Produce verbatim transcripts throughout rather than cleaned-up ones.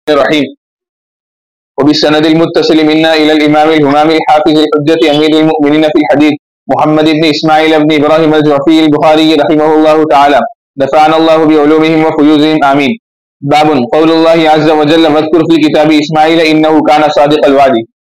الرحيم وبالسند المتصل منا إلى الإمام الهمام الحافظ الحجة أمير المؤمنين في الحديث محمد بن إسماعيل بن إبراهيم الجعفي البخاري رحمه الله تعالى نفعنا الله بعلومهم وفيوزهم آمين. باب قول الله عز وجل واذكر في الكتاب إسماعيل إنه كان صادق الوعد.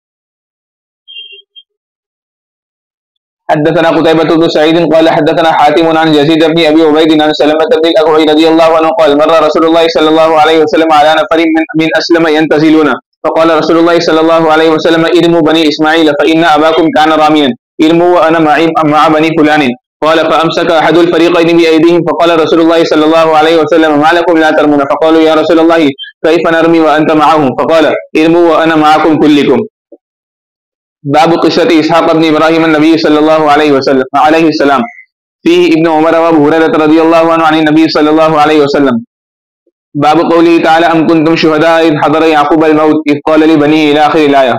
حدثنا قتيبة بن سعيد قال حدثنا حاتم عن يزيد بن أبي عبيد عن سلمة بن الأكوع رضي الله عنه قال مر رسول الله صلى الله عليه وسلم على نفر من, من أسلم ينتزلون فقال رسول الله صلى الله عليه وسلم ارموا بني إسماعيل فإن أباكم كان راميا ارموا وأنا مع بني فلان. قال فأمسك أحد الفريقين بأيديهم فقال رسول الله صلى الله عليه وسلم ما لكم لا ترمون فقالوا يا رسول الله كيف نرمي وأنت معهم فقال ارموا وأنا معكم كلكم. باب قصة إسحاق بن إبراهيم النبي صلى الله عليه وسلم عليه السلام فيه ابن عمر وأبو هريرة رضي الله عنه عن النبي صلى الله عليه وسلم. باب قوله تعالى أم كنتم شهداء إذ حضر يعقوب الموت إذ قال لبنيه إلى آخر الآية.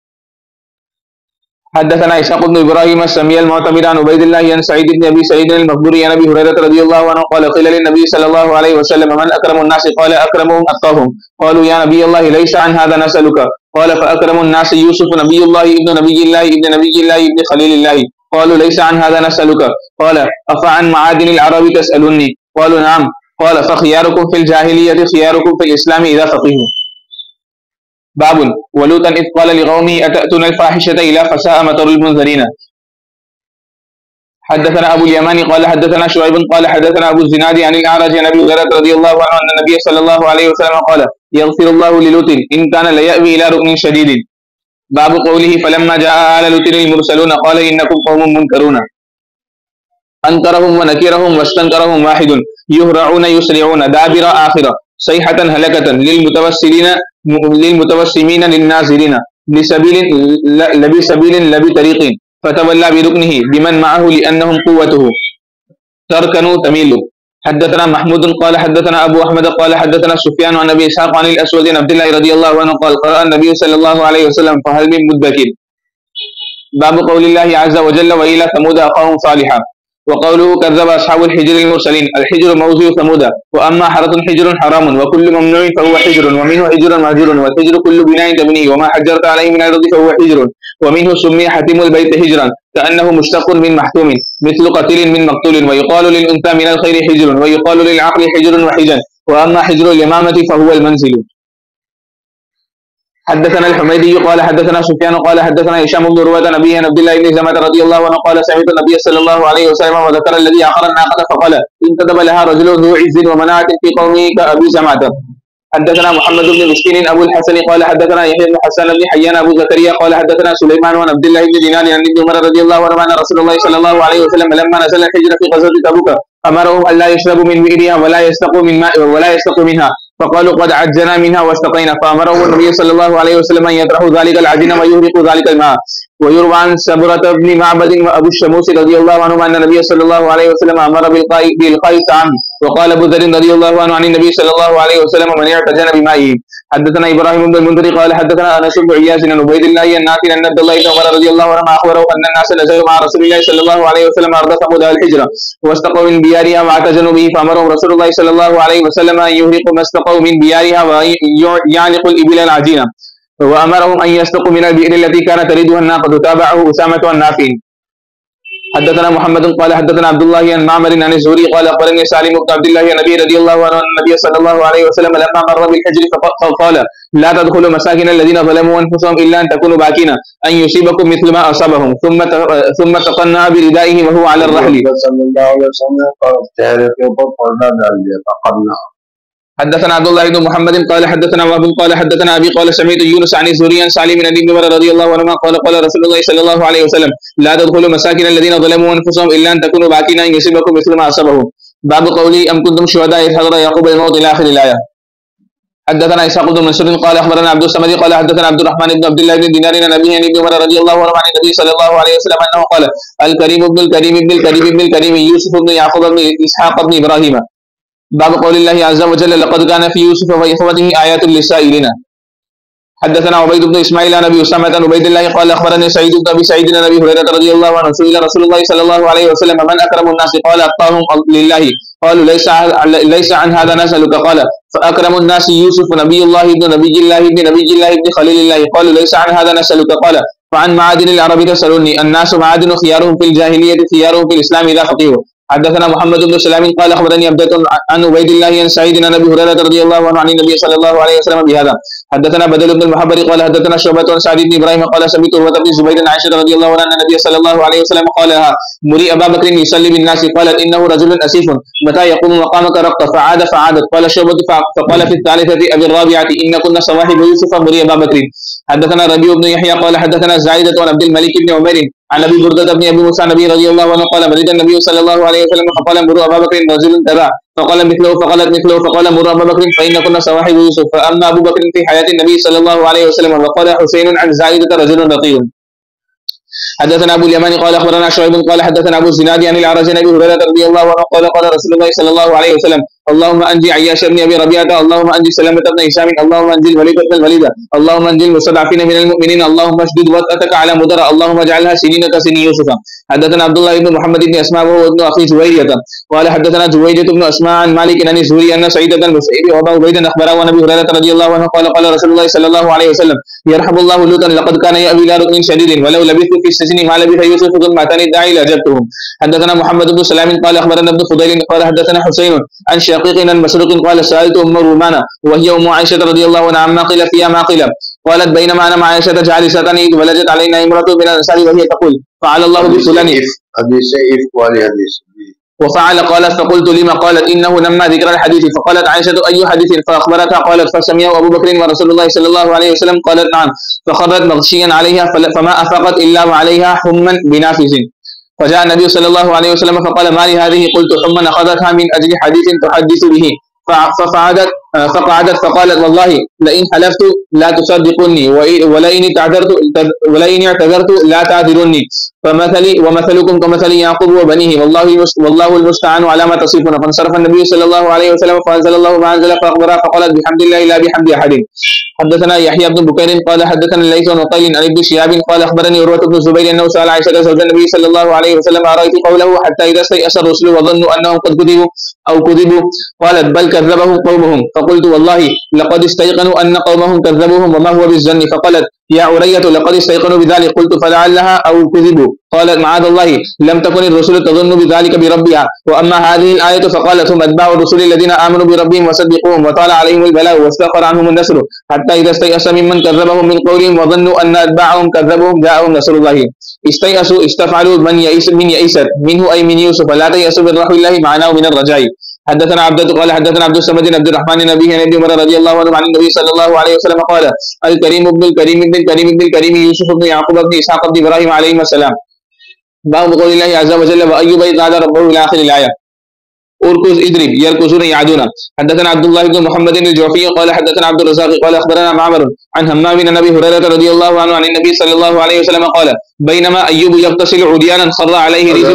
حدثنا إسحاق بن إبراهيم السمي المعتمر عن عبيد الله عن سعيد بن أبي سعيد المخبري عن أبي هريرة رضي الله عنه قال قيل للنبي صلى الله عليه وسلم من أكرم الناس قال أكرمهم أتقاهم. قالوا يا نبي الله ليس عن هذا نسألك. قال فأكرم الناس يوسف نبي الله ابن نبي الله ابن نبي الله ابن خليل الله. قالوا ليس عن هذا نسألك. قال أفعن معادن العرب تسألني. قالوا نعم. قال فخياركم في الجاهلية خياركم في الإسلام إذا فقهوا. باب ولوطا إذ قال لقومه أتأتون الفاحشة إلى فساء مطر المنذرين. حدثنا أبو اليمان قال حدثنا شعيب قال حدثنا أبو الزناد عن الأعرج عن أبي هريرة رضي الله عنه أن النبي صلى الله عليه وسلم قال يغفر الله للوط إن كان ليأوي إلى ركن شديد. باب قوله فلما جاء آل لوط المرسلون قال إنكم قوم منكرون. أنكرهم ونكرهم واستنكرهم واحد يهرعون يسرعون دابر آخرة صيحة هلكة للمتوسلين للمتوسمين للناظرين لسبيل لبي سبيل لبي طريق فتولى بركنه بمن معه لأنهم قوته تركنوا تميل. حدثنا محمود قال حدثنا أبو أحمد قال حدثنا سفيان عن أبي إسحاق عن الأسود بن عبد الله رضي الله عنه قال قرأ النبي صلى الله عليه وسلم فهل من مدكر. باب قول الله عز وجل وإلى ثمود أخاهم صالحا. وقوله كذب أصحاب الحجر المرسلين الحجر موضع ثمود وأما حرة حجر حرام وكل ممنوع فهو حجر ومنه حجر مهجور والحجر كل بناء تبنيه وما حجرت عليه من الأرض فهو حجر ومنه سمي حتم البيت حجرا كأنه مشتق من محتوم مثل قتيل من مقتول ويقال للأنثى من الخير حجر ويقال للعقل حجر وحجر وأما حجر اليمامة فهو المنزل. حدثنا الحميدي قال حدثنا سفيان قال حدثنا هشام بن عروة نبي عبد الله بن زمعة رضي الله عنه قال سمعت النبي صلى الله عليه وسلم وذكر الذي عقر الناقة فقال انتدب لها رجل ذو عز ومناعة في قومه كأبي زمعة. حدثنا محمد بن مسكين أبو الحسن قال حدثنا يحيى بن حسان بن حيان أبو زكريا قال حدثنا سليمان عن عبد الله بن دينار عن ابن عمر رضي الله عنه أن رسول الله صلى الله عليه وسلم لما نزل الحجر في غزوة تبوك أمرهم ألا يشربوا من بئرها ولا يستقوا من ماء ولا يستقوا منها فقالوا قد عجنا منها واستقينا فأمرهم النبي صلى الله عليه وسلم أن يطرحوا ذلك العجين ويهرق ذلك الماء. ويروى عن سبرة بن معبد وأبو الشموس رضي الله عنهما أن النبي صلى الله عليه وسلم أمر بإلقاء الطعام. وقال أبو ذر رضي الله عنه عن النبي صلى الله عليه وسلم من اعتجن بمائه. حدثنا إبراهيم بن المنذر قال حدثنا أنس بن عياش عن عبيد الله النافع أن عبد الله بن عمر رضي الله عنهما أخبره أن الناس نزلوا مع رسول الله صلى الله عليه وسلم أرض ثمود الحجرة واستقوا من بيارها واعتجنوا به فأمرهم رسول الله صلى الله عليه وسلم أن يهرقوا ما استقوا من بيارها ويعلقوا الإبل العجينة وأمرهم أن يستقوا من البئر التي كانت تريدها الناقة. تابعه أسامة النافع. حدثنا محمد قال حدثنا عبد الله عن معمر عن الزهري قال أخبرني سالم بن عبد الله النبي رضي الله عنه أن النبي صلى الله عليه وسلم لما مر بالحجر فقال لا تدخلوا مساكن الذين ظلموا أنفسهم إلا أن تكونوا باكين أن يصيبكم مثل ما أصابهم ثم ثم تقنع بردائه وهو على الرحل. حدثنا عبد الله بن محمد قال حدثنا وهب قال حدثنا ابي قال سمعت يونس عن الزهري عن سالم بن ابي عمر رضي الله عنهما قال قال رسول الله صلى الله عليه وسلم لا تدخلوا مساكن الذين ظلموا انفسهم الا ان تكونوا باكين ان يصيبكم مثل ما اصابهم. باب قولي ام كنتم شهداء اذ حضر يعقوب الموت الى اخر الايه. حدثنا اسحاق بن منصور قال اخبرنا عبد الصمد قال حدثنا عبد الرحمن بن عبد الله بن دينار عن ابي ابن عمر رضي الله عنه عن النبي صلى الله عليه وسلم انه قال الكريم ابن الكريم ابن الكريم ابن الكريم يوسف بن يعقوب بن اسحاق بن ابراهيم. باب قول الله عز وجل لقد كان في يوسف وإخوته آيات للسائلين. حدثنا عبيد بن اسماعيل عن ابي اسامه عن عبيد الله قال اخبرني سعيد بن ابي سعيد عن ابي هريره رضي الله عنه سئل رسول الله صلى الله عليه وسلم من اكرم الناس قال اتقاهم لله قالوا ليس ليس عن هذا نسألك قال فاكرم الناس يوسف نبي الله ابن نبي الله ابن نبي الله ابن خليل الله قالوا ليس عن هذا نسألك قال فعن معادن العرب تسألوني الناس معادن خيارهم في الجاهليه خيارهم في الاسلام اذا فقهوا. حدثنا محمد بن سلام قال اخبرني عبدة عن عبيد الله عن سعيد عن ابي هريره رضي الله عنه عن النبي صلى الله عليه وسلم بهذا. حدثنا بدل بن المحبر قال حدثنا شعبة عن سعد بن ابراهيم قال سمعت عروة بن الزبير عن عائشة رضي الله عنها ان النبي صلى الله عليه وسلم قال لها مري ابا بكر يصلي بالناس قالت انه رجل اسيف متى يقوم مقامك رقت فعاد فعادت قال شعبة فقال في الثالثة ابي الرابعة ان كنا صواحب يوسف مري ابا بكر. حدثنا ربيع بن يحيى قال حدثنا زايدة عن عبد الملك بن عمير عن ابي بردة بن ابي موسى النبي رضي الله عنه قال مريض النبي صلى الله عليه وسلم فقال مروا ابا بكر رجل كذا فقال مثله فقالت مثله فقال مروا ابا بكر فان كنا صواحب يوسف فاما ابو بكر في حياه النبي صلى الله عليه وسلم وقال حسين عن زايدة رجل رقيق. حدثنا ابو اليمان قال اخبرنا شعيب قال حدثنا ابو الزناد عن الاعرج عن ابي هريره رضي الله عنه قال قال رسول الله صلى الله عليه وسلم اللهم انجي عياش بن ابي ربيعه اللهم انجي سلمة بن هشام اللهم انجي الوليد بن الوليد اللهم انجي المستضعفين من المؤمنين اللهم اشدد وطأتك على مدر اللهم اجعلها سنين كسن يوسف. حدثنا عبد الله بن محمد بن اسماء وهو ابن اخي جويرية قال حدثنا جويرية بن اسماء عن مالك عن الزهري ان سعيد بن المسيب وابا عبيد اخبره عن ابي هريره رضي الله عنه قال قال رسول الله صلى الله عليه وسلم يرحم الله لوطا لقد كان يأوي الى ركن شديد ولو لبثت في السجن ما لبث يوسف ثم اتاني الداعي لاجبتهم. حدثنا محمد بن سلام قال اخبرنا ابن فضيل قال حدثنا حسين عن شقيق عن مسروق قال سالت ام رومانه وهي ام عائشه رضي الله عنها عما قيل فيها ما قيل قالت بينما انا مع عائشه جالسه اذ ولجت علينا امراه من الانصار وهي تقول فعل الله بفلان حديث إفك حديث وفعل قالت فقلت لما قالت انه لما ذكر الحديث فقالت عائشه اي حديث فاخبرتها قالت فسمعه ابو بكر ورسول الله صلى الله عليه وسلم قالت نعم فخرت مغشيا عليها فما افاقت الا وعليها حما بنافذ فجاء النبي صلى الله عليه وسلم فقال ما لي هذه قلت حما اخذتها من اجل حديث تحدث به فقعدت فقعدت فقالت والله لئن حلفت لا تصدقني ولئن اعتذرت ولئن اعتذرت لا تعذرني فمثلي ومثلكم كمثل يعقوب وبنيه والله والله المستعان على ما تصفون. فانصرف النبي صلى الله عليه وسلم فانزل الله ما انزل فاخبرها فقالت بحمد الله لا بحمد احد. حدثنا يحيى بن بكير قال حدثنا الليث بن وقيل عن ابن شهاب قال اخبرني عروة بن الزبير انه سال عائشه زوج النبي صلى الله عليه وسلم ارايت قوله حتى اذا استيأس الرسل وظنوا انهم قد كذبوا او كذبوا قالت بل كذبهم قومهم فقلت والله لقد استيقنوا ان قومهم كذبوهم وما هو بالظن فقالت يا عرية لقد استيقنوا بذلك قلت فلعلها او كذبوا قالت معاذ الله لم تكن الرسل تظن بذلك بربها واما هذه الايه فقالت هم اتباع الرسل الذين امنوا بربهم وصدقوهم وطال عليهم البلاء واستغفر عنهم النصر حتى اذا استيأس ممن كذبهم من قولهم وظنوا ان اتباعهم كذبوهم جاءهم نصر الله استيأسوا استفعلوا من يئس من يئست منه اي من يوسف لا تيأسوا من رحم الله معناه من الرجاء. حدثنا عبدة قال حدثنا عبد الصمد بن عبد الرحمن النبي عن ابن عمر رضي الله عنه عن النبي صلى الله عليه وسلم قال الكريم ابن الكريم ابن الكريم ابن الكريم يوسف بن يعقوب بن اسحاق بن ابراهيم عليهما السلام. باب قول الله عز وجل وايوب اذ نادى ربه الى اخر الايه. اركز اضرب يركزون يعدون. حدثنا عبد الله بن محمد الجعفي قال حدثنا عبد الرزاق قال اخبرنا معمر عن همام بن ابي هريره رضي الله عنه عن النبي صلى الله عليه وسلم قال بينما ايوب يغتسل عريانا خر عليه رجل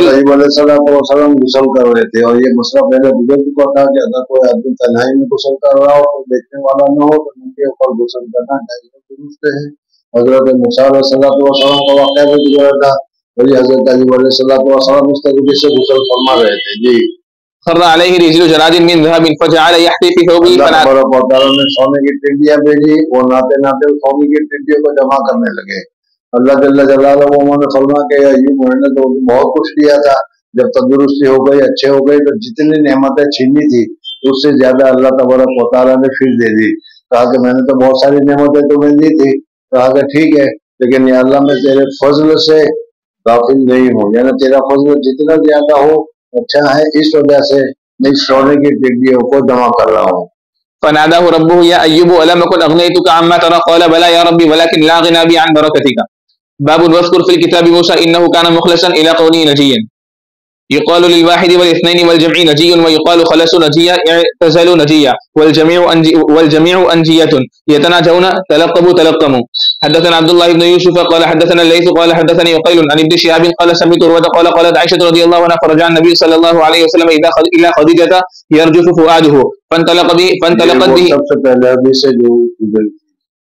वसल्लम गुस्ल कर रहे थे और ये मसला पहले गुजर चुका था कि अगर कोई आदमी तन्हाई में गुस्ल कर रहा हो तो देखने वाला न हो तो उनके ऊपर गुस्ल करना चाहिए दुरुस्त है। हजरत मूसा अलैहिस्सलाम का वाक़या भी गुजरा था और हजरत अय्यूब अलैहिस्सलाम इस तरीके से गुस्ल फरमा रहे थे। जी खर अलैहि रिजलु जरादिन मिन ज़हबिन फजअल यहती फी थौबिही फनादा ने सोने की टिड्डियां भेजी और नाते नाते सोने की टिड्डियों को जमा करने लगे। अल्लाह जल्ल जलालहू ने फरमाया कि अय्यूब ने तो बहुत कुछ दिया था, जब तंदुरुस्ती हो गई अच्छे हो गई तो जितनी नेमतें छीनी थी उससे ज्यादा अल्लाह तबारक व तआला ने फिर दे दी। कहा कि मैंने तो बहुत सारी नेमतें तुम्हें दी थी। कहा कि ठीक है लेकिन या अल्लाह मैं तेरे फजल से गाफिल नहीं हूँ, यानी तेरा फजल जितना ज्यादा हो अच्छा है, इस वजह से मैं सोने की टिड्डियों को जमा कर रहा हूँ। फनादाहु रब्बुहु या अय्यूब अलम अकुन अगनयतुका अम्मा तरा क़ाल बला या रब्बी वलाकिन ला गिना बी अन बरकतिका। बाबुन वज़कुर फिल किताबि मूसा इन्नहु कान मुखलसन इला क़ौमिही नजिय्यन। युक़ालु लिल वाहिद वल इस्नैनि वल जम'i नजिय्युन व युक़ालु खलसु नजिय्या इअतज़लु नजिय्या वल जमीउ अंजी वल जमीउ अंजियतुन यतनाजउना तलक़्क़बु तलक़्क़मु। हदथना अब्दुल्लाह इब्न यूसुफ क़ाल हदथना लैथ क़ाल हदथनी उक़ैल अन इब्न शिहाब क़ाल समिअतु उर्वता क़ाल क़ालत आइशा रज़ियल्लाहु अन्हा फ़रजा नबी सल्लल्लाहु अलैहि वसल्लम इला खदीजता यरजुफु फुआदुहु फंतलक़ बिही फंतलक़त बिही। सबसे पहले अभी से जो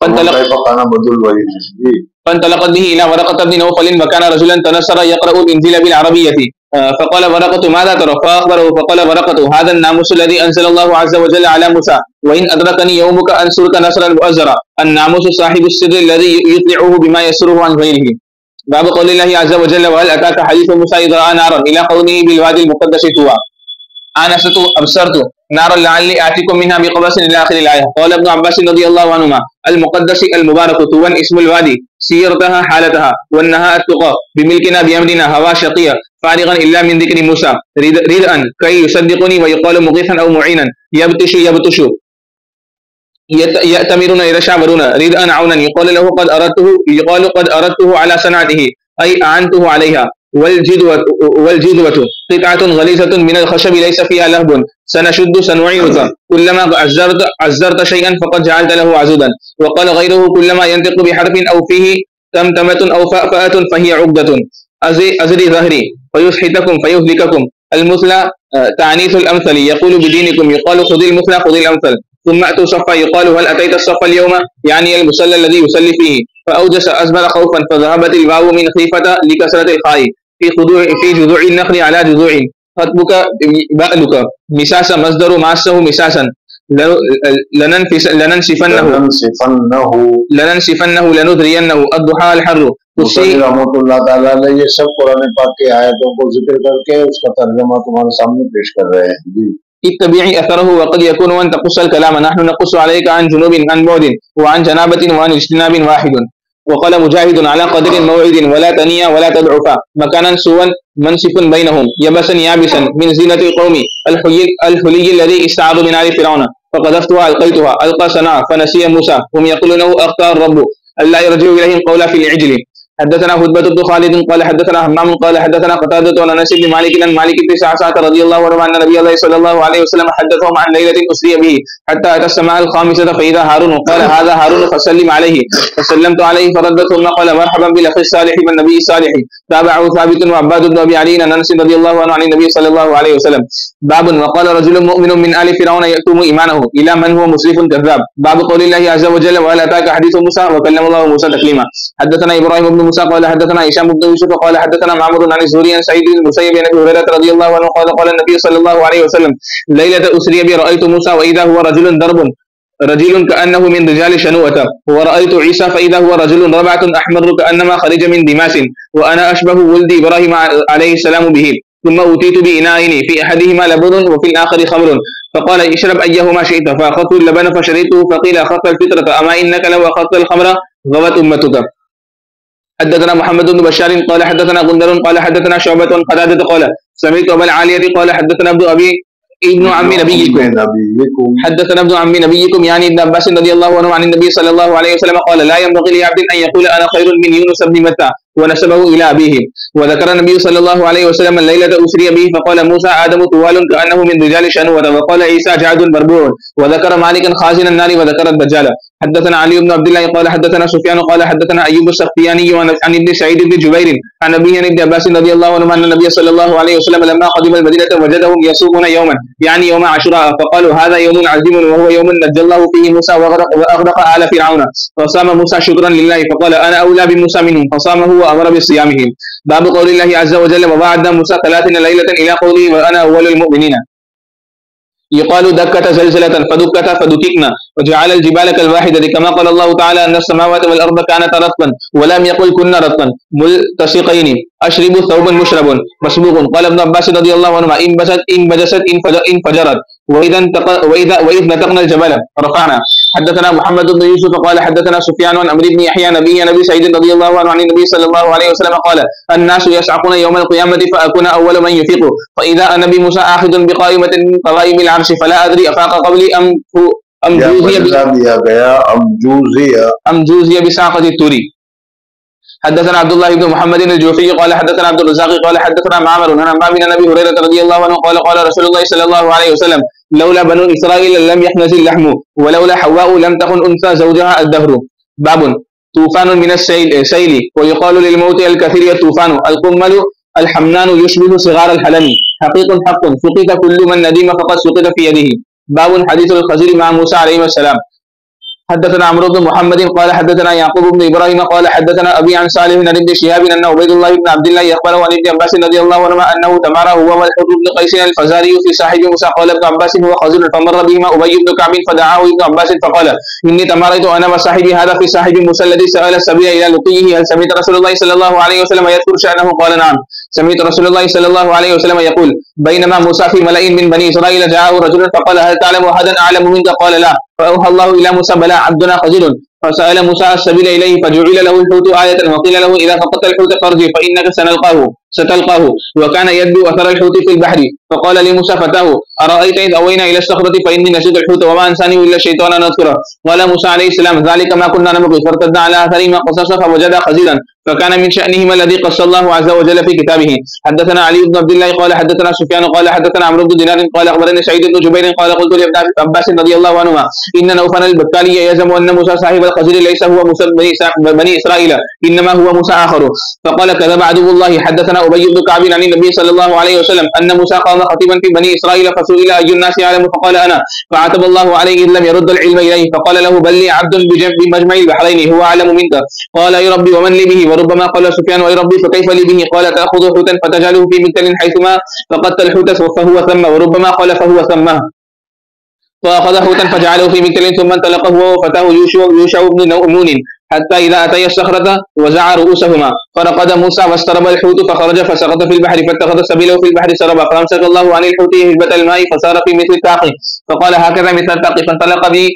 فانطلقت به إلى ورقة بن نوفل وكان رجلا تنصر يقرأ الإنجيل بالعربية فقال ورقة ماذا ترى؟ فأخبره فقال ورقة هذا الناموس الذي أنزل الله عز وجل على موسى وإن أدركني يومك أنصرك نصرا مؤزرا الناموس صاحب السر الذي يطلعه بما يسره عن غيره. باب قول الله عز وجل وهل أتاك حديث موسى إذ رأى نارا إلى قوله بالوادي المقدس طوى آنست أبصرت نارا لعلي آتيكم منها بقبس إلى آخر الآية. قال ابن عباس رضي الله عنهما المقدس المبارك طوى اسم الوادي سيرتها حالتها وأنها التقى بملكنا بأمرنا هوا شقية فارغا إلا من ذكر موسى ردءا كي يصدقني ويقال مغيثا أو معينا يبتش يبتش يأتمرون يتشاورون ردءا عونا يقال له قد أردته يقال قد أردته على صنعته أي أعنته عليها. والجدوة والجدوة قطعة غليظة من الخشب ليس فيها لهب سنشد سنعينك كلما عزرت عزرت شيئا فقد جعلت له عزودا. وقال غيره كلما ينطق بحرف أو فيه تمتمة أو فأفأة فهي عقدة أزري ظهري فيسحتكم فيهلككم. المثلى تعنيث الأمثل يقول بدينكم يقال خذ المثلى خذ الأمثل ثم أتوا صفا يقال هل أتيت الصف اليوم يعني المصلى الذي يصلي فيه فأوجس أزمر خوفا فذهبت الواو من خيفة لكسرة الخاء في خضوع في جذوع النخل على جذوع خطبك بألك مساس مصدر ماسه مساسا لننفس لننسفنه لننسفنه لنذرينه الضحى الحر रहमतुल्लाह ताला ने ये सब कुरान पाक की आयतों को जिक्र करके उसका तर्जुमा तुम्हारे सामने पेश कर रहे हैं जी। اتبعي أثره وقد يكون أن تقص الكلام نحن نقص عليك عن جنوب عن بعد وعن جنابة وعن اجتناب واحد. وقال مجاهد على قدر موعد ولا تنيا ولا تضعفا مكانا سوى منسف بينهم يبسا يابسا من زينة القوم الحلي, الحلي الذي استعار من آل فرعون فقذفتها ألقيتها ألقى صنع فنسي موسى هم يقولونه أخطأ الرب ألا يرجع إليهم قولا في العجل. حدثنا هدبة بن خالد قال حدثنا همام قال حدثنا قتادة عن انس بن مالك عن مالك بن سعسعة رضي الله عنه ان النبي الله صلى الله عليه وسلم حدثهم عن ليلة اسري به حتى اتى السماء الخامسة فاذا هارون قال هذا هارون فسلم عليه فسلمت عليه فرد ثم قال مرحبا بالاخ الصالح والنبي الصالح. تابعه ثابت وعباد بن ابي علي عن انس رضي الله عنه عن النبي صلى الله عليه وسلم. باب وقال رجل مؤمن من ال فرعون يكتم ايمانه الى من هو مسرف كذاب. باب قول الله عز وجل وهل اتاك حديث موسى وكلم الله موسى تكليما. حدثنا ابراهيم بن موسى قال حدثنا هشام بن يوسف قال حدثنا معمر عن الزهري عن سعيد بن المسيب عن ابي هريره رضي الله عنه قال قال النبي صلى الله عليه وسلم ليله اسري بي رايت موسى واذا هو رجل درب رجل كانه من رجال شنوءه ورايت عيسى فاذا هو رجل ربعه احمر كانما خرج من دماس وانا اشبه ولد ابراهيم عليه السلام به. ثم اوتيت باناءين في احدهما لبن وفي الاخر خمر فقال اشرب ايهما شئت فاخذت اللبن فشربته فقيل اخذت الفطره اما انك لو اخذت الخمر غوت امتك. حدثنا محمد بن بشار قال حدثنا غندر قال حدثنا شعبة قتادة قال سمعت أبا العالية قال حدثنا ابن أبي ابن عم نبيكم حدثنا ابن عم نبيكم يعني ابن عباس رضي الله عنه عن النبي صلى الله عليه وسلم قال لا ينبغي لعبد أن يقول أنا خير من يونس بن متى ونسبه إلى أبيه. وذكر النبي صلى الله عليه وسلم الليلة أسري به فقال موسى آدم طوال كأنه من رجال شنوة وقال عيسى جعد بربوع وذكر مالكا خازن النار وذكر الدجال. حدثنا علي بن عبد الله قال حدثنا سفيان قال حدثنا أيوب السختياني عن ابن سعيد بن جبير عن أبيه عن ابن عباس رضي الله عنه أن النبي صلى الله عليه وسلم لما قدم المدينة وجدهم يصومون يوما يعني يوم عاشوراء فقالوا هذا يوم عظيم وهو يوم نجى الله فيه موسى وأغرق آل فرعون فصام موسى شكرا لله فقال أنا أولى بموسى منهم فصامه وأمر بصيامهم. باب قول الله عز وجل ووعدنا موسى ثلاثين ليلة إلى قوله وأنا أول المؤمنين. يقال دكة زلزلة فدكت فدككنا وجعل الجبال كالواحدة كما قال الله تعالى أن السماوات والأرض كانت رتقا ولم يقل كنا رتقا ملتصقين أشرب ثوبا مشرب مسبوق. قال ابن عباس رضي الله عنهما إن بجست إن بجست إن فجرت وإذا وإذا وإذ نتقنا الجبل رفعنا. حدثنا محمد بن يوسف قال حدثنا سفيان عن عمرو بن يحيى نبي نبي سعيد رضي الله عنه عن النبي صلى الله عليه وسلم قال الناس يصعقون يوم القيامة فأكون أول من يفيق فإذا أنا بموسى آخذ بقائمة من قوائم العرش فلا أدري أفاق قبلي أم أم جوزي أم جوزي بساقة التوري. حدثنا عبد الله بن محمد الجوفي قال حدثنا عبد الرزاق قال حدثنا معمر عن عمام بن ابي هريره رضي الله عنه قال قال رسول الله صلى الله عليه وسلم لولا بنو اسرائيل لم يحنز اللحم ولولا حواء لم تكن انثى زوجها الدهر. باب طوفان من السيل ويقال للموت الكثير الطوفان القمل الحمنان يشبه صغار الحلم حقيق حق سقط كل من ندم فقد سقط في يده. باب حديث الخزير مع موسى عليه السلام. حدثنا عمرو بن محمد قال حدثنا يعقوب بن ابراهيم قال حدثنا ابي عن صالح بن ابن شهاب ان عبيد الله بن عبد الله اخبره عن ابن عباس رضي الله عنهما انه تمارى هو والحر بن قيس الفزاري في صاحب موسى قال ابن عباس هو خزر فمر بهما ابي بن كعب فدعاه ابن عباس فقال اني تماريت انا وصاحبي هذا في صاحب موسى الذي سال السبيل الى لقيه هل سمعت رسول الله صلى الله عليه وسلم يذكر شانه قال نعم سمعت رسول الله صلى الله عليه وسلم يقول بينما موسى في ملأ من بني اسرائيل جاءه رجل فقال هل تعلم احدا اعلم منك قال لا فأوحى الله إلى موسى بلى عبدنا خزر فسأل موسى السبيل إليه فجعل له الحوت آية وقيل له إذا فقدت الحوت فارجع فإنك سنلقاه ستلقاه وكان يدعو أثر الحوت في البحر فقال لموسى فتاه أرأيت إذ أوينا إلى الصخرة فإني نسيت الحوت وما أنساني إلا الشيطان أن أذكره قال موسى عليه السلام ذلك ما كنا نبغي فارتد على أثرهما قصص فوجد خزرا فكان من شأنهما الذي قص الله عز وجل في كتابه. حدثنا علي بن عبد الله قال حدثنا سفيان قال حدثنا عمرو بن دينار قال أخبرني سعيد بن جبير قال قلت لابن عباس رضي الله عنهما إن نوفل البكالي يزعم أن موسى صاحب الخزر ليس هو موسى بني إسرائيل إنما هو موسى آخر فقال كذب عدو الله. حدثنا أبي بن كعب عن النبي صلى الله عليه وسلم أن موسى قام خطيبا في بني إسرائيل فسئل أي الناس يعلم فقال أنا فعتب الله عليه إذ لم يرد العلم إليه فقال له بل لي عبد بمجمع البحرين هو أعلم منك قال أي ربي ومن لي به وربما قال سفيان أي ربي فكيف لي به قال تأخذ حوتا فتجعله في مكتل حيثما فقدت الحوت فهو ثم وربما قال فهو ثمه فأخذ حوتا فجعله في مكتل ثم انطلق هو وفتاه يوشع بن نون حتى إذا أتي الصخرة وزع رؤوسهما فرقد موسى واسترب الحوت فخرج فسقط في البحر فاتخذ سبيله في البحر سربا فأمسك الله عن الحوت هبة الماء فصار في مثل التاقي فقال هكذا مثل التاقي فانطلق به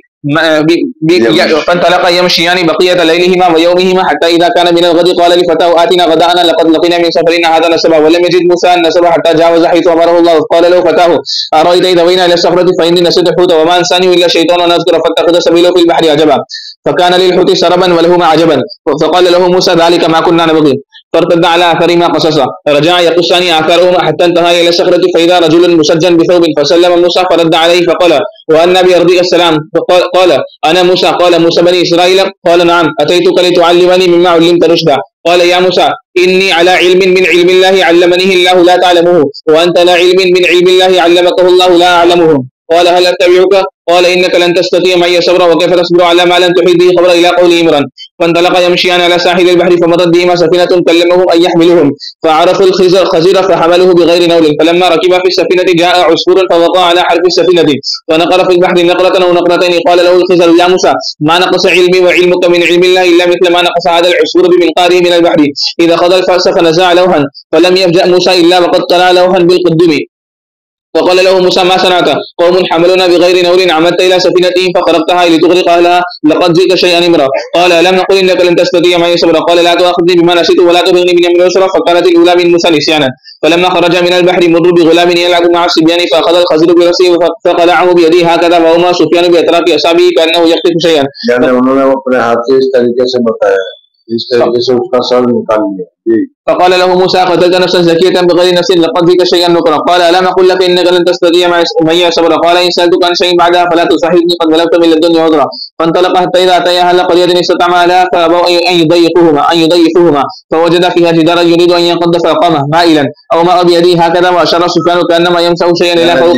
فانطلق يمشيان بقية ليلهما ويومهما حتى إذا كان من الغد قال لفتاه آتنا غداءنا لقد لقينا من سفرنا هذا نسبا ولم يجد موسى النسب حتى جاوز حيث أمره الله قال له فتاه أرأيت إذا وينا إلى الصخرة فإني نسيت الحوت وما أنساني إلا الشيطان أن أذكر فاتخذ سبيله في البحر عجبا فكان للحوت سربا ولهما عجبا فقال له موسى ذلك ما كنا نبغي فارتد على اثرهما قصصا رجع يقصان اثارهما حتى انتهى الى الصخرة فاذا رجل مسجن بثوب فسلم موسى فرد عليه فقال وان بأرضك السلام فقال قال انا موسى قال موسى بني اسرائيل قال نعم اتيتك لتعلمني مما علمت رشدا قال يا موسى اني على علم من علم الله علمنيه الله لا تعلمه وانت على علم من علم الله علمكه الله لا اعلمه قال هل اتبعك قال انك لن تستطيع معي صبرا وكيف تصبر على ما لم تحيط به خبرا الى قول عمران فانطلق يمشيان على ساحل البحر فمرت بهما سفينة كلمهم ان يحملهم فعرفوا الخزر خزر فحملوه بغير نول فلما ركب في السفينة جاء عصفور فوقع على حرف السفينة فنقر في البحر نقرة او نقرتين قال له الخزر يا موسى ما نقص علمي وعلمك من علم الله الا مثل ما نقص هذا العصفور بمنقاره من البحر اذا خذ الفأس فنزع لوحا فلم يفجأ موسى الا وقد طلع لوحا بالقدم فقال له موسى ما صنعت قوم حملونا بغير نور عمدت الى سفينتهم فخرقتها لتغرق اهلها لقد جئت شيئا امرا قال لم نقل انك لن تستطيع معي صبرا قال لا تؤاخذني بما نسيت ولا ترهقني من امر يسرا فكانت الاولى من موسى نسيانا فلما خرج من البحر مروا بغلام يلعب مع الصبيان فاخذ الخزر براسه فقلعه بيده هكذا وهما سفيان باطراف اصابعه كانه يقطف شيئا يعني उन्होंने अपने हाथ से इस तरीके से बताया इस तरीके से उसका सर निकाल लिया فقال له موسى قتلت نفسا زكية بغير نفس لقد جئت شيئا نكرا قال ألم أقل لك إنك لن تستطيع معي صبرا قال إن سألتك عن شيء بعدها فلا تصاحبني قد بلغت من لدني عذرا فانطلق حتى إذا أتيا أهل قرية استطعما أهلها فأبوا أن يضيفوهما أن يضيفوهما فوجد فيها جدارا يريد أن ينقض فقامه مائلا أو ما بيده هكذا وأشار سفيان كأنما يمسح شيئا إلى فوق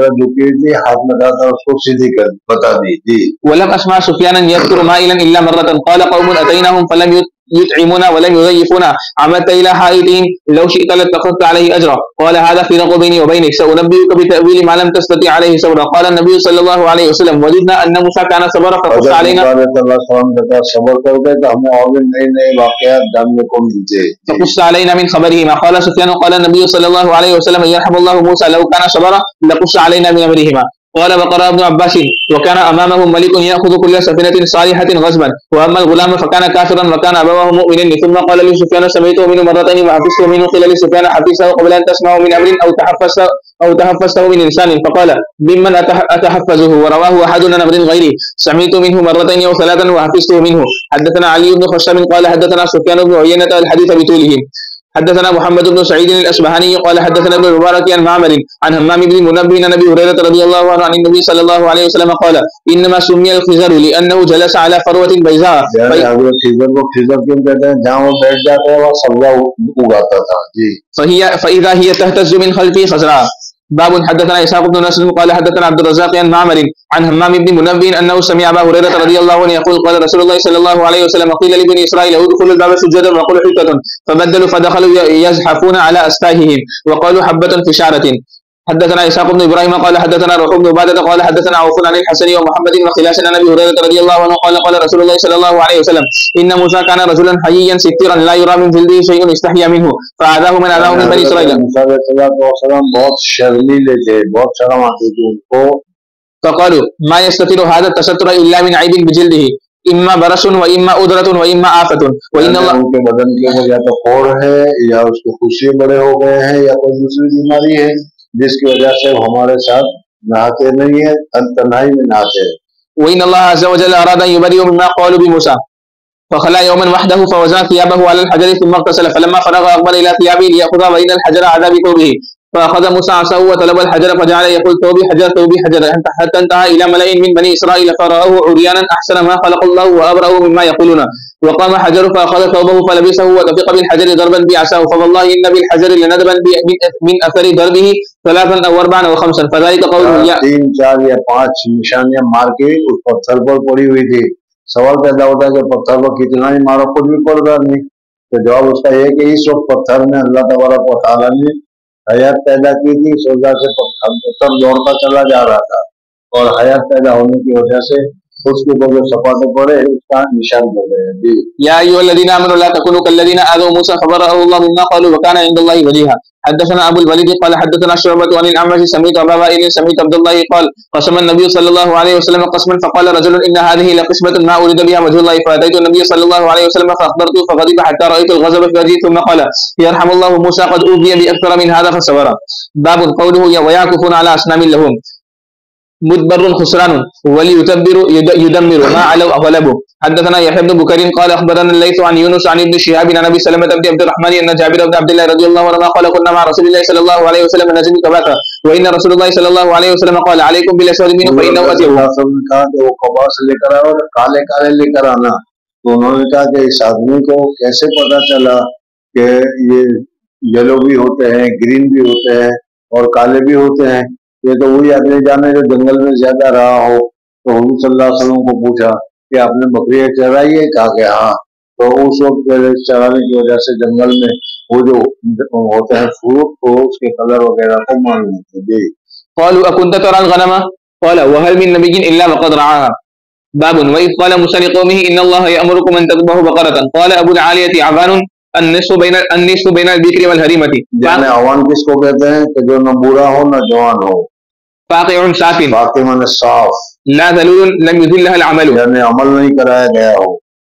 ولم أسمع سفيانا يذكر مائلا إلا مرة قال قوم أتيناهم فلم يطعمنا ولم يضيفونا عمدت الى حائطهم لو شئت لاتخذت عليه اجرا قال هذا فراق بيني وبينك سانبئك بتاويل ما لم تستطع عليه صبرا قال النبي صلى الله عليه وسلم وجدنا ان موسى كان صبر فقص علينا فقص علينا من خبرهما قال سفيان قال النبي صلى الله عليه وسلم يرحم الله موسى لو كان صبرا لقص علينا من امرهما قال وقرأ ابن عباس وكان امامه ملك ياخذ كل سفينة صالحة غصبا واما الغلام فكان كافرا وكان ابواه مؤمنين ثم قال لسفيان سمعته منه مرتين وحفظته منه قيل لسفيان حفظه قبل ان تسمعه من امر او تحفظه او تحفظته من انسان فقال ممن اتحفظه ورواه احد عن امر غيري سمعت منه مرتين او ثلاثا وحفظته منه. حدثنا علي بن خشاب قال حدثنا سفيان بن عيينة الحديث بطوله. حدثنا محمد بن سعيد الأصبهاني قال حدثنا ابن المبارك عن معمر عن همام بن منبه عن ابي هريرة رضي الله عنه عن النبي صلى الله عليه وسلم قال انما سمي الخزر لانه جلس على فروة بيضاء فهي فاذا هي تهتز من خلفه خزرا باب حدثنا اسحاق بن نصر قال حدثنا عبد الرزاق عن معمر عن همام بن منبه انه سمع ابا هريره رضي الله عنه يقول قال رسول الله صلى الله عليه وسلم قيل لبني اسرائيل ادخلوا الباب سجدا وقولوا حطة فبدلوا فدخلوا يزحفون على استاههم وقالوا حبة في شعرة. حدثنا اسحاق بن ابراهيم قال حدثنا روح بن عباده قال حدثنا عوف عن الحسن ومحمد وخلاس عن ابي هريره رضي الله عنه قال قال رسول الله صلى الله عليه وسلم ان موسى كان رجلا حييا ستيرا لا يرى من جلده شيء استحيا منه فاذاه من اذاه من بني اسرائيل. बहुत शर्मीले थे, बहुत शर्म आती थी उनको. فقالوا ما يستتر هذا التستر الا من عيب بجلده इम्मा बरसुन व इम्मा उदरतुन व इम्मा आफतुन व इन अल्लाह उनके बदन के ऊपर या तो फोड़ है या उसके खुशिये बड़े हो गए हैं या कोई दूसरी बीमारी है जिसकी वजह से हमारे साथ नहाते नहीं है, तन्हाई में नहाते हैं. व इन अल्लाह अज़्ज़ व जल्ल अरादा युबरिउ मिम्मा क़ालू बिमूसा فخلى يوما وحده فوزع ثيابه على الحجر ثم اغتسل فلما فرغ اقبل الى ثيابه ليأخذ وإن الحجر عذاب ثوبه فأخذ موسى عصاه وطلب الحجر فجعل يقول ثوبي حجر ثوبي حجر حتى انتهى إلى ملئ من بني إسرائيل فرآه عريانا أحسن ما خلق الله وأبرأه مما يقولون وقام حجر فأخذ ثوبه فلبسه وطفق بالحجر ضربا بعصاه فوالله إن بالحجر لندبا من أثر ضربه ثلاثا أو أربعا أو خمسا فذلك قوله या तीन चार या पांच निशानियां मार के उस पत्थर पर पड़ी हुई थी. सवाल पैदा होता है कि पत्थर पर कितना ही मारो कुछ भी पड़ता नहीं. तो जवाब उसका यह कि इस वक्त पत्थर में अल्लाह तबारक व तआला ने हयात पैदा की थी. इस वजह से पत्थर दौड़ता चला जा रहा था और हयात पैदा होने की वजह से उसके ऊपर जो सपाटे पड़े उसका निशान कर रहे हैं. जी या अय्युहल्लज़ीना आमनू ला तकुनू कल्लज़ीना आज़ौ मूसा फबर्रअहु अल्लाहु मिम्मा क़ालू व काना इंदल्लाहि वजीहा. حدثنا ابو الوليد قال حدثنا شعبة عن الاعمش سمعت ابا وائل سمعت عبد الله قال قسم النبي صلى الله عليه وسلم قسما فقال رجل ان هذه لقسمة ما اريد بها وجه الله فاتيت النبي صلى الله عليه وسلم فاخبرته فغضب حتى رايت الغضب في وجهه ثم قال يرحم الله موسى قد اوذي باكثر من هذا فصبر. باب قوله ويعكفون على اصنام لهم مدبر خسران وليتبر يدمر ما علوا غلبوا. حدثنا يحيى بن بكير قال اخبرنا الليث عن يونس عن ابن شهاب عن ابي سلمة بن عبد الرحمن ان جابر بن عبد الله رضي الله عنه قال كنا مع رسول الله صلى الله عليه وسلم نزل كباتا وان رسول الله صلى الله عليه وسلم قال عليكم بالاشهر منه فانه اطيب. कहा कि वो कबास लेकर आओ और काले काले लेकर आना. तो उन्होंने कहा कि इस आदमी को कैसे पता चला कि ये येलो भी होते हैं, ग्रीन भी होते हैं और काले भी होते हैं. ये तो वही आदमी जाने जो जंगल में ज्यादा रहा हो. तो हुजूर सल्लल्लाहु अलैहि वसल्लम को पूछा कि आपने बकरियां चराई है? कहा कि हाँ. तो उस वक्त चराने की वजह से जंगल में वो जो होते हैं फ्रूट को उसके कलर वगैरह को मान लेते हैं. قالوا أكنت ترى الغنم قال وهل من نبي إلا وقد رعاها. باب وإذ قال موسى لقومه إن الله يأمركم أن تذبحوا بقرة قال أبو العالية عفان النصف بين النصف بين البكر والهريمة. यानी अवान किसको कहते हैं कि जो न बूढ़ा हो न जवान हो. फाक़िउन साफ़िन फाक़ि माने साफ. ला ज़लूल लम युज़िल्लहा अल-अमल यानी अमल नहीं कराया गया हो.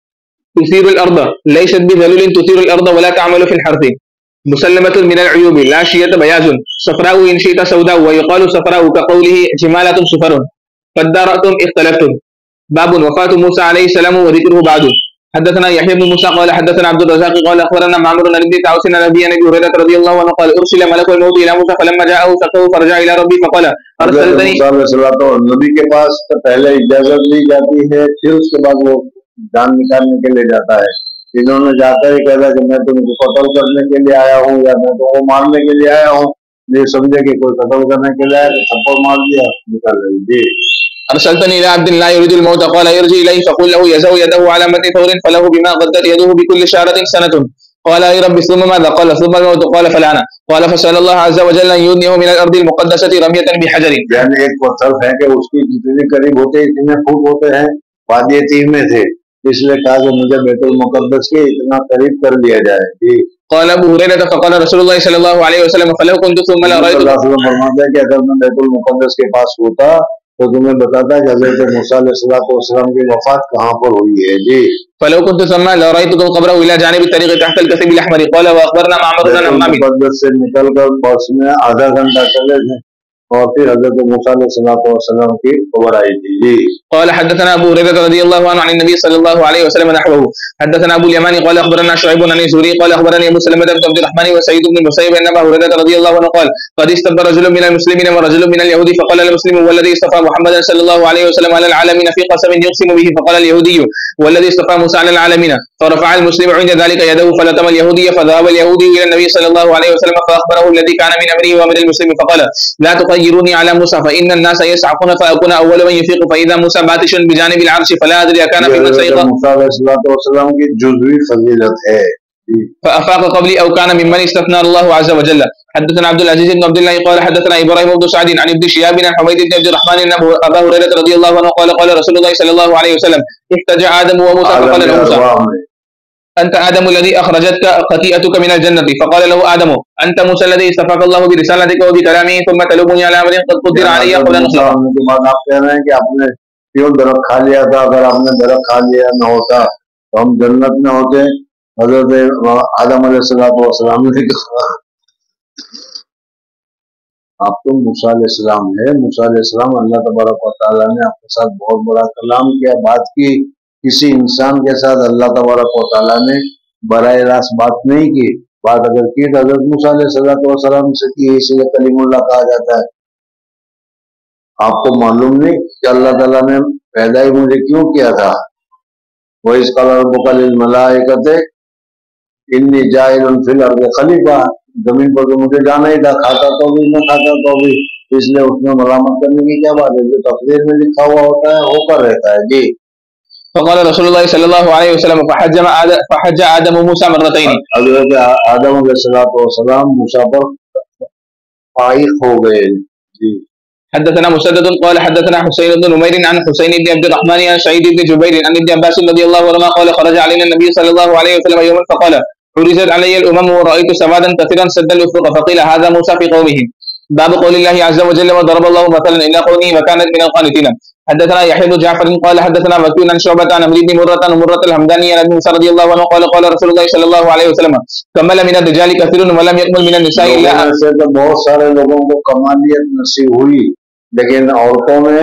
तुसीरु अल-अर्द लैसत बिज़लूलिन तुसीरु अल-अर्द वला तअमलु फ़िल हर्थ मुसल्लमतुन मिन अल-उयूब ला शियत बयाज़ुन सफ़राउ इन शि'त सौदाउ व युक़ालु सफ़राउ कक़ौलिहि जिमालतुन सुफ़रुन फ़द्दारअतुम इख्तलफ़्तुम. बाब वफ़ात मूसा अलैहि सलाम व ज़िक्रुहु बाद. حدثنا يحيى بن موسى قال حدثنا عبد الرزاق قال اخبرنا معمر بن ابي طاووس عن ابي هريره رضي الله عنه قال ارسل ملك الموت الى موسى فلما جاءه سقه فرجع الى ربي فقال ارسلتني. तो नबी के पास तो पहले इजाजत ली जाती है, फिर उसके बाद वो जान निकालने के लिए जाता है. इन्होंने जाकर ही कहता कि मैं तुमको कत्ल करने के लिए आया हूँ या मैं तुमको मारने के लिए आया हूँ. ये समझे कि कोई कत्ल करने के लिए आया तो थप्पड़ मार दिया, निकाल रही. जी أرسلتني إلى عبد لا يريد الموت قال ارجع إليه فقل له يزو يده على متن ثور فله بما قدت يده بكل شعرة سنة. قال يا رب ثم ماذا؟ قال ثم الموت. قال فلعنة. قال فسأل الله عز وجل أن يدنيه من الأرض المقدسة رمية بحجر. यानी एक पत्थर फेंके उसकी जितने करीब होते इतने फुट होते हैं वादी तीन में थे, इसलिए कहा कि मुझे बैतुल मुकद्दस के इतना करीब कर दिया जाए. قال أبو هريرة فقال رسول الله صلى الله عليه وسلم فلو كنت ثم لرأيت. फरमाता है कि अगर मैं बैतुल मुकद्दस के पास होता तो तुम्हें बताता है कि हज़रत मूसा अलैहिस्सलाम की वफात कहाँ पर हुई है. जी فلو كنت ثم لرأيتكم قبره إلى جانب الطريق تحت الكثيب الأحمر. قال وأخبرنا معمر بن همام मुकद्दस से निकलकर बस में आधा घंटा चले थे और फिर हज़रत मूसा अलैहिस्सलाम की खबर आई थी. जी قال حدثنا أبو هريرة رضي الله عنه عن النبي صلى الله عليه وسلم نحوه. حدثنا أبو اليماني قال أخبرنا شعيب عن الزهري قال أخبرني أبو سلمة بن عبد الرحمن وسعيد بن المسيب أن أبا هريرة رضي الله عنه قال قد استبى رجل من المسلمين ورجل من اليهود فقال المسلم والذي اصطفى محمدا صلى الله عليه وسلم على العالمين في قسم يقسم به فقال اليهودي والذي اصطفى موسى على العالمين فرفع المسلم عند ذلك يده فلطم اليهودي فذهب اليهودي الى النبي صلى الله عليه وسلم فاخبره الذي كان من امره وامر المسلم فقال لا تخيروني على موسى فان الناس يسعقون فاكون اول من يفيق فاذا موسى باتش بجانب العرش فلا ادري اكان ممن سيق موسى अलैहिस्सलाम की जुज़वी फजीलत है فافاق قبلي او كان ممن استثنى الله عز وجل. حدثنا عبد العزيز بن عبد الله قال حدثنا ابراهيم بن سعد عن ابن شهاب عن حميد بن عبد الرحمن ان ابا هريره رضي الله عنه قال قال رسول الله صلى الله عليه وسلم احتج ادم وموسى فقال له موسى انت ادم الذي اخرجتك خطيئتك من الجنه فقال له ادم انت موسى الذي استفاق الله برسالتك وبكلامه ثم تلومني على امر قد قدر علي قبل ان اخلق. आप कह रहे हैं कि आपने क्यों दरख्त खा लिया था, अगर आपने दरख्त खा लिया न होता तो हम जन्नत में होते. हजरत आदम अलैहिस्सलाम ने कहा आप तो मूसा अलैहिस्सलाम है. मूसा अलैहिस्सलाम अल्लाह तबारक व तआला ने आपके साथ बहुत बड़ा कलाम किया, बात की. किसी इंसान के साथ अल्लाह तबारक व तआला ने बराह रास्त बात नहीं की. बात अगर की तो हजरत मूसा अलैहिस्सलाम से की, इसलिए कलीमुल्लाह कहा जाता है. आपको मालूम नहीं कि अल्लाह ताला ने पैदा ही मुझे क्यों किया था. वह इस कल मलाइकते इन्नी जाइलुन फिल अर्ज़ खलीफा, जमीन पर तो मुझे जाना ही था, खाता तो भी न खाता तो भी, इसलिए उसमें मलामत करने की क्या बात है. जो तकदीर में लिखा हुआ होता है होकर रहता है. जी. فقال رسول الله صلى الله عليه وسلم فحج آدم فحج آدم موسى مرتين. हज़रत आदम अलैहिस्सलाम मूसा पर फाइक हो गए. जी. حدثنا مسدد قال حدثنا حسين بن نمير عن حسين بن عبد الرحمن عن سعيد بن جبير عن ابن عباس رضي الله عنهما قال خرج علينا النبي صلى الله عليه وسلم يوما فقال عرضت علي الامم ورأيت سوادا كثيرا سد الافق فقيل هذا موسى في قومه. باب قول الله عز وجل وضرب الله مثلا الى قومه وكانت من القانتين. حدثنا يحيى بن جعفر قال حدثنا وكيع عن شعبة عن عمرو بن مرة عن مرة الحمداني عن ابي موسى رضي الله عنه قال قال رسول الله صلى الله عليه وسلم كمل من الرجال كثير ولم يكمل من النساء الا. तो बहुत सारे लोगों को कमालियत नसीब हुई, लेकिन औरतों में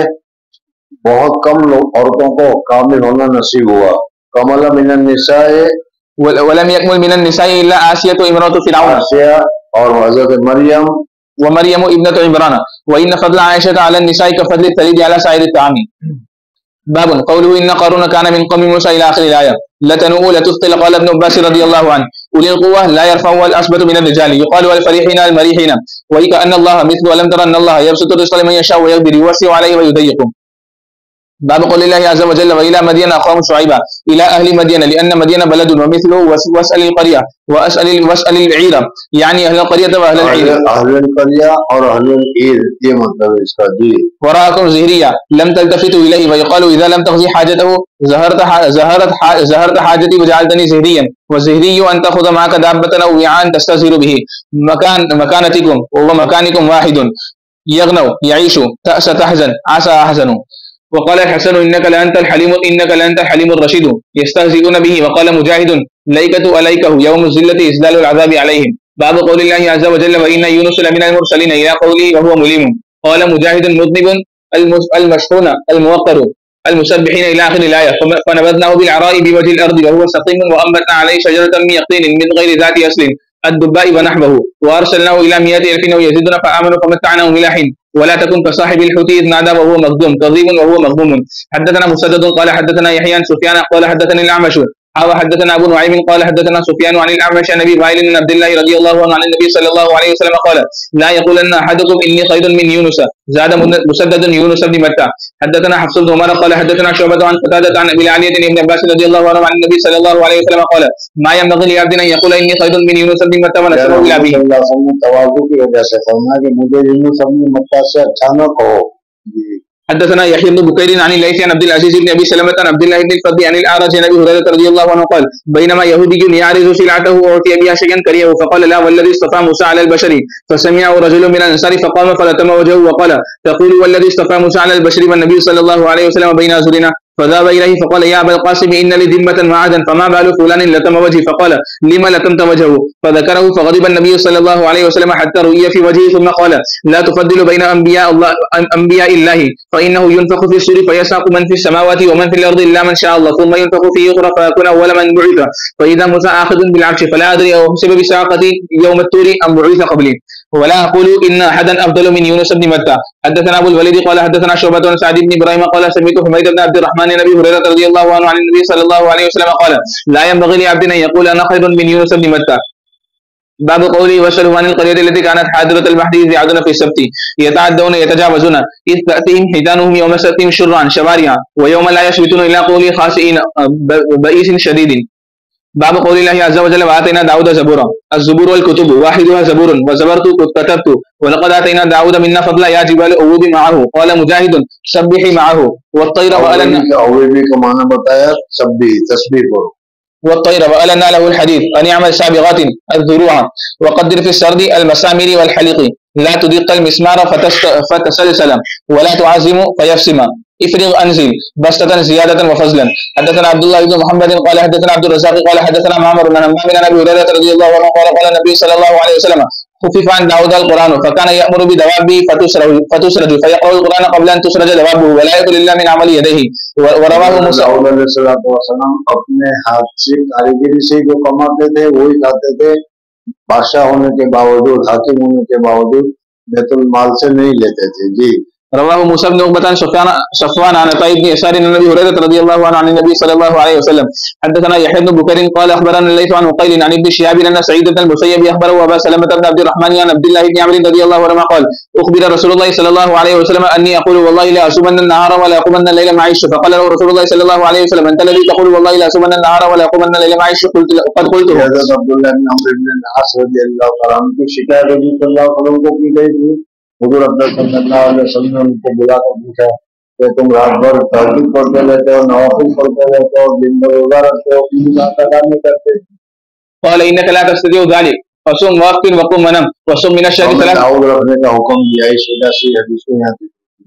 बहुत कम लोग औरतों को कामिल होना नसीब हुआ. कमल मिनन निसाए वलम यकमुल मिनन निसाई इल्ला आसिया तो इमरातु फिरऔन, आसिया और हजरत मरियम व मरियम इब्नतु इमरान व इन फضل आयशा अला निसाई का फضل सलीद अला साइर ताम. बाब कौलुहु इन क़ारून कान मिन क़ौमि मूसा इला आखिर आया लतनु लतुस्तिल قال ابن عباس رضي الله عنه أولي القوة لا يرفع والأثبت من الرجال يقال والفريحين المريحين وكأن الله مثل ولم تر أن الله يبسط الرزق لمن يشاء ويقدر يوسع عليه ويضيق. باب قول الله عز وجل وإلى مدين أخاهم شعيبا إلى أهل مدين لأن مدين بلد ومثله واسأل القرية واسأل واسأل العير يعني أهل القرية وأهل العير. أهل القرية और أهل العير ये मतलब इसका. जी. وراءكم زهرية لم تلتفتوا إليه ويقال إذا لم تقضي حاجته زهرت زهرت زهرت حاجتي وجعلتني زهريا والزهري أن تأخذ معك دابة أو وعاء تستزهر به مكان مكانتكم ومكانكم واحد يغنوا يعيش تأس تحزن عسى أحزن. وقال الحسن إنك لأنت الحليم إنك لأنت الحليم الرشيد يستهزئون به. وقال مجاهد ليكة أليكه يوم الذلة إزدال العذاب عليهم. باب قول الله عز وجل وإن يونس لمن المرسلين إلى قوله وهو مليم. قال مجاهد مذنب المشحون الموقر المسبحين إلى آخر الآية فنبذناه بالعراء بوجه الأرض وهو سقيم وأنبتنا عليه شجرة من يقطين من غير ذات أصل الدباء ونحبه وأرسلناه إلى مئة ألف ويزيدون فآمنوا فمتعناهم إلى حين ولا تكن كصاحب الحوت إذ نادى وهو مكظوم كظيم وهو مغموم. حدثنا مسدد قال حدثنا يحيى عن سفيان قال حدثني الأعمش حدثنا أبو نعيم قال حدثنا سفيان عن الأعمش عن أبي وائل بن عبد الله رضي الله عنه عن النبي صلى الله عليه وسلم قال لا يقولن أحدكم إني خير من يونس زاد مسدد يونس بن متى. حدثنا حفص بن عمر قال حدثنا شعبة عن قتادة عن أبي العالية بن عباس رضي الله عنه عن النبي صلى الله عليه وسلم قال ما ينبغي لعبد أن يقول إني خير من يونس بن متى ونسبه إلى أبيه. तवाज़ु की वजह से फरमाया कि मुझे यूनुस बन मत्ता से अच्छा न कहो. حدثنا يحيى بن بكير عن الليث عن عبد العزيز بن ابي سلمة عن عبد الله بن الفضل عن الاعرج عن ابي هريره رضي الله عنه قال بينما يهودي يعرض سلعته اعطي بها شيئا كرهه فقال لا والذي اصطفى موسى على البشر فسمعه رجل من الانصار فقام فلتم وجهه وقال تقول والذي اصطفى موسى على البشر والنبي صلى الله عليه وسلم بين ازرنا فذهب اليه فقال يا ابا القاسم ان لي ذمه وعدا فما بال فلان لتم وجهي فقال لما لتمت وجهه فذكره فغضب النبي صلى الله عليه وسلم حتى رؤي في وجهه ثم قال لا تفضل بين انبياء الله انبياء الله فانه ينفخ في الصور فيساق من في السماوات ومن في الارض الا من شاء الله ثم ينفخ في اخرى فيكون اول من بعث فاذا موسى اخذ بالعرش فلا ادري او حسب بساقتي يوم الطور ام بعث قبلي. वला अक़ूलु इन्ना अहदन अफ़ज़लु मिन यूनुस इब्न मत्ता हदथना अबुल वलीद क़ाल हदथना शुअबा अन सअद इब्न इब्राहीम क़ाल समिअतु हुमैद इब्न अब्दुर्रहमान अन अबी हुरैरा रज़ियल्लाहु अन्हु अन नबी सल्लल्लाहु अलैहि वसल्लम क़ाल ला यंबग़ी लिअब्दिन अन यक़ूल अना ख़ैरुन मिन यूनुस इब्न मत्ता बाब क़ौली वसअलहु अनिल क़रयति लती कानत हादिरतल बहरि इज़ यअदून फ़ी सब्ति यतअद्दौन यतजावज़ून इज़ तअतीहिम हितानुहुम यौम सब्तिहिम शुर्रअन शवारिया व यौम ला यश्बितून इल्ला क़ौली ख़ासिईन बईसिन शदीदिन बाब क़ौलिल्लाहि अज़्ज़ा व जल्ल व आतैना दाऊद ज़बूरा अज़्ज़ुबूर वल कुतुबु वाहिदुहा ज़बूरुन व ज़बरतु कतबतु व लक़द आतैना दाऊद मिन्ना फ़ज़ला या जिबालु अव्विबी मअहु क़ाल मुजाहिदुन सब्बिही मअहु वत्तैर व अलन्ना अव्विबी का माना बताया सब्बी तस्बीह करो والطير وألنا له الحديث أن يعمل سابغات الذروع وقدر في السرد المسامير والحلق لا تدق المسمار فتسلسل ولا تعزم فيفسم افرغ أنزل بسطة زيادة وفضلا حدثنا عبد الله بن محمد قال حدثنا عبد الرزاق قال حدثنا معمر بن همام عن أبي هريرة رضي الله عنه قال قال النبي صلى الله عليه وسلم خفف عن داود القرآن فكان يأمر بدوابه فتسرج فيقرأ القرآن قبل أن تسرج دوابه ولا يأكل إلا من عمل يديه ورواه موسى अपने हाथ से कारीगरी से जो कमाते थे वही खाते थे बादशाह होने के बावजूद हाकिम होने के बावजूद बैतुल माल से नहीं लेते थे जी رواه موسى بن عقبة عن صفوان عن عطاء بن يسار عن ابي هريرة رضي الله عنه عن النبي صلى الله عليه وسلم حدثنا يحيى بن بكير قال اخبرنا الليث عن عقيل عن ابن شهاب ان سعيد بن المسيب اخبره ابا سلمة بن عبد الرحمن عن عبد الله بن عمرو رضي الله عنهما قال اخبر رسول الله صلى الله عليه وسلم اني اقول والله لا اصومن النهار ولا اقومن الليل معي فقال له رسول الله صلى الله عليه وسلم انت الذي تقول والله لا اصومن النهار ولا اقومن الليل معي قلت قد قلت حضرت عبد الله بن عمرو بن العاص رضي الله تعالى عنه की शिकायत नबी सल्लल्लाहु अलैहि वसल्लम को की गई थी हुजूर अकबर सल्लल्लाहु अलैहि वसल्लम ने उनको बुलाकर पूछा कि तुम रात भर तहज्जुद पढ़ते रहते हो नवाफिल पढ़ते रहते हो दिन भर रोजा रखते हो अपनी बात अदा नहीं करते قال انك لا تستطيع ذلك فصم وافطر وقم ونم وصم من الشهر ثلاث दाऊद रखने का हुक्म दिया इस वजह से हदीस में यहाँ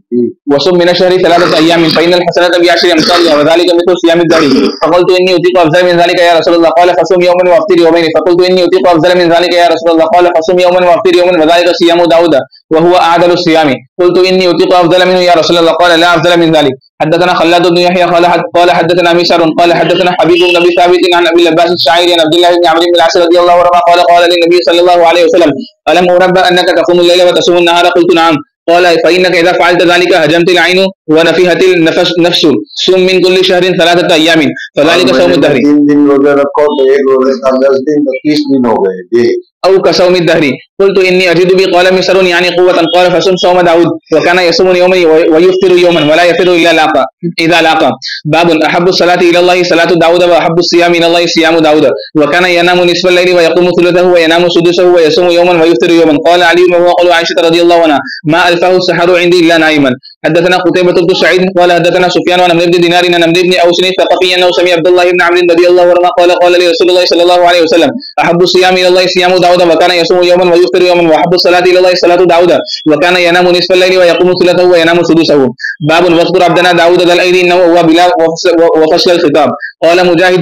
وصم من الشهر ثلاثة أيام فإن الحسنات بعشر أمثالها وذلك مثل صيام الدهر فقلت إني أطيق أفضل من ذلك يا رسول الله قال فصم يوما وافطر يومين فقلت إني أطيق أفضل من ذلك يا رسول الله قال فصم يوما وافطر يوما وذلك صيام داود وهو أعدل الصيام قلت إني أطيق أفضل منه يا رسول الله قال لا أفضل من ذلك حدثنا خلاد بن يحيى قال قال حدثنا مسعر قال حدثنا حبيب بن أبي ثابت عن أبي العباس الشاعري عن عبد الله بن عمرو بن العاص رضي الله عنه قال قال للنبي صلى الله عليه وسلم ألم أنبأ أنك تقوم الليل وتصوم النهار قلت نعم قال فإنك إذا فعلت ذلك هجمت العين ونفحت النفس نفس صم من كل شهر ثلاثة أيام فذلك صوم الدهر तीन दिन रोजा रखो तो एक रोजे का दस दिन तो तीस दिन हो गए जी أو كصوم الدهر قلت إني أجد بي قال مسر يعني قوة قال فصم صوم داود وكان يصوم يوما ويفطر يوما ولا يفطر إلا لاقى إذا لاقى باب أحب الصلاة إلى الله صلاة داود وأحب الصيام إلى الله صيام داود وكان ينام نصف الليل ويقوم ثلثه وينام سدسه ويصوم يوما ويفطر يوما قال علي وهو قول عائشة رضي الله عنها ما ألفه السحر عندي إلا نائما حدثنا قتيبة بن سعيد قال حدثنا سفيان عن عمرو بن دينار عن عمرو بن أوس الثقفي أنه سمع عبد الله بن عمرو رضي الله عنه قال قال لي رسول الله صلى الله عليه وسلم أحب الصيام إلى الله صيام داود وكان يصوم يوما ويفطر يوما وأحب الصلاة إلى الله صلاة داود وكان ينام نصف الليل ويقوم ثلثه وينام سدسه باب واذكر عبدنا داود ذا الأيدي إنه هو بلا وفصل الخطاب قال مجاهد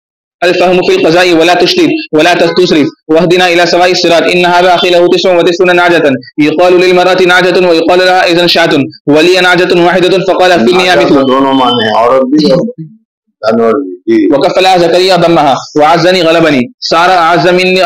الفهم في القضاء ولا تشرك ولا تسرف واهدنا الى سواء الصراط ان هذا اخي له تسع وتسعون نعجة يقال للمرأة نعجة ويقال لها اذا شاة ولي نعجة واحدة فقال فيني مثل दोनों माने औरत भी और जानवर भी وكفلها زكريا ضمها وعزني غلبني صار اعز مني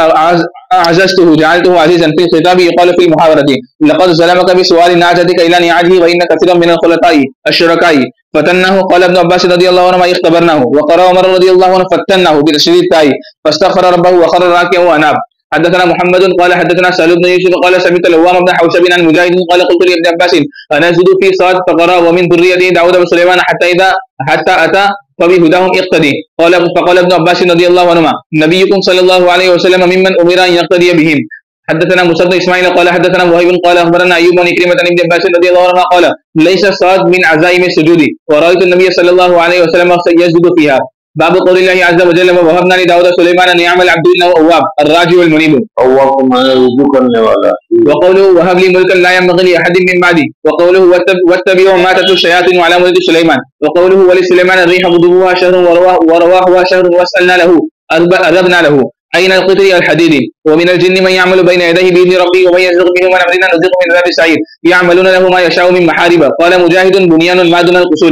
اعززته جعلته عزيزا في الخطاب يقال في المحاورة لقد ظلمك بسؤال نعجتك الى نعاجه وان كثيرا من الخلطاء الشركاء فتنه قال ابن عباس رضي الله عنهما اختبرناه وقرأ عمر رضي الله عنه فتنه بتشديد التاء فاستغفر ربه وخر راكعا واناب حدثنا محمد قال حدثنا سهل بن يوسف قال سمعت الهوام بن حوشب عن مجاهد قال قلت لابن عباس انزل في صاد فقرأ ومن ذريته داود وسليمان حتى اذا حتى اتى فبهداهم اقتدي قال فقال ابن عباس رضي الله عنهما نبيكم صلى الله عليه وسلم ممن امر ان يقتدي بهم حدثنا موسى بن اسماعيل قال حدثنا وهيب قال اخبرنا ايوب بن كريمة عن ابن عباس رضي الله عنهما قال ليس الصاد من عزائم السجود ورايت النبي صلى الله عليه وسلم يسجد فيها باب قول الله عز وجل ووهبنا لداود سليمان نعم العبد انه اواب الراجع والمنيب अव्वाब को माने रुजू करने वाला وقوله وهب لي ملكا لا ينبغي لاحد من بعدي وقوله واتبعوا ما تتلو الشياطين على ملك سليمان وقوله ولسليمان الريح غدوها شهر ورواحها شهر واسالنا له اذبنا له أين القطر الحديد ومن الجن من يعمل بين يديه بإذن ربه ومن يزغ منهم من أمرنا نزغ من عذاب السعير يعملون له ما يشاء من محارب قال مجاهد بنيان ما دون القصور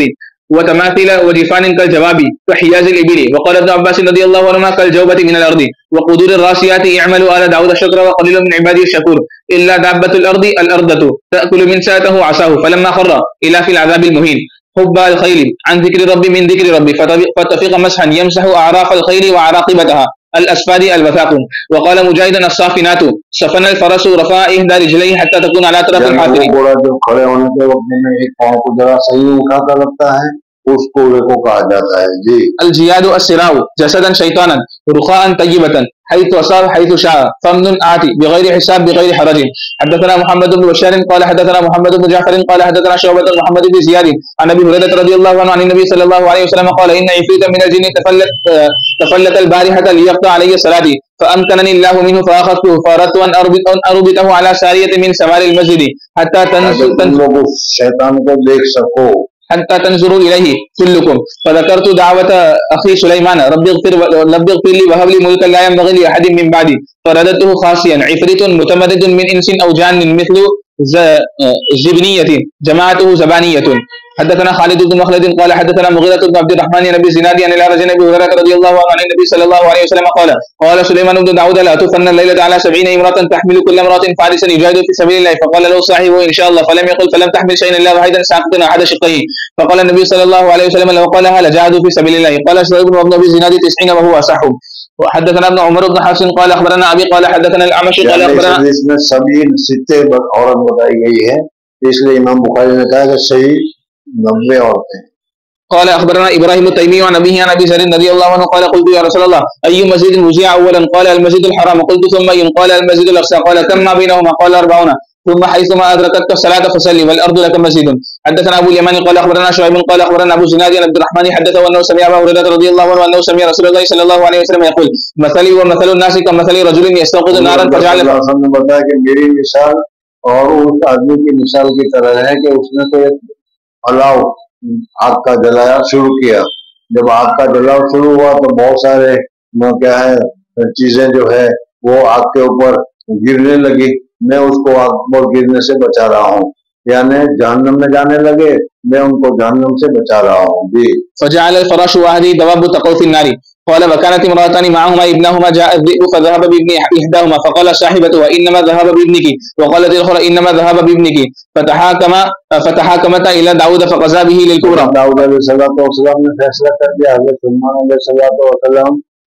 وتماثيل وجفان كالجواب كحياز الإبل. وقال ابن عباس رضي الله عنهما كالجوبة من الأرض. وقدور الراسيات اعملوا آل داود شكرا وقليل من عبادي الشكور إلا دابة الأرض الأرضة تأكل من ساته عصاه فلما خر إلى في العذاب المهين. حب الخيل عن ذكر ربي من ذكر ربي فتفق مسحا يمسح أعراف الخيل وعراقبتها الأسفاد الوثاق. وقال مجاهد الصافنات صفن الفرس رفع إحدى رجليه حتى تكون على طرف الحافر. घोड़ा जो खड़े होने के वक्त में एक पांव को जरा सही उठाता लगता है उस घोड़े को कहा जाता है जी। الجياد السراء جسدا شيطانا رخاء طيبة حيث أصاب حيث شاء فمن آتي بغير حساب بغير حرج. حدثنا محمد بن بشار قال حدثنا محمد بن جعفر قال حدثنا شعبة محمد بن زياد عن أبي هريرة رضي الله عنه عن النبي صلى الله عليه وسلم قال إن عفريتا من الجن تفلت تفلت البارحة ليقطع علي صلاتي فأمكنني الله منه فأخذته فأردت أن أربط أن أربطه على سارية من سوار المسجد حتى تنظر शैतान को देख सको حتى تنظروا إليه كلكم. فذكرت دعوة أخي سليمان رب اغفر رب اغفر لي وهب لي ملكا لا ينبغي لأحد من بعدي فرددته خاسيا عفريت متمدد من إنس أو جان مثل زبنية جماعته زبانية. حدثنا خالد بن مخلد قال حدثنا مغيرة بن عبد الرحمن عن ابي زناد عن الأعرج عن ابي هريرة رضي الله عنه عن النبي صلى الله عليه وسلم قال قال سليمان بن داود لا تفن الليلة على سبعين امرأة تحمل كل امرأة فارسا يجاهد في سبيل الله فقال له صاحبه إن شاء الله فلم يقل فلم تحمل شيئا إلا واحدا ساقطا أحد شقيه فقال النبي صلى الله عليه وسلم لو قالها لجاهدوا في سبيل الله. قال شعيب بن ابي زناد تسعين وهو أصح. وحدثنا ابن عمر بن حفص قال أخبرنا أبي قال حدثنا الأعمش قال أخبرنا इसमें सभी सित्ते औरत बताई गई है इसलिए इमाम बुखारी ने कहा कि सही नब्बे औरतें. قال أخبرنا إبراهيم التيمي عن أبيه عن أبي ذر رضي الله عنه قال قلت يا رسول الله أي مسجد وزع أولا قال المسجد الحرام قلت ثم أي قال المسجد الأقصى قال كم ما بينهما قال أربعون ثم حيثما أدركتك الصلاة فصلي والأرض لك مسجد. حدثنا أبو اليمان قال أخبرنا شعيب قال أخبرنا أبو زناد عن عبد الرحمن حدثه أنه سمع أبا هريرة رضي الله عنه أنه سمع رسول الله صلى الله عليه وسلم يقول مثلي ومثل الناس كمثل رجل يستوقد نارا فجعل ने बताया कि मेरी मिसाल और उस आदमी की मिसाल की तरह है कि उसने तो एक अलाव आग का जलाया शुरू किया. जब आग का जलाव शुरू हुआ तो बहुत सारे क्या है चीजें जो है वो आग के ऊपर गिरने लगी. मैं उसको आग पर गिरने से बचा रहा हूँ यानी जहन्नम में जाने लगे मैं उनको जहन्नम से बचा रहा हूँ जी. فجعل الفراش وهذه دواب تقوا في النار. قال وكانت امرأتان معهما ابنهما جاء الذئب فذهب بابن إحداهما فقال صاحبته إنما ذهب بابنك وقالت الأخرى إنما ذهب بابنك فتحاكما فتحاكمتا إلى داود فقضى به للكبرى. दाऊद अलैहिस्सलाम ने फैसला कर दिया हज़रत सुलेमान अलैहिस्सलाम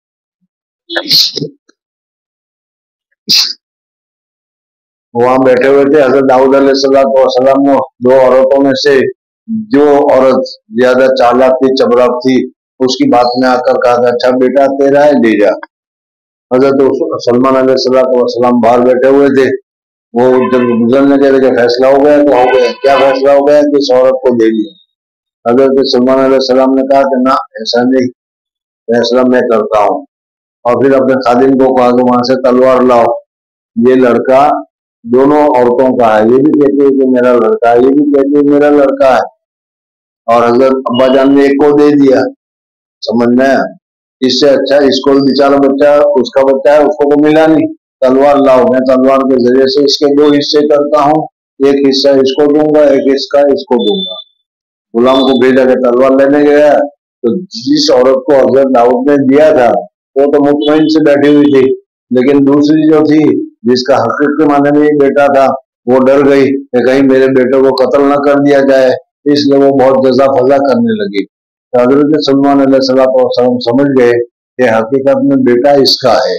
वहां बैठे हुए थे. हज़रत दाऊद अलैहिस्सलाम ने दो औरतों में से जो औरत ज्यादा चालाक थी चबराक थी उसकी बात में आकर कहा था अच्छा बेटा तेरा है ले जा. हज़रत सलमान अलैहिस्सलाम बाहर बैठे हुए थे. वो जब गुजरने के लिए फैसला हो गया तो हो गया. क्या फैसला हो गया कि इस औरत को ले लिया. हज़रत सलमान अलैहिस्सलाम ने कहा कि ना ऐसा नहीं फैसला मैं करता हूँ. और फिर अपने खादिम को कहा कि वहां से तलवार लाओ. ये लड़का दोनों औरतों का है. ये भी कहती है कि मेरा लड़का है ये भी कहती है मेरा लड़का है. और हज़रत अब्बा जान ने एक को दे दिया. समझ में आया. इससे अच्छा इसको बेचारा बच्चा उसका बच्चा है उसको तो मिला नहीं. तलवार लाओ मैं तलवार के जरिए से इसके दो हिस्से करता हूँ. एक हिस्सा इसको दूंगा एक हिस्सा इसको दूंगा. गुलाम को भेजा के तलवार लेने गया तो जिस औरत को हज़रत दाऊद ने दिया था वो तो मुतमईन से बैठी हुई थी लेकिन दूसरी जो थी जिसका हकीकी माने में बेटा था वो डर गई कि कहीं मेरे बेटे को कत्ल न कर दिया जाए. इसलिए वो बहुत जजा फजा करने लगी. तो हज़रत सलमान अलैहिस्सलाम समझ गए कि हकीकत में बेटा इसका है.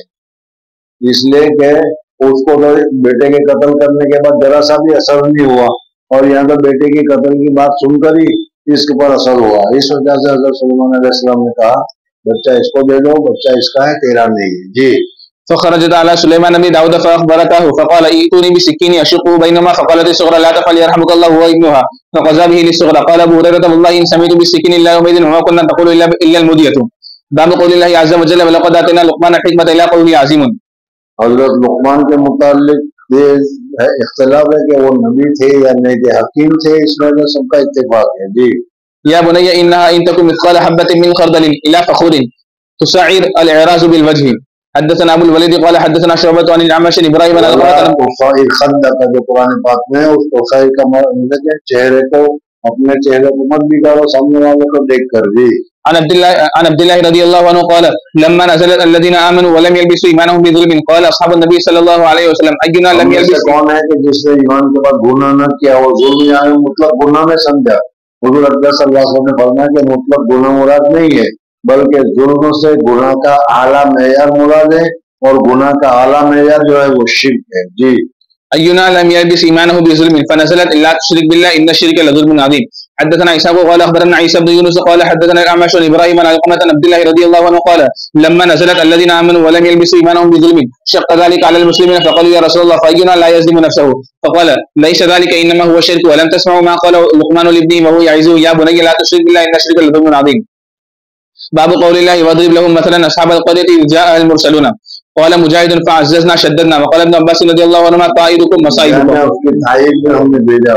इसलिए कि उसको तो बेटे के कत्ल करने के बाद जरा सा भी असर नहीं हुआ और यहाँ तो बेटे की कत्ल की बात सुनकर ही इसके पर असर हुआ. इस वजह से हज़रत सलमान अलैहिस्सलाम ने कहा बच्चा इसको दे दो बच्चा इसका है तेरा नहीं है जी. فخرجت على سليمان بن داود فأخبرته فقال ائتوني بسكين أشقه بينما فقالت الصغرى لا تفعل يرحمك الله هو ابنها فقضى به للصغرى. قال أبو هريرة والله إن سمعت بالسكين إلا يومئذ وما كنا نقول إلا إلا المدية. باب قول الله عز وجل ولقد آتينا لقمان الحكمة إلى قوله عظيم. हज़रत लुक़मान के मुताल्लिक ये इख्तिलाफ है कि वो नबी थे या नहीं थे. हकीम थे इसमें तो सबका इत्तेफाक है जी. يا بني إنها إن تكن مثقال حبة من خردل إلى فخور تسعر الإعراض بالوجه. حدثنا ابو الوليد قال حدثنا شعبة عن الأعمش ابراهيم عن القاسم खंद का जो कुरान पाक में उस तोसाई का मतलब चेहरे को अपने चेहरे को मत दिखाओ सामने वाले को देखकर जी। عن عبد الله عن عبد الله رضي الله عنه قال لما نزلت الذين آمنوا ولم يلبسوا إيمانهم بظلم قال أصحاب النبي صلى الله عليه وسلم أينا لم يلبس। कौन है कि जिसने ईमान के बाद गुनाह न किया और जुल्म या मुतलक गुनाह में समझा। हुजूर अकबर सल्लल्लाहु अलैहि वसल्लम ने फरमाया कि मुतलक गुनाह मुराद नहीं है बल्कि जुल्म से गुनाह का आला मेयार मुराद है और गुनाह का आला मेयार जो है वो शिर्क है जी। أينا لم يلبس إيمانه بظلم فنزلت لا تشرك بالله إن الشرك لظلم عظيم. حدثنا إسحاق قال أخبرنا عيسى بن يونس قال حدثنا الأعمش عن إبراهيم عن علقمة عن عبد الله رضي الله عنه قال لما نزلت الذين آمنوا ولم يلبسوا إيمانهم بظلم شق ذلك على المسلمين فقالوا يا رسول الله فأينا لا يظلم نفسه فقال ليس ذلك إنما هو شرك ولم تسمعوا ما قال لقمان لابنه وهو يعظه يا بني لا تشرك بالله إن الشرك لظلم عظيم. باب قول الله واضرب لهم مثلا أصحاب القرية إذ جاء المرسلون قال مجاهد فعززنا شددنا وقال ابن عباس رضي الله عنهما طائركم مصائبكم हमने भेजा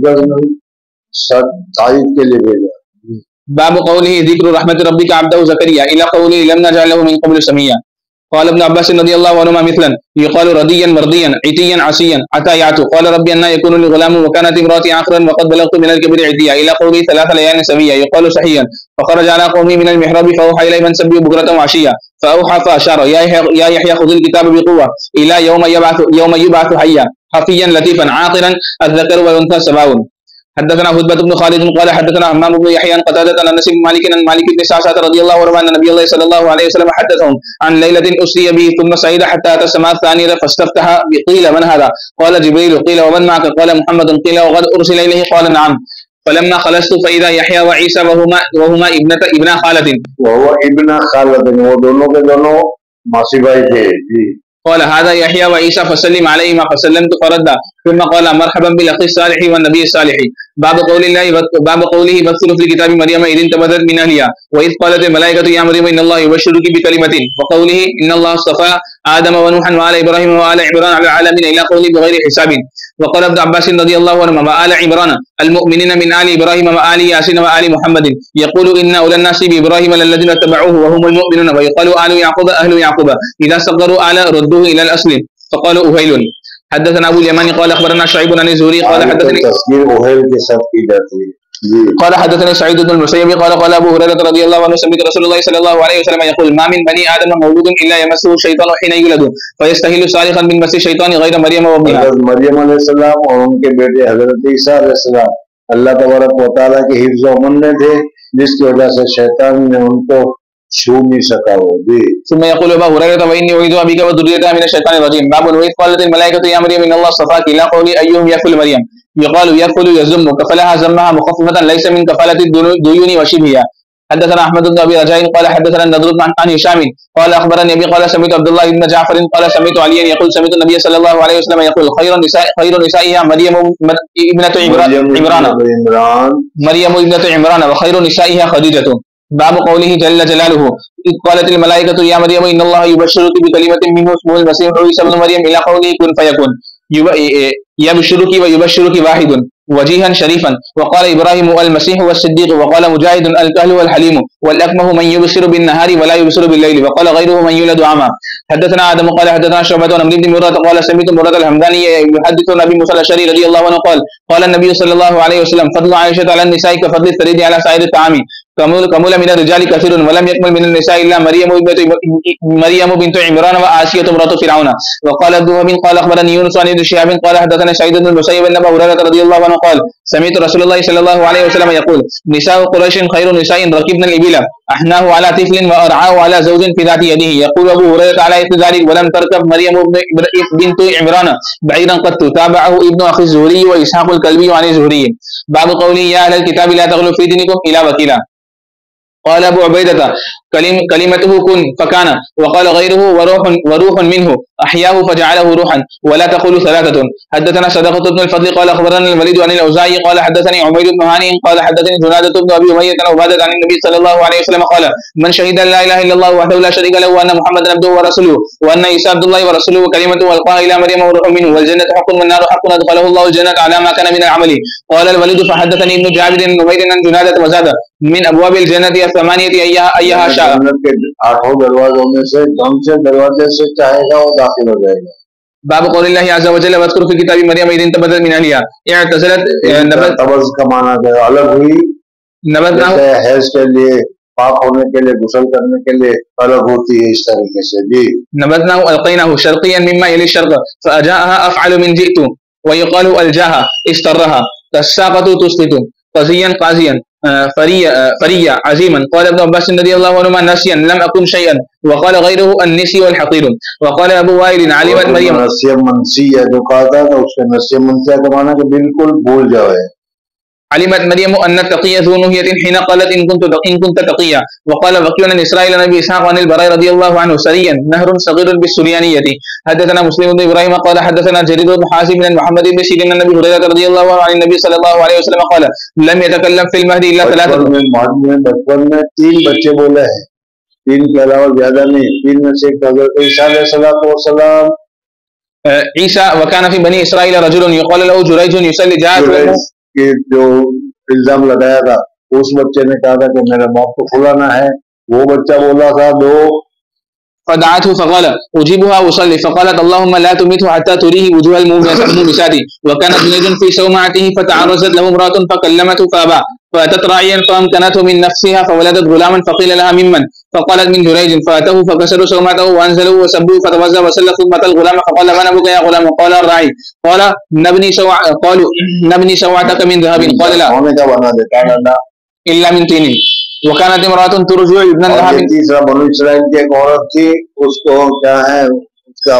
के लिए भेजा। باب قوله ذكر رحمة ربك عبده زكريا إلى قوله لم نجعل له من قبل سميا قال ابن عباس رضي الله عنهما مثلا يقال رديا مرضيا عتيا عصيا أتى يعتو قال ربي أن يكون لي غلام وكانت امرأتي عاقرا وقد بلغت من الكبر عتيا إلى قوله ثلاث ليال سويا يقال صحيا فخرج على قومه من المحراب فأوحى إليه من سبه بكرة وعشيا فأوحى فأشار يا يحيى خذ الكتاب بقوة إلى يوم يبعث يوم يبعث حيا حفيا لطيفا عاقرا الذكر والأنثى سواء. حدثنا هدبة بن خالد قال حدثنا همام بن يحيى عن قتادة عن انس بن مالك عن مالك بن سعسعة رضي الله عنه ان النبي الله صلى الله عليه وسلم حدثهم عن ليلة اسري به ثم صعد حتى اتى السماء الثانية فاستفتح قيل من هذا؟ قال جبريل قيل ومن معك؟ قال محمد قيل وقد ارسل اليه؟ قال نعم. فلما خلصت فاذا يحيى وعيسى وهما وهما ابنة ابن خالد وهو ابن خالد वो दोनों के दोनों मासी भाई थे जी। قال هذا يحيى وعيسى فسلم عليهما فسلمت فردا ثم قال مرحبا بالاخ الصالح والنبي الصالح. باب قول الله باب قوله واذكر في الكتاب مريم اذ انتبذت من اهلها واذ قالت الملائكه يا مريم ان الله يبشرك بكلمه وقوله ان الله اصطفى ادم ونوحا وآل ابراهيم وآل عمران على العالمين الى قوله بغير حساب. وقال ابن عباس رضي الله عنهما وآل عمران المؤمنين من آل ابراهيم وآل ياسين وآل محمد يقول ان اولى الناس بابراهيم الذين اتبعوه وهم المؤمنون ويقال آل يعقوب اهل يعقوب اذا صغروا آل ردوه الى الاصل فقالوا اهيل. حدثنا ابو اليماني قال اخبرنا شعيب عن الزهري قال حدثني تذكير اهيل के साथ की जाती है قال حدثني سعيد بن المسيب قال قال ابو هريره رضي الله عنه سمعت رسول الله صلى الله عليه وسلم يقول ما من بني ادم مولود الا يمسه الشيطان حين يولد فيستهل صالحا من مس الشيطان غير مريم وابنها. मरियम अलैहिस्सलाम और उनके बेटे हजरत ईसा अलैहिस्सलाम अल्लाह तबारक व तआला के हिफ्ज़ व अमन में थे जिसकी वजह से शैतान ने उनको छू नहीं सका वो जी। ثم يقول ابو هريره واني اعيذ بك وذريتها من الشيطان الرجيم. باب وإذ قالت الملائكه يا مريم ان الله اصطفاك الى قول ايهم يكفل مريم يقال يكفل يزم كفلها زمها مخففه ليس من كفاله الديون وشبهها. حدثنا احمد بن ابي رجاء قال حدثنا النضر عن هشام قال اخبرني ابي قال سمعت عبد الله بن جعفر قال سمعت عليا يقول سمعت النبي صلى الله عليه وسلم يقول خير النساء خير نسائها مريم ابنه عمران مريم ابنه عمران وخير نسائها خديجه. باب قوله جل جلاله إذ قالت الملائكة يا مريم إن الله يبشرك بكلمة منه اسمه المسيح عيسى ابن مريم إلى قوله كن فيكون يبشرك ويبشرك واحد وجيها شريفا. وقال إبراهيم المسيح والصديق وقال مجاهد الكهل والحليم والأكمه من يبصر بالنهار ولا يبصر بالليل وقال غيره من يولد عاما. حدثنا آدم قال حدثنا شعبة عن عمرو بن مرة قال سمعت مرة الحمداني يحدث النبي موسى الأشعري رضي الله عنه قال قال النبي صلى الله عليه وسلم فضل عائشة على النساء كفضل الثريد على سائر الطعام كمول كمول من الرجال كثير ولم يكمل من النساء الا مريم بنت مريم بنت عمران وآسية امرأة فرعون. وقال ابن وهب قال اخبرني يونس عن ابن شهاب قال حدثنا سعيد بن المسيب ان ابا هريرة رضي الله عنه قال سمعت رسول الله صلى الله عليه وسلم يقول نساء قريش خير نساء ركبن الابل احناه على طفل وارعاه على زوج في ذات يده. يقول ابو هريرة على اثر ذلك ولم تركب مريم بنت عمران بعيدا قد تابعه ابن اخي الزهري واسحاق الكلبي عن الزهري. باب قوله يا اهل الكتاب لا تغلوا في دينكم الى وكيلا. قال ابو عبيدة كلمته كن فكان. وقال غيره وروح وروح منه احياه فجعله روحا ولا تقول ثلاثة. حدثنا صدقة بن الفضل قال اخبرنا الوليد عن الاوزاعي قال حدثني عمير بن هانئ قال حدثني جنادة بن ابي امية عن عبادة عن النبي صلى الله عليه وسلم قال من شهد لا اله الا الله وحده لا شريك له وان محمدا عبده ورسوله وان عيسى عبد الله ورسوله وكلمته والقاها الى مريم وروح منه والجنة حق والنار حق ادخله الله الجنة على ما كان من العمل. قال الوليد فحدثني ابن جابر بن عمير عن جنادة وزاد من ابواب الجنة الثمانية ايها ايها شاء आठों दरवाजों में से कौन से दरवाजे से चाहेगा वो दाखिल हो जाएगा. बाब क़ौलिल्लाहि अज़्ज़ा व जल्ल वज़्कुर फ़ी किताबि मरियम इज़ इंतबज़त मिन अहलिहा इअ्तज़लत नबत तबज़ का माना है अलग हुई, नबतना जैसे हैज के लिए पाक होने के लिए गुस्ल करने के लिए अलग होती है, इस तरीके से। जी नबतनाहु अलक़ैनाहु शर्क़िय्यन मिम्मा यली शर्क़ फ़अजाअहा अफ़अलु मिन जिअतु व युक़ालु अलजाहा इस्तर्रहा तस्साक़तु तुस्क़ितु क़ज़िय्यन क़ाज़ियन फ़रिया फ़रिया अज़ीमन क़ाल इब्न अब्बास रज़ियल्लाहु अन्हुमा नसियन लम अकुन शयअन व क़ाल ग़ैरुहु अन्निसी वल हक़ीर व क़ाल अबू वाइल अलिमत मरियम नसिया मनसिया जो कहा था तो उसके नसिया मनसिया का माना कि बिल्कुल भूल जाए। علمت مريم أن التقية ذو نهية حين قالت إن كنت إن كنت تقيا وقال وكيع عن إسرائيل نبي إسحاق عن البراء رضي الله عنه سريا نهر صغير بالسريانية حدثنا مسلم بن إبراهيم قال حدثنا جرير بن حازم بن محمد بن بشير عن النبي هريرة رضي الله عنه عن النبي صلى الله عليه وسلم قال لم يتكلم في المهد إلا ثلاثة बचपन में तीन बच्चे बोले हैं, तीन के अलावा ज्यादा नहीं। तीन में से हज़रत ईसा अलैहिस्सलाम ईसा वकान फी बनी इसराइल रजुलन युक़ाल लहु जुरैज युसल्ली जाअत कि जो इल्जाम लगाया था, उस बच्चे ने कहा था कि मेरा बाप को फुलाना है। वो बच्चा बोला था दो فدعته فقال أجيبها وصلي فقالت اللهم لا تمته حتى تريه وجوه المومسات وكان جنيد في سومعته فتعرضت له امرأة فكلمته فأبى فأتت راعيا فأمكنته من نفسها فولدت غلاما فقيل لها ممن فقالت من جريج فأتوه فكسروا سومته وأنزلوا وسبوا فتوزى وسل ثمة الغلام فقال من أبوك يا غلام؟ قال الراعي قال نبني سوع قالوا نبني سوعتك من ذهب قال لا إلا من طين वकानत इमरातुन तुरजु इब्नन लहा मिन तीसरा बनु इस्राइल की एक औरत थी, उसको क्या है उसका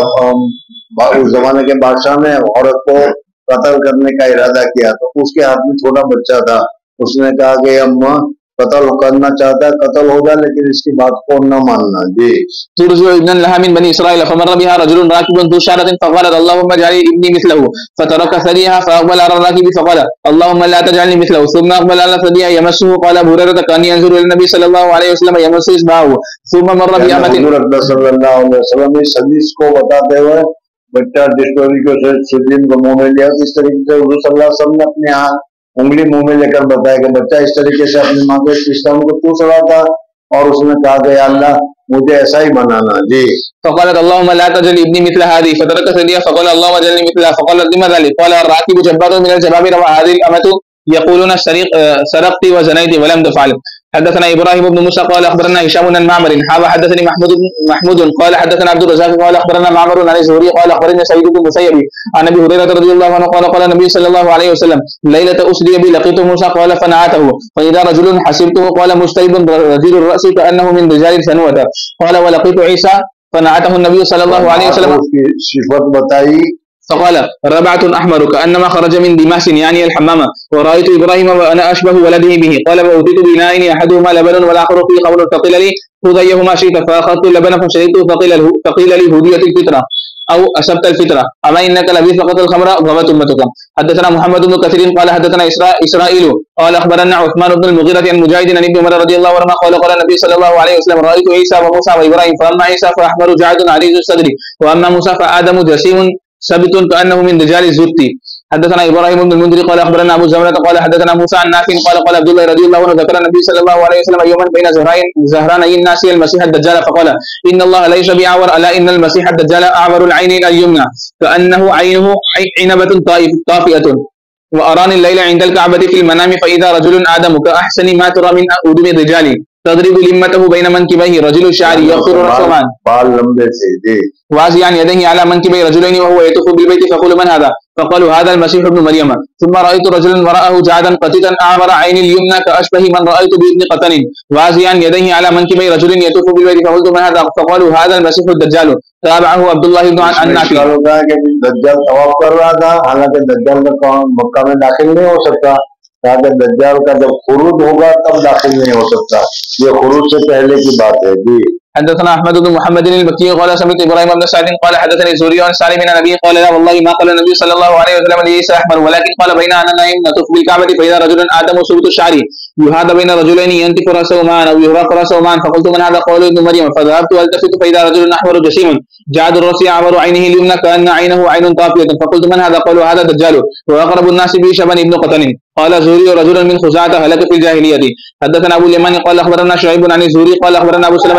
उस जमाने के बादशाह ने औरत को कत्ल करने का इरादा किया, तो उसके हाथ में छोटा बच्चा था। उसने कहा कि अम्मा कत्ल करना चाहता है कत्ल होगा, लेकिन इसकी बात को न मानना। जी तुरजु इब्नन लहा मिन बनी इसराइल फमर बिहा रजुलन राकिबुन ذو शारतिन फक़ालत अल्लाहुम्मा जअल इब्नी मिस्लहु फतरका सरिहा फअक़बल अला राकिबि फक़ाल अल्लाहुम्मा ला तजअलनी मिस्लहु सुम्मा अक़बल अला सरिहा यमस्सुहु क़ाल अबू हुरैरा कानी यंज़ुरु इला नबी सल्लल्लाहु अलैहि वसल्लम यमस्सु इसबाहु सुम्मा मर्रा बि अमतिन हुज़ूर सल्लल्लाहु अलैहि वसल्लम इस हदीस को बताते हुए बच्चा जिस तरीके से सुदीन को मुंह में लिया, इस तरीके से हुज़ूर सल्लल्लाहु अलैहि वसल्लम ने अपने हाथ उंगली मुंह में लेकर बताया कि बच्चा इस तरीके से अपनी माँ के पिस्तान को चूस रहा था, और उसने कहा कि अल्लाह मुझे ऐसा ही बनाना। जी فقالت اللهم لا تجعل ابني مثل هذه فترك سريها فقال اللهم اجعلني مثلها فقال لما ذلك قال الراكب جبار من الجبابرة وهذه الأمة يقولون سرقت وزنيت ولم تفعل. حدثنا ابراهيم بن موسى قال اخبرنا هشام بن معمر حدثني محمود محمود قال حدثنا عبد الرزاق قال اخبرنا معمر عن الزهري قال اخبرني سعيد بن المسيب عن ابي هريره رضي الله عنه قال قال النبي صلى الله عليه وسلم ليله اسري بي لقيت موسى قال فنعته فاذا رجل حسبته قال مجتهد رجل الراس كانه من رجال سنوه قال ولقيت عيسى فنعته النبي صلى الله عليه وسلم صفات बताई فقال ربعة أحمر كأنما خرج من دماس يعني الحمامة ورأيت إبراهيم وأنا أشبه ولده به قال وأوتيت بناء أحدهما لبن والآخر فيه خمر فقيل لي خذ أيهما شئت فأخذت اللبن فشربته فقيل فقيل لي هدية الفطرة أو أسبت الفطرة أما إنك لبث فقط الخمر غبت أمتك. حدثنا محمد بن كثير قال حدثنا إسرائيل قال أخبرنا عثمان بن المغيرة عن مجاهد عن ابن عمر رضي الله عنهما قال قال النبي صلى الله عليه وسلم رأيت عيسى وموسى وإبراهيم فأما عيسى فأحمر جعد عريض الصدر وأما موسى فآدم جسيم ثابت كأنه من رجال الزبط. حدثنا ابراهيم بن المنذر قال اخبرنا ابو زمرة قال حدثنا موسى عن نافع قال قال عبد الله رضي الله عنه ذكر النبي صلى الله عليه وسلم يوما بين زهرين زهراني الناس المسيح الدجال فقال ان الله ليس باعور الا ان المسيح الدجال اعور العين اليمنى كانه عينه عنبة طافئة واراني الليل عند الكعبة في المنام فاذا رجل ادم كاحسن ما ترى من ادم الرجال تضرب لمته بين منكبيه رجل الشعر يغفر الرحمن बाल लंबे से जी وازيا يديه على منكبي رجلين وهو يطوف بالبيت فقال من هذا؟ فقالوا هذا المسيح ابن مريم. ثم رايت رجلا وراه جعدا قتيتا اعور عين اليمنى كاشبه من رايت بابن قتن وازيا يديه على منكبي رجل يطوف بالبيت فقلت من هذا؟ فقالوا هذا المسيح الدجال. تابعه عبد الله بن النافع. दज्जाल तवाफ कर रहा था, हालांकि दज्जाल का काम मक्का में दाखिल नहीं हो सकता, ताकि दज्जाल का जब खुरूज होगा तब दाखिल नहीं हो सकता। ये खुरूज से पहले की बात है। जी حدثنا احمد بن محمد المكي قال سمعت ابراهيم بن سعد قال حدثني زهري عن سالم بن ابي قال لا والله ما قال النبي صلى الله عليه وسلم ليس احمر ولكن قال بين انا نائم نطوف بالكعبه فاذا رجل ادم سبط الشعر يهاد بين رجلين ينتف راسه معا او يهرق راسه معا فقلت من هذا؟ قول ابن مريم فذهبت التفت فاذا رجل احمر جسيم جعد الراس اعور عينه اليمنى كان عينه عين طافيه فقلت من هذا؟ قالوا هذا دجال واقرب الناس به شبن ابن قتن. قال زهري رجل من خزاعة هلك في الجاهلية. حدثنا ابو اليمان قال اخبرنا شعيب عن الزهري قال اخبرنا ابو سلمة ان ابا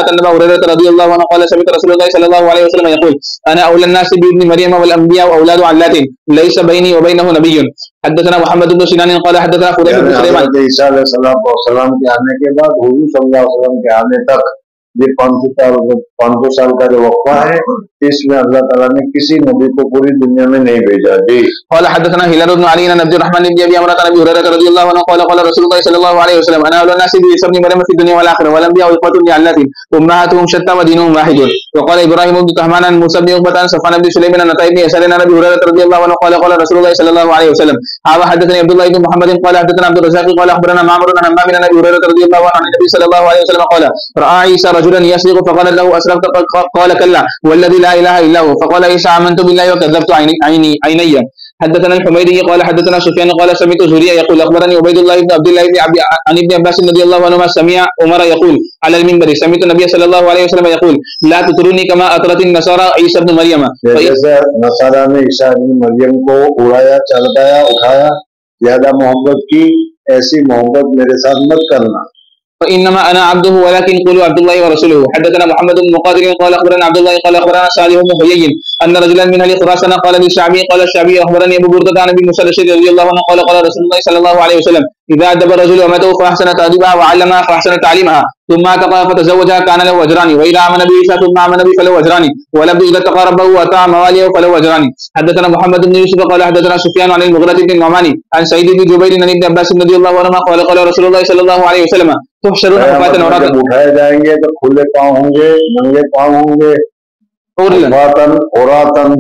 هريرة رضي الله عنه قال سمعت رسول الله صلى الله عليه وسلم يقول أنا أولى الناس بابن مريم والأنبياء أولاد علات ليس بيني وبينه نبي. حدثنا محمد بن سنان قال حدثنا فضيل بن سليمان. ईसा अलैहिस्सलाम के आने के बाद हुजूर सल्लल्लाहु अलैहि वसल्लम के आने तक ये पाँच सौ साल पाँच सौ साल का जो वक्फा है, इसमें अल्लाह ताला ने किसी नबी को पूरी दुनिया में नहीं भेजा। जी قال حدثنا هلال بن علي عن عبد الرحمن بن ابي عمرو عن ابي هريره رضي الله عنه قال قال رسول الله صلى الله عليه وسلم انا اولى الناس بعيسى ابن مريم في الدنيا والاخره والانبياء اخوه لعلات امهاتهم شتى ودينهم واحد. وقال ابراهيم بن طهمان عن موسى بن عقبه عن صفوان بن سليمان عن عطاء بن يسار عن ابي هريره رضي الله عنه قال قال رسول الله صلى الله عليه وسلم. هذا حدثني عبد الله بن محمد قال حدثنا عبد الرزاق قال اخبرنا معمر عن همام عن ابي هريره رضي الله عنه عن النبي صلى الله عليه وسلم قال راى عيسى رجلا يسرق فقال له اسرقت قال كلا والذي لا اله الا هو فقال عيسى امنت بالله وكذبت عيني عيني عيني. حدثنا الحميدي قال حدثنا سفيان قال سمعت زهري يقول اخبرني عبيد الله بن عبد الله بن عن ابن عباس رضي الله عنهما سمع عمر يقول على المنبر سمعت النبي صلى الله عليه وسلم يقول لا تطروني كما اطرت النصارى عيسى ابن مريم. जैसे नसारा ने ईसा इब्न मरियम को उड़ाया, चलकाया, उठाया, ज्यादा मोहब्बत की, ऐसी मोहब्बत मेरे साथ मत करना। فإنما أنا عبده ولكن قولوا عبد الله ورسوله. حدثنا محمد بن مقاتل قال أخبرنا عبد الله قال أخبرنا صالح بن حيي أن رجلا من أهل خراسان قال للشعبي قال الشعبي أخبرني أبو بردة عن أبي موسى الأشعري رضي الله عنه قال قال رسول الله صلى الله عليه وسلم إذا أدب الرجل أمته فأحسن تأديبها وعلمها فأحسن تعليمها ثم اتقى فتزوجها كان له أجران وإذا آمن بعيسى ثم آمن به فله أجران ولم إذا اتقى ربه وأطاع مواليه فله أجران. حدثنا محمد بن يوسف قال حدثنا سفيان عن المغيرة بن النعمان عن سعيد بن جبير عن ابن عباس رضي الله عنهما قال قال رسول الله صلى الله عليه وسلم تحشرون حفاة عراة उठाए जाएंगे तो खुले पाँव होंगे, नंगे पाँव होंगे, हुफातन उरातन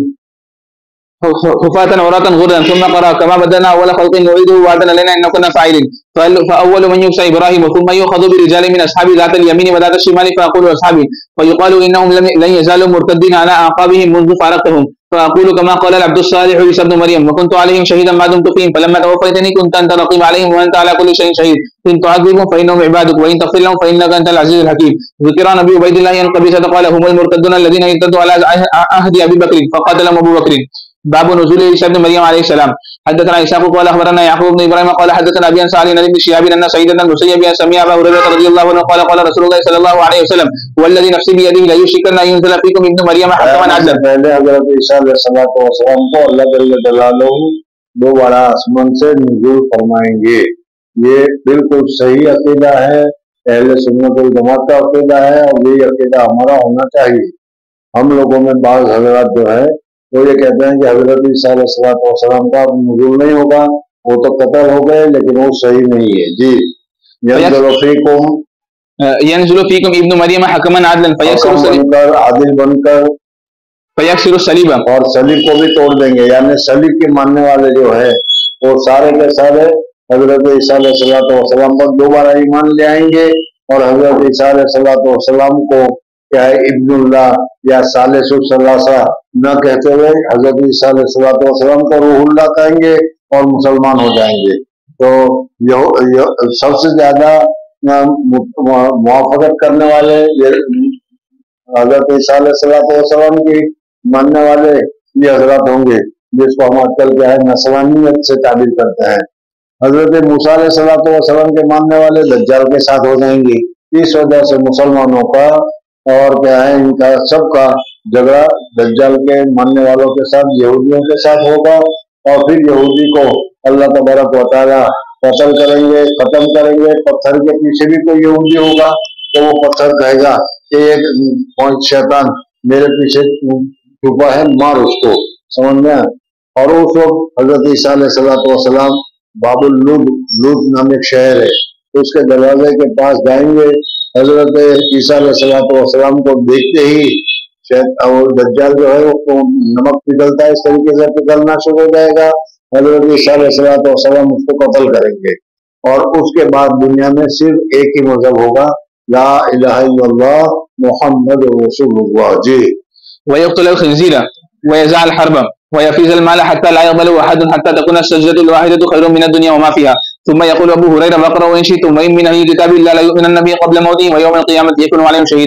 حفاة عراة غرلا ثم قرأ كما بدأنا أول خلق نعيده وعدنا لنا إن كنا فاعلين. فأول من يوصى إبراهيم ثم يؤخذ برجال من أصحابه ذات اليمين وذات الشمال فأقول أصحابي فيقال إنهم لن يزالوا مرتدين على أعقابهم منذ فارقتهم فأقول كما قال العبد الصالح عيسى ابن مريم وكنت عليهم شهيدا ما دمت فيهم فلما توفيتني كنت أنت رقيب عليهم وأنت على كل شيء شهيد إن تعذبهم فإنهم عبادك وإن تغفر لهم فإنك أنت العزيز الحكيم. ذكر نبي عبيد الله أن قبيصة قال هم المرتدون الذين ارتدوا على عهد أبي بكر فقاتلهم أبو بكر. باب نزول عيسى ابن مريم عليه السلام. حدثنا إسحاق قال أخبرنا يعقوب بن إبراهيم قال حدثنا أبي عن سعد بن شهاب أن سعيد بن المسيب سمع أبا هريرة رضي الله عنه قال قال رسول الله صلى الله عليه وسلم والذي نفسي بيده لا يشركن أن ينزل فيكم ابن مريم حكما عدلا. पहले हज़रत ईसा अलैहिस्सलाम को अल्लाह जल्ल जलालुहु दोबारा आसमान से नुज़ूल फरमाएंगे। ये बिल्कुल सही अकीदा है, अहले सुन्नत वल जमात का अकीदा है और यही अकीदा हमारा होना चाहिए। हम लोगों में बाज़ हज़रात जो है वो ये कहते हैं कि हज़रत ईसा अलैहिस्सलाम का नुज़ूल नहीं होगा, वो तो कत्ल हो गए, लेकिन वो सही नहीं है। जी यंज़िलु फ़ीकुम यंज़िलु फ़ीकुम इब्न मरियम हकमन आदलन बनकर आदिल बनकर फयक्सिरु सलीब और सलीब को भी तोड़ देंगे। यानी सलीब के मानने वाले जो है वो सारे के सारे हज़रत ईसा अलैहिस्सलाम पर दोबारा ईमान ले आएंगे और हज़रत ईसा अलैहिस्सलाम को क्या है इब्नुल्लाह या सालिसु सलासा न कहते हुए हज़रत ईसा अलैहिस्सलाम को रूहुल्लाह कहेंगे और मुसलमान हो जाएंगे। तो यो, यो, सबसे ज्यादा मुआफ़क़त करने वाले ये हज़रत ईसा अलैहिस्सलाम की मानने वाले ये हज़रत होंगे, जिसको हम आजकल क्या है नस्रानियत से ताबीर करते हैं। हज़रत मूसा अलैहिस्सलाम के मानने वाले दज्जाल के साथ हो जाएंगे। इस वजह से मुसलमानों का और क्या है इनका सबका झगड़ा दज्जाल के मानने वालों के साथ यहूदियों के साथ होगा और फिर यहूदी को अल्लाह तबारक व तआला कत्ल करेंगे, खत्म करेंगे। पत्थर के पीछे भी कोई यहूदी होगा तो वो पत्थर कहेगा कि एक शैतान मेरे पीछे छुपा है, मार उसको, समझ में। और उस वक्त हज़रत ईसा अलैहिस्सलाम बाबुल लूद लूद नाम एक शहर है, उसके दरवाजे के पास जाएंगे। हज़रत ईसा अलैहिस्सलाम को देखते ही और दज्जाल जो है वो नमक पिघलता है, इस तरीके से पिघलना शुरू हो जाएगा। हज़रत ईसा अलैहिस्सलाम उसको कत्ल करेंगे और उसके बाद दुनिया में सिर्फ एक ही मजहब होगा, ला इलाहा इल्लल्लाह मुहम्मद रसूलुल्लाह। जी ويقتل الخنزير ويزع الحرب ويفيز المال حتى لا يقبل أحد حتى تكون السجدة الواحدة خير من الدنيا وما فيها. ثم يقول أبو هريرة واقرأوا إن شئتم وإن من أهل الكتاب إلا لا يؤمنن به قبل موته ويوم القيامة يكون عليهم شهيدا.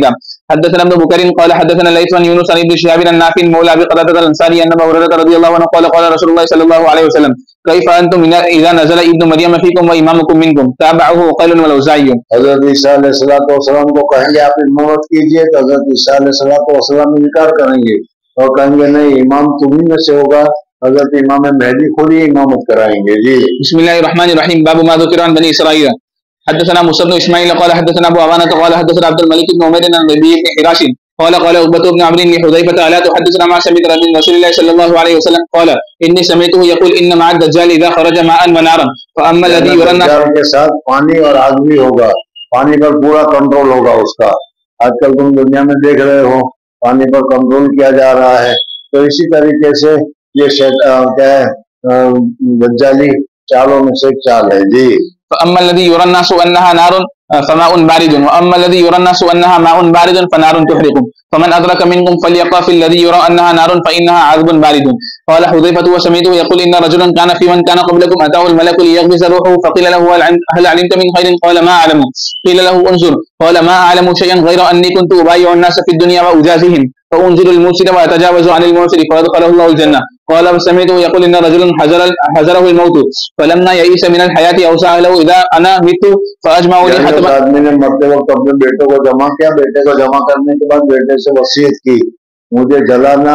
حدثنا ابن بكر قال حدثنا الليث عن يونس عن ابن شهاب عن نافع مولى ابي قتادة الانصاري ان ابا هريرة رضي الله عنه قال قال رسول الله صلى الله عليه وسلم كيف انتم اذا نزل ابن مريم فيكم وامامكم منكم تابعه وقيل والاوزاعي. हजरत ईसा अलैहिस्सलाम को कहेंगे आप इमामत कीजिए तो हजरत ईसा अलैहिस्सलाम इनकार करेंगे और कहेंगे नहीं इमाम तुम्ही में से होगा, हजरत इमाम मेहदी खुद ही इमामत कराएंगे। जी बिस्मिल्लाहिर्रहमानिर्रहीम बाबु मा ज़ुकिरा अन बनी इसराईल। حدثنا موسى بن اسماعيل قال حدثنا ابو عوانة قال حدثنا عبد الملك بن عمير عن ربيع بن حراش قال قال عقبة بن عمرو لحذيفة الا تحدثنا ما سمعت من رسول الله صلى الله عليه وسلم قال اني سمعته يقول ان مع الدجال اذا خرج ماء ونارا فاما الذي يرى दज्जाल के साथ पानी और आग भी होगा, पानी पर पूरा कंट्रोल होगा उसका। आजकल तुम दुनिया में देख रहे हो पानी पर कंट्रोल किया जा रहा है, तो इसी तरीके से ये क्या है दज्जाली चालों में से एक चाल है। जी فأما الذي يرى الناس أنها نار فماء بارد وأما الذي يرى الناس أنها ماء بارد فنار تحرق فمن أدرك منكم فليقف الذي يرى أنها نار فإنها عذب بارد. قال حذيفة وسمعته يقول إن رجلا كان في من كان قبلكم أتاه الملك ليغمس روحه فقيل له هل علمت من خير قال ما أعلم قيل له انظر قال ما أعلم شيئا غير أني كنت أبايع الناس في الدنيا وأجازهم فأنزل المفسد وأتجاوز عن المفسد فأدخله الله الجنة. قال وسمعته يقول إن رجلا حذر حذره الموت فلما يئس من الحياة أوصى له إذا أنا مت فأجمع لي حتما. आदमी ने मरते वक्त अपने बेटे को जमा किया, बेटे को जमा करने के बाद बेटे से वसीयत की मुझे जलाना,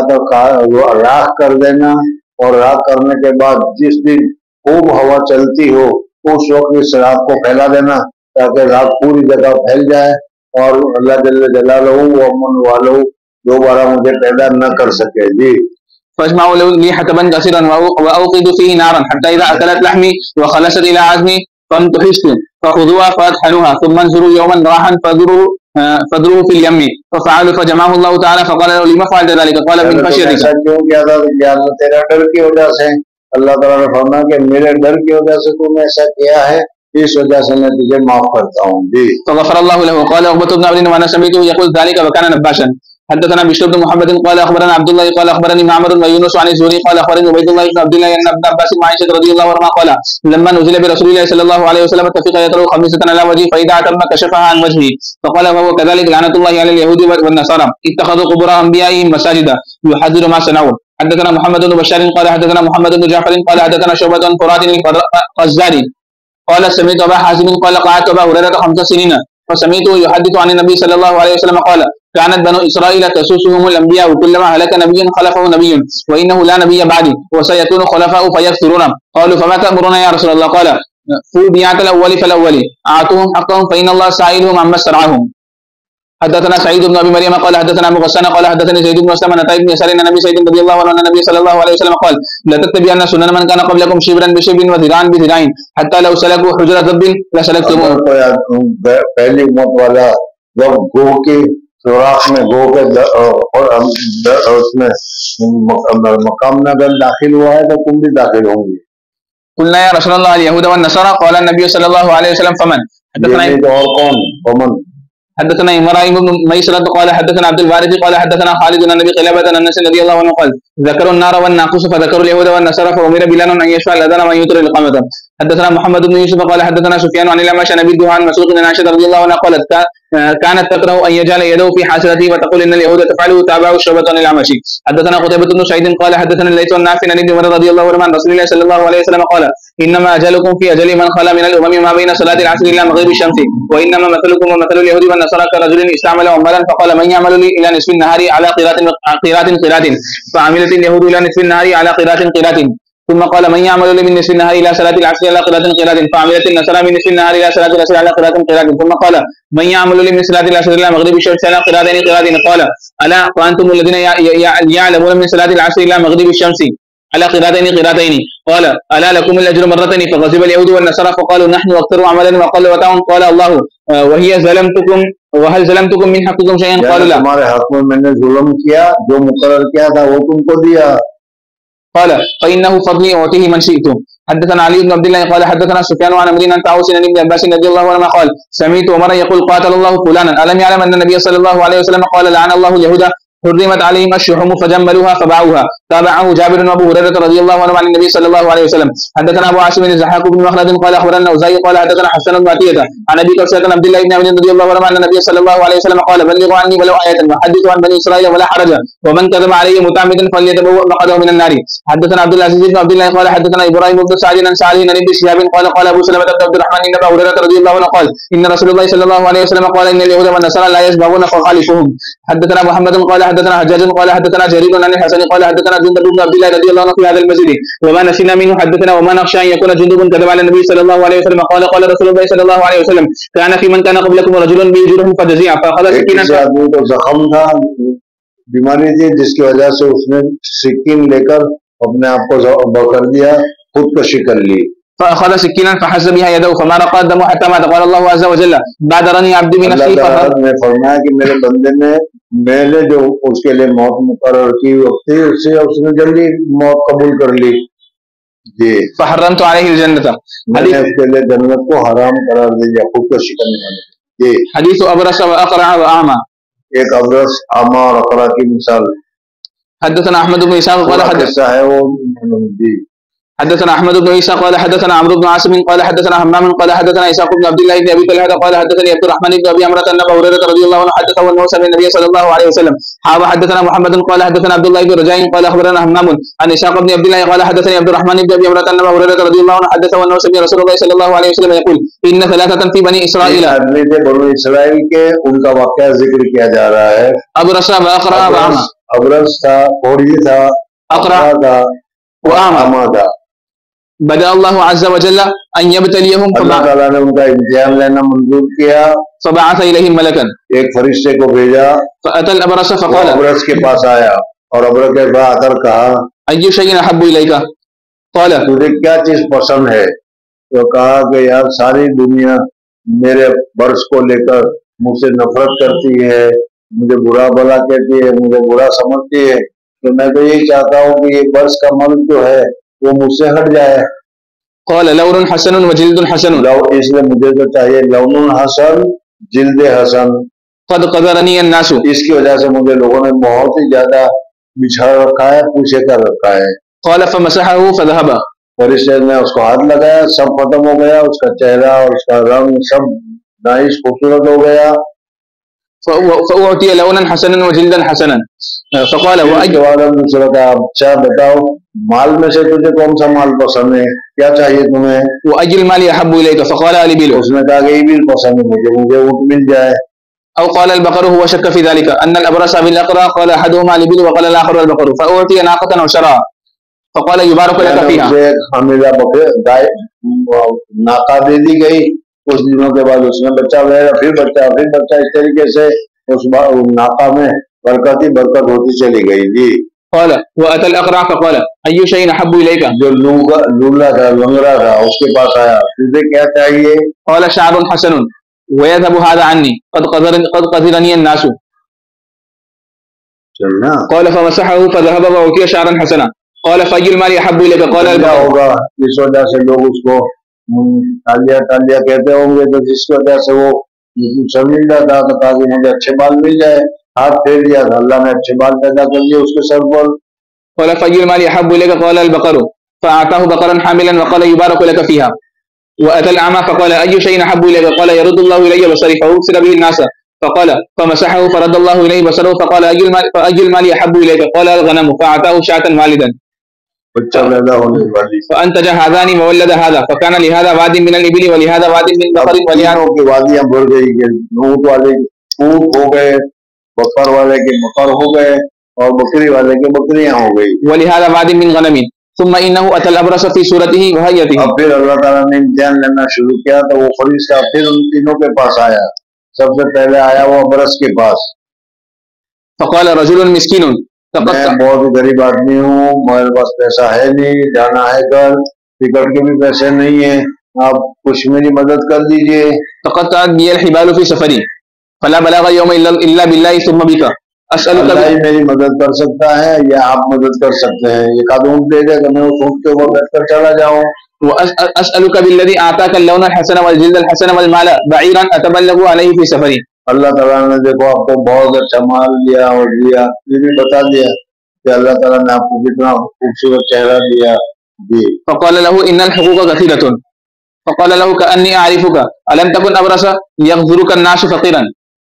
जलाकर राख कर देना और राख करने के बाद जिस दिन खूब हवा चलती हो उस वक्त इस राख को फैला देना ताकि राख पूरी जगह फैल जाए और अल्लाह जल्ल जलालहू वो अमन वालो दोबारा मुझे पैदा न कर सके। जी فاجمعوا لي حطبا كثيرا واوقدوا فيه نارا حتى اذا اكلت لحمي وخلصت الى عظمي فانتحشت فخذوها فادحنوها ثم انظروا يوما راحا فذروه فذروه في اليم ففعلوا فجمعه الله تعالى فقال له لما فعلت ذلك قال من خشيتك। क्यों किया था? तेरा डर की वजह से। अल्लाह ताला ने फरमाया कि मेरे डर की वजह से तूने ऐसा किया है, इस वजह से मैं तुझे माफ करता हूँ। जी فغفر الله له। قال عقبة بن عمرو وانا سمعته يقول ذلك وكان نباشا। حدثنا بشر بن محمد قال اخبرنا عبد الله قال اخبرني معمر ويونس عن الزهري قال اخبرني عبيد الله بن عبد الله ان ابن عباس وعائشه رضي الله عنهما قال لما نزل برسول الله صلى الله عليه وسلم اتفق يترو خميسة على وجهه فاذا تم كشفها عن وجهه فقال وهو كذلك لعنه الله على اليهود والنصارى اتخذوا قبور انبيائهم مساجدا يحذر ما صنعوا. حدثنا محمد بن بشار قال حدثنا محمد بن جعفر قال حدثنا شعبة بن فرات القزاري قال سمعت ابا حازم قال قعدت ابا هريرة خمس سنين فسمعته يحدث عن النبي صلى الله عليه وسلم قال كانت بنو اسرائيل تسوسهم الانبياء كلما هلك نبي خلفه نبي وانه لا نبي بعدي وسيكون خلفاء فيكثرون. قالوا فما تأمرون يا رسول الله؟ قال فوا بيعة الاول فالاول اعطوهم حقهم فان الله سائلهم عما استرعاهم. حدثنا سعيد بن ابي مريم قال حدثنا ابو غسان قال حدثني زيد بن اسلم عن ابن يسار ان النبي سعيد رضي الله عنه ان النبي صلى الله عليه وسلم قال لا تتبعن سنن من كان قبلكم شبرا بشبر وذراعا بذراع حتى لو سلكوا حجر ذب لسلكتموه. पहली उम्मत वाला जब गो के सुराख में गो के उसमें मकाम में अगर दाखिल हुआ है तो तुम भी दाखिल होंगे। قلنا يا رسول الله اليهود والنصارى قال النبي صلى الله عليه وسلم فمن. حدثنا और कौन फमन حدثنا إمران بن ميسرة قال حدثنا عبد الوارث قال حدثنا خالد بن النبي قلابة عن أنس رضي الله عنه قال ذكروا النار والناقوس فذكروا اليهود والنصارى فأمر بلال أن يشفع الأذان وأن يوتر الإقامة. حدثنا محمد بن يوسف قال حدثنا سفيان عن الأعمش عن أبي الدهان مسروق بن عائشة رضي الله عنها قالت كانت تكره أن يجعل يده في حاسرته وتقول إن اليهود تفعله تابعه الشعبة عن الأعمش. حدثنا قتيبة بن سعيد قال حدثنا الليث عن نافع عن ابن عمر رضي الله عنه عن رسول الله صلى الله عليه وسلم قال إنما أجلكم في أجل من خلا من الأمم ما بين صلاة العصر إلى مغرب الشمس وإنما مثلكم ومثل اليهود والنصارى كرجل استعمل عمالا فقال من يعمل لي إلى نصف النهار على قيرات قيرات قيرات فعملت اليهود إلى نصف النهار على قيرات قيرات ثم قال من يعمل لي من نصف النهار إلى صلاة العصر على قيرات قيرات فعملت النصارى من نصف النهار إلى صلاة العصر على قيرات قيرات ثم قال من يعمل لي من صلاة العصر إلى مغرب الشمس على قيرات قيرات قال ألا وأنتم الذين يعلمون من صلاة العصر إلى مغرب الشمس على قيراتين قيراتين قال ألا لكم الأجر مرتين فغضب اليهود والنصارى فقالوا نحن أكثر عملا وأقل وتعاون قال الله وهي ظلمتكم وهل ظلمتكم من حقكم شيئا قالوا لا हमारे हक में मैंने जुल्म किया जो मुकर्रर किया था वो तुमको दिया قال فإنه فضلي أعطيه من شئت. حدثنا علي بن عبد الله قال حدثنا سفيان عن عمرو عن طاووس عن ابن عباس رضي الله عنهما قال سمعت عمر يقول قاتل الله فلانا ألم يعلم أن النبي صلى الله عليه وسلم قال لعن الله اليهود حرمت عليهم الشحوم فجملوها فباعوها. تابعه جابر وابو هريره رضي الله عنه عن النبي صلى الله عليه وسلم. حدثنا ابو عاصم بن زحاق بن مخلد قال اخبرنا الاوزاعي قال حدثنا حسن بن عتيبه عن ابي قتاده عن عبد الله بن عمرو رضي الله عنه عن النبي صلى الله عليه وسلم قال بلغوا عني ولو آية وحدثوا عن بني اسرائيل ولا حرج ومن كذب علي متعمدا فليتبوأ مقعده من النار. حدثنا عبد العزيز بن عبد الله قال حدثنا ابراهيم بن سعد عن سعد بن ابي شهاب قال قال ابو سلمة بن عبد الرحمن ان ابا هريره رضي الله عنه قال ان رسول الله صلى الله عليه وسلم قال ان اليهود والنصارى لا يشبهون فخالفوهم. حدثنا محمد قال حدثنا حجاج قال حدثنا جرير عن الحسن قال حدثنا جندب بن عبد الله رضي الله عنه في هذا المسجد وما نسينا منه. حدثنا وما نخشى ان يكون جندب كذب على النبي صلى الله عليه وسلم قال قال رسول الله صلى الله عليه وسلم كان في من كان قبلكم رجل به جرح فجزع فاخذ سكينا. आदमी को जख्म था, बीमारी थी जिसकी वजह से उसने सिक्किन लेकर अपने आप को कर दिया, खुदकशी कर ली. فأخذ سكينا فحز بها يده فما رقى الدم حتى مات. قال الله عز وجل بادرني عبدي بنفسي ने फरमाया कि मेरे बंदे ने मैंने जो उसके लिए मौत मुकर्रर की थी उससे उसने जल्दी मौत कबूल कर ली. जी فحرمت عليه الجنة. मैंने उसके लिए जन्नत को हराम करार दिया खुदकशी करने वाले. जी حديث أبرص وأقرع وأعمى. एक अबरस, आमा और अकरा की मिसाल. حدثنا أحمد بن إسحاق قال حدثنا है वो जी حدثنا احمد بن عيسى قال حدثنا عمرو بن عاصم قال حدثنا همام قال حدثنا اسحاق بن عبد الله بن ابي طلحه قال حدثني عبد الرحمن بن ابي عمرو ان ابا هريره رضي الله عنه حدثه انه سمع النبي صلى الله عليه وسلم. حدثنا محمد قال حدثنا عبد الله بن رجاء قال اخبرنا همام عن اسحاق بن عبد الله قال حدثني عبد الرحمن بن ابي عمرو ان ابا هريره رضي الله عنه حدثه انه سمع رسول الله صلى الله عليه وسلم يقول ان ثلاثه في بني اسرائيل. आदमी थे बनु इसराइल के, उनका वाकया जिक्र किया जा रहा है. अबरस व अक़रा व अमा. अबरस था, कोढ़ी था, अक़रा था व अमा था. बदा अल्लाह अज़्ज़ व जल्ल अन यब्तलियहुम, अल्लाह ताला ने उनका इम्तिहान लेना मंजूर किया. फबअथ इलैहिम मलकन, एक फरिश्ते को भेजा. फअतल अबरस फक़ाल, अबरस के पास आया और अबरस के पास आकर कहा अय्यु शैइन अहब्बु इलैका, क़ाल तुझे क्या चीज पसंद है? तो कहा कि यार सारी दुनिया मेरे बर्स को लेकर मुझसे नफरत करती है, मुझे बुरा भला कहती है, मुझे बुरा समझती है, तो मैं तो यही चाहता हूँ कि ये बर्स का मन जो है वो मुझसे हट जाए. क़ाल लौनुन हसनुन व जिल्दुन हसनुन, इसलिए मुझे तो चाहिए लौनुन हसन, जिल्द हसन. क़द क़दरनी अन्नासु, इसकी वजह से मुझे लोगों ने बहुत ही ज्यादा बिछा रखा है, पूछे कर रखा है. क़ाल फमसहहु फज़हब, फरिश्ते ने उसको हाथ लगाया, सब खत्म हो गया, उसका चेहरा और उसका रंग सब नाइस खूबसूरत हो गया. फ़उअतिय लौनन हसनन व जिल्दन हसनन, फ़क़ाल व के बाद हम दूसरा का अच्छा बताओ माल में से तुझे कौन सा माल पसंद है, क्या चाहिए तुम्हें? वो अजिल माल अहब्बु इलैका, फ़क़ाल अल-इबिल, उसने कहा कि इबिल पसंद है मुझे, मुझे ऊँट मिल जाए. أو قال البقر هو شك في ذلك أن الأبرص بالأقرع، قال أحدهما الإبل وقال الآخر البقر، فأعطي ناقة أو شراء فقال يبارك لك فيها. हमेशा गाय नाका दे दी गई. कुछ दिनों के बाद उसमें बच्चा गया, फिर बच्चा, फिर बच्चा, इस तरीके से उस नाका में बरकत ही बरकत होती चली गई. जी قال وأتى الأقرع فقال أي شيء أحب إليك, जो लूगा लूला था, लंगड़ा था, उसके पास आया, तुझे क्या चाहिए? قال شعر حسن ويذهب هذا عني قد قدرني قد قدرني الناس. قال فمسحه فذهب وأعطي شعرا حسنا. قال فأي المال أحب إليك, قال البقر. होगा इस वजह से लोग उसको तालिया तालिया कहते होंगे, तो जिस वजह से वो शर्मिंदा था तो ताकि मुझे अच्छे बाल मिल जाए, हाथ फेर दिया, अल्लाह ने अच्छे बाल पैदा कर दिए उसके सर पर. قال فأي المال أحب إليك, قال البقر. فأعطاه بقرا حاملا وقال يبارك لك فيها. وأتى الأعمى فقال أي شيء أحب إليك, قال يرد الله إلي بصري فأبصر به الناس. فقال فمسحه فرد الله إليه بصره. فقال أي المال فأي المال أحب إليك, قال الغنم. فأعطاه شاة والدا فأنتج هذان وولد هذا, فكان لهذا واد من الإبل ولهذا واد من بقر ولهذا की वादियां भर गई. ऊंट वाले ऊंट हो गए, बकर वाले के बकर हो गए और बकरी वाले के बकरियां हो गई. ولهذا واد من غنم. ثم إنه أتى الأبرص في صورته وهيئته. अब फिर अल्लाह ताला ने इम्तिहान लेना शुरू किया तो वो फरिश्ता फिर उन तीनों के पास आया. सबसे पहले आया वो अबरस के पास. فقال रजुल मिस्किन, मैं बहुत ही गरीब आदमी हूँ, मेरे पास पैसा है नहीं, जाना है घर, टिकट के भी पैसे नहीं है, आप कुछ मेरी मदद कर दीजिए. तक़त्तअत बी अल-हिबाल फी सफरी फला बलग यौम इल्ला बिल्लाहि सुम्मा बिका अस्अलुका, अल्लाह ही मेरी मदद कर सकता है या आप मदद कर सकते हैं. एक आध ऊँट दे दे तो मैं उस ऊँट के ऊपर बैठकर चला जाऊँ. अस्अलुका बिल्लज़ी आताका अल-लौन अल-हसन वल-जिल्द अल-हसन वल-माल बईरन अतबल्लगु अलैहि फी सफरी, अल्लाह ताला ने देखो आपको बहुत अच्छा माल दिया और दिया, ये भी बता दिया कि अल्लाह ताला ने आपको कितना खूबसूरत चेहरा दिया। जी فقال له إن الحقوق كثيرة فقال له كأني أعرفك ألم تكن أبرص يغفرك الناس فقيرا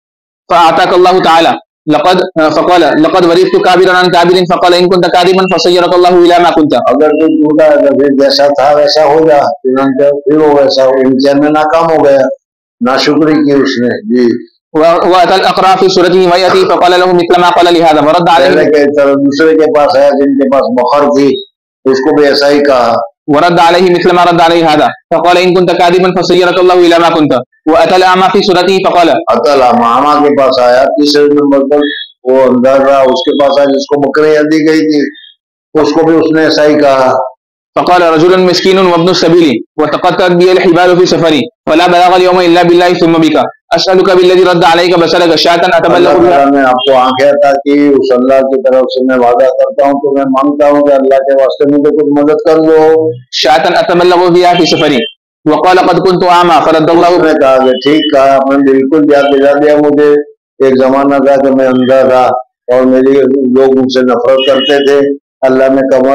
فأعطاك الله تعالى لقد فقال لقد ورثت كابرا عن كابر فقال إن كنت كاذبا فسيرك الله إلى ما كنت. अगर तू झूठा है तो फिर जैसा था वैसा हो जा, फिर वो वैसा हो, इम्तिहान में नाकाम हो गया, नाशुक्री की उसने। जी وأتى الأقرع في صورته ويأتي فقال له مثل ما قال لهذا ورد عليه के तरह दूसरे के पास आया जिनके पास बखर थी, उसको भी ऐसा ही कहा। ورد عليه مثل ما رد عليه هذا فقال إن كنت كاذبا فسيرك الله إلى ما كنت. وأتى الأعمى في صورته فقال अतल अमा के पास आया तीसरे नंबर पर, वो अंदर रहा, उसके पास आया जिसको बकरियां दी गई थी, उसको भी उसने ऐसा ही कहा। فقال رجل مسكين وابن السبيل وتقطعت بي الحبال في سفري فلا بلاغ اليوم إلا بالله ثم بك أسألك بالذي رد عليك بصرك شاة أتبلغ بها. मैं आपको आंखें अता की, उस अल्लाह की तरफ से मैं वादा करता हूँ, तो मैं मांगता हूँ कि अल्लाह के वास्ते मुझे कुछ मदद कर दो। شاة أتبلغ بها في سفري وقال قد كنت أعمى فرد الله. उसने कहा कि ठीक कहा आपने, बिल्कुल याद दिला दिया मुझे। एक जमाना था कि मैं अंधा था और मेरी लोग मुझसे नफरत करते थे, अल्लाह ने कमर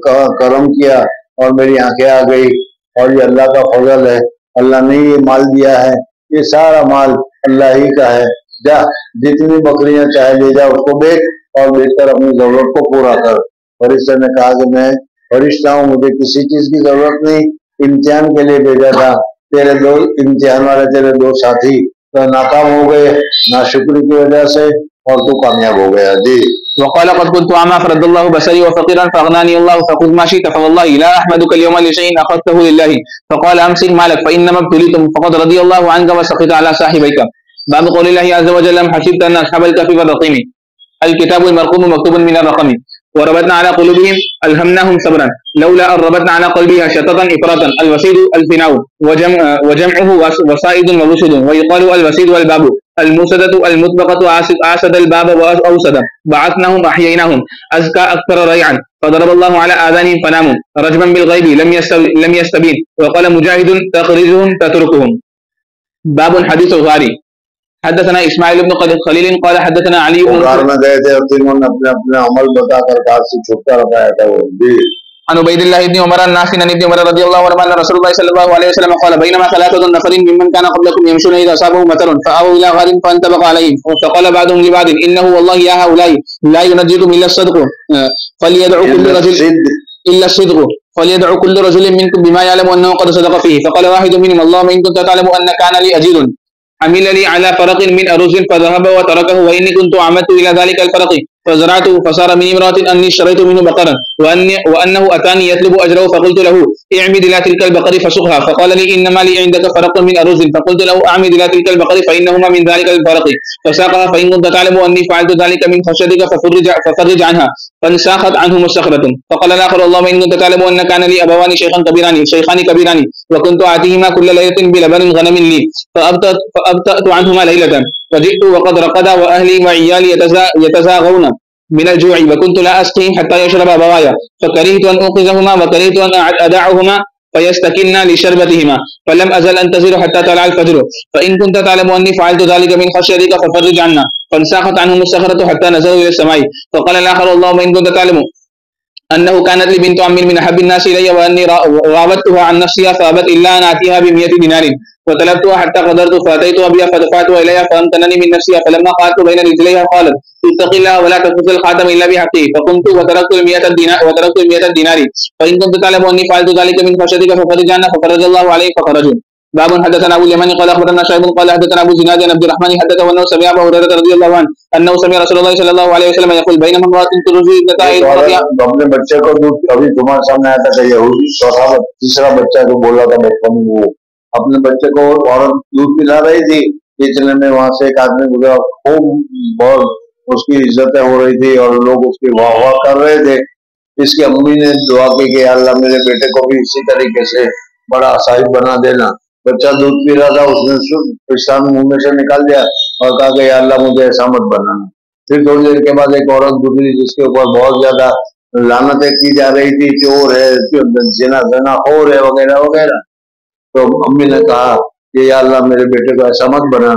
करम किया और मेरी आंखें आ गई, और ये अल्लाह का फजल है। अल्लाह ने ये माल दिया है, ये सारा माल अल्लाह ही का है। जा जितनी बकरियां चाहे ले जा, उसको बेच और बेचकर अपनी जरूरत को पूरा कर। फरिश्ते ने कहा कि मैं फरिश्ता हूँ, मुझे किसी चीज की जरूरत नहीं, इम्तिहान के लिए भेजा था। तेरे दो इम्तिहान वाले तेरे दो साथी तो नाकाम हो गए नाशुक्री की वजह से, और तू कामयाब हो गया। जी وقال قد كنت أعمى فرد الله بصري وفقيرا فأغناني الله فخذ ما شئت فوالله لا أحمدك اليوم لشيء أخذته لله. فقال أمسك مالك فإنما ابتليتم فقد رضي الله عنك وسخط على صاحبيك. باب قول الله عز وجل أم حسبت أن أصحاب الكهف والرقيم الكتاب المرقوم مكتوب من الرقم وربطنا على قلوبهم ألهمناهم صبرا لولا أن ربطنا على قلبها شططا إفراطا. الوسيد الفناء وجمع وجمعه وصائد ووسد ويقال الوسيد والباب الموسدة المطبقة آسد الباب وأوسد بعثناهم أحييناهم أزكى أكثر ريعا فضرب الله على آذانهم فناموا رجما بالغيب لم لم يستبين. وقال مجاهد تخرجهم تتركهم. باب حديث الغاري. حدثنا إسماعيل بن خليل قال حدثنا علي بن में गए थे और तीनों ने अपने अपने अमल बताकर कार से छुटकारा पाया था वो। जी عن عبيد الله بن عمر الناس عن ابن عمر رضي الله عنه أن رسول الله صلى الله عليه وسلم قال بينما ثلاثة نفر ممن كان قبلكم يمشون إذا أصابه مطر فآووا إلى غار فانطبق عليهم فقال بعضهم لبعض إنه والله يا هؤلاء لا ينجيكم إلا الصدق فليدعو كل رجل إلا الصدق فليدعو كل رجل منكم بما يعلم أنه قد صدق فيه. فقال واحد منهم اللهم إن كنت تعلم أن كان لي أجير عمل لي على فرق من أرز فذهب وتركه وإني كنت عمدت إلى ذلك الفرق فزرعته فصار من امرأة أني اشتريت منه بقرا وأني وأنه أتاني يطلب أجره فقلت له اعمد إلى تلك البقر فسقها فقال لي إنما لي عندك فرق من أرز فقلت له أعمد إلى تلك البقر فإنهما من ذلك الفرق فساقها فإن كنت تعلم أني فعلت ذلك من خشيتك ففرج ففرج عنها فانساخت عنه مستخرة. فقال الآخر اللهم إن كنت تعلم أن كان لي أبوان شيخان كبيران شيخان كبيران وكنت آتيهما كل ليلة بلبن غنم لي فأبطأت, فأبطأت عنهما ليلة فجئت وقد رقدا وأهلي وعيالي يتزاغون من الجوع وكنت لا أسقيهم حتى يشرب أبوايا فكرهت أن أوقظهما وكرهت أن أدعهما فيستكنا لشربتهما فلم أزل أنتظر حتى طلع الفجر فإن كنت تعلم أني فعلت ذلك من خشيتك ففرج عنا فانساخت عنهم الصخرة حتى نزلوا إلى السماء. فقال الآخر اللهم إن كنت تعلم أنه كانت لي بنت عم من أحب الناس إلي وأني راودتها عن نفسها فأبت إلا أن آتيها بمئة دينار وطلبتها حتى قدرت فأتيتها بها فدفعتها إليها فأمكنني من نفسها فلما قالت بين رجليها قالت اتق الله ولا تخص الخاتم إلا بحقه فقمت وتركت المئة الدينار وتركت المئة الدينار فإن كنت تعلم أني فعلت ذلك من خشيتك ففرج عنا ففرج الله عليه فخرجوا. باب حدثنا ابو اليمن قال اخبرنا شعيب قال حدثنا ابو زناد عن عبد الرحمن حدثه انه سمع ابا هريره رضي الله عنه انه سمع رسول الله صلى الله عليه وسلم يقول بينما امراه ترجي ابنتها अपने बच्चे को दूध अभी तुम्हारे सामने आया था कि यहूदी चौथा तीसरा बच्चा जो बोला था बचपन में, वो अपने बच्चे को औरत दूध पिला रही थी, इतने में वहां से एक आदमी गुजरा, खूब बहुत उसकी इज्जतें हो रही थी और लोग उसकी वाह वाह कर रहे थे। इसकी अम्मी ने दुआ की कि अल्लाह मेरे बेटे को भी इसी तरीके से बड़ा साहिब बना देना। बच्चा दूध पी रहा था, उसने पेशाब मुंह में से निकाल दिया और कहा कि अल्लाह मुझे ऐसा मत बनाना। फिर थोड़ी देर के बाद एक औरत गुजरी जिसके ऊपर बहुत ज्यादा लानतें की जा रही थी, चोर है, जिना ज़नाख़ोर है वगैरह वगैरह। तो अम्मी ने कहा कि या अल्लाह मेरे बेटे को ऐसा मत बनाना।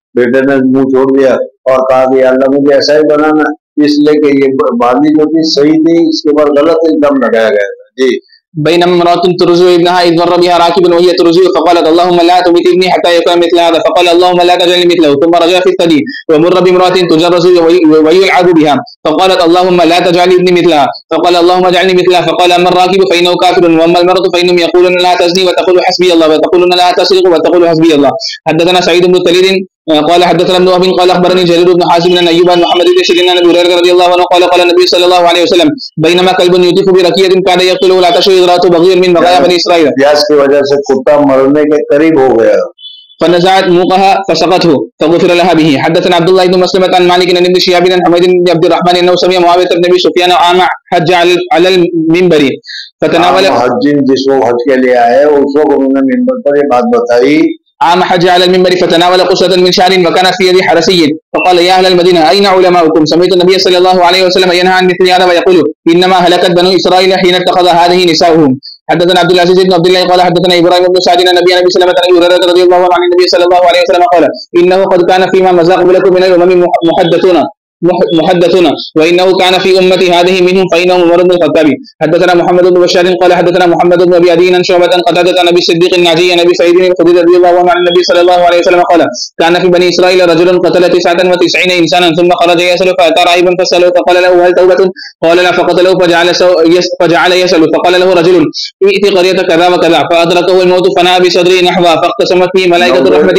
बेटे ने मुंह छोड़ दिया और कहा कि अल्लाह मुझे ऐसा ही बनाना, इसलिए कि ये बाली जो थी सही थी, इसके ऊपर गलत एकदम लगाया गया था। जी। بينما امرأة ترجع ابنها إذ مر بها راكب وهي ترجع فقالت اللهم لا تمت ابني حتى يكون مثل هذا، فقال اللهم لا تجعلني مثله، ثم رجع في الثدي ومر بامرأة تجرس ويلعب بها فقالت اللهم لا تجعل ابني مثلها، فقال اللهم اجعلني مثلها، فقال اما الراكب فإنه كافر واما المرأة فإنهم يقولون لا تزني وتقول حسبي الله وتقولون لا تسرق وتقول حسبي الله. حدثنا سعيد بن تليد قال حدثنا ابن وهب قال اخبرني جرير بن حازم بن ايوب عن محمد بن سيرين عن ابي هريره رضي الله عنه قال قال النبي صلى الله عليه وسلم بينما كلب يطيف بركيه كان يقتله لا تشوي ذراته بغيا من بغايا بني اسرائيل، प्यास की वजह से कुत्ता मरने के करीब हो गया فنزعت موقها فسقته فغفر لها به. حدثنا عبد الله بن مسلمة عن مالك بن شهاب عن حميد بن عبد الرحمن انه سمع معاويه بن ابي سفيان عام حج على المنبر فتناول हज जिसको हज के लिए आए उसको उन्होंने मिंबर पर ये बात बताई عام حج على المنبر فتناول قصة من شعر وكانت في يد حرسي فقال يا أهل المدينة أين علماؤكم؟ سمعت النبي صلى الله عليه وسلم ينهى عن مثل هذا ويقول إنما هلكت بنو إسرائيل حين اتخذ هذه نساؤهم. حدثنا عبد العزيز بن عبد الله قال حدثنا إبراهيم بن سعد عن النبي النبي سلمة عن أبي هريرة رضي الله عنه عن النبي صلى الله عليه وسلم قال إنه قد كان فيما مزاق قبلكم من الأمم محدثون محدثنا وانه كان في امتي هذه منهم فانه عمر بن الخطاب. حدثنا محمد بن بشار قال حدثنا محمد بن ابي عدي عن شعبة قتادة عن ابي الصديق الناجي عن ابي سعيد الخدري رضي الله عنه عن النبي صلى الله عليه وسلم قال كان في بني اسرائيل رجل قتل تسعة وتسعين انسانا ثم خرج يسأل فاتى راهبا فسأله فقال له هل توبة؟ قال لا فقتله فجعل فجعل يسأل فقال له رجل ائت قرية كذا وكذا فادركه الموت فنأى بصدره نحوه فاقتسمت فيه ملائكة الرحمة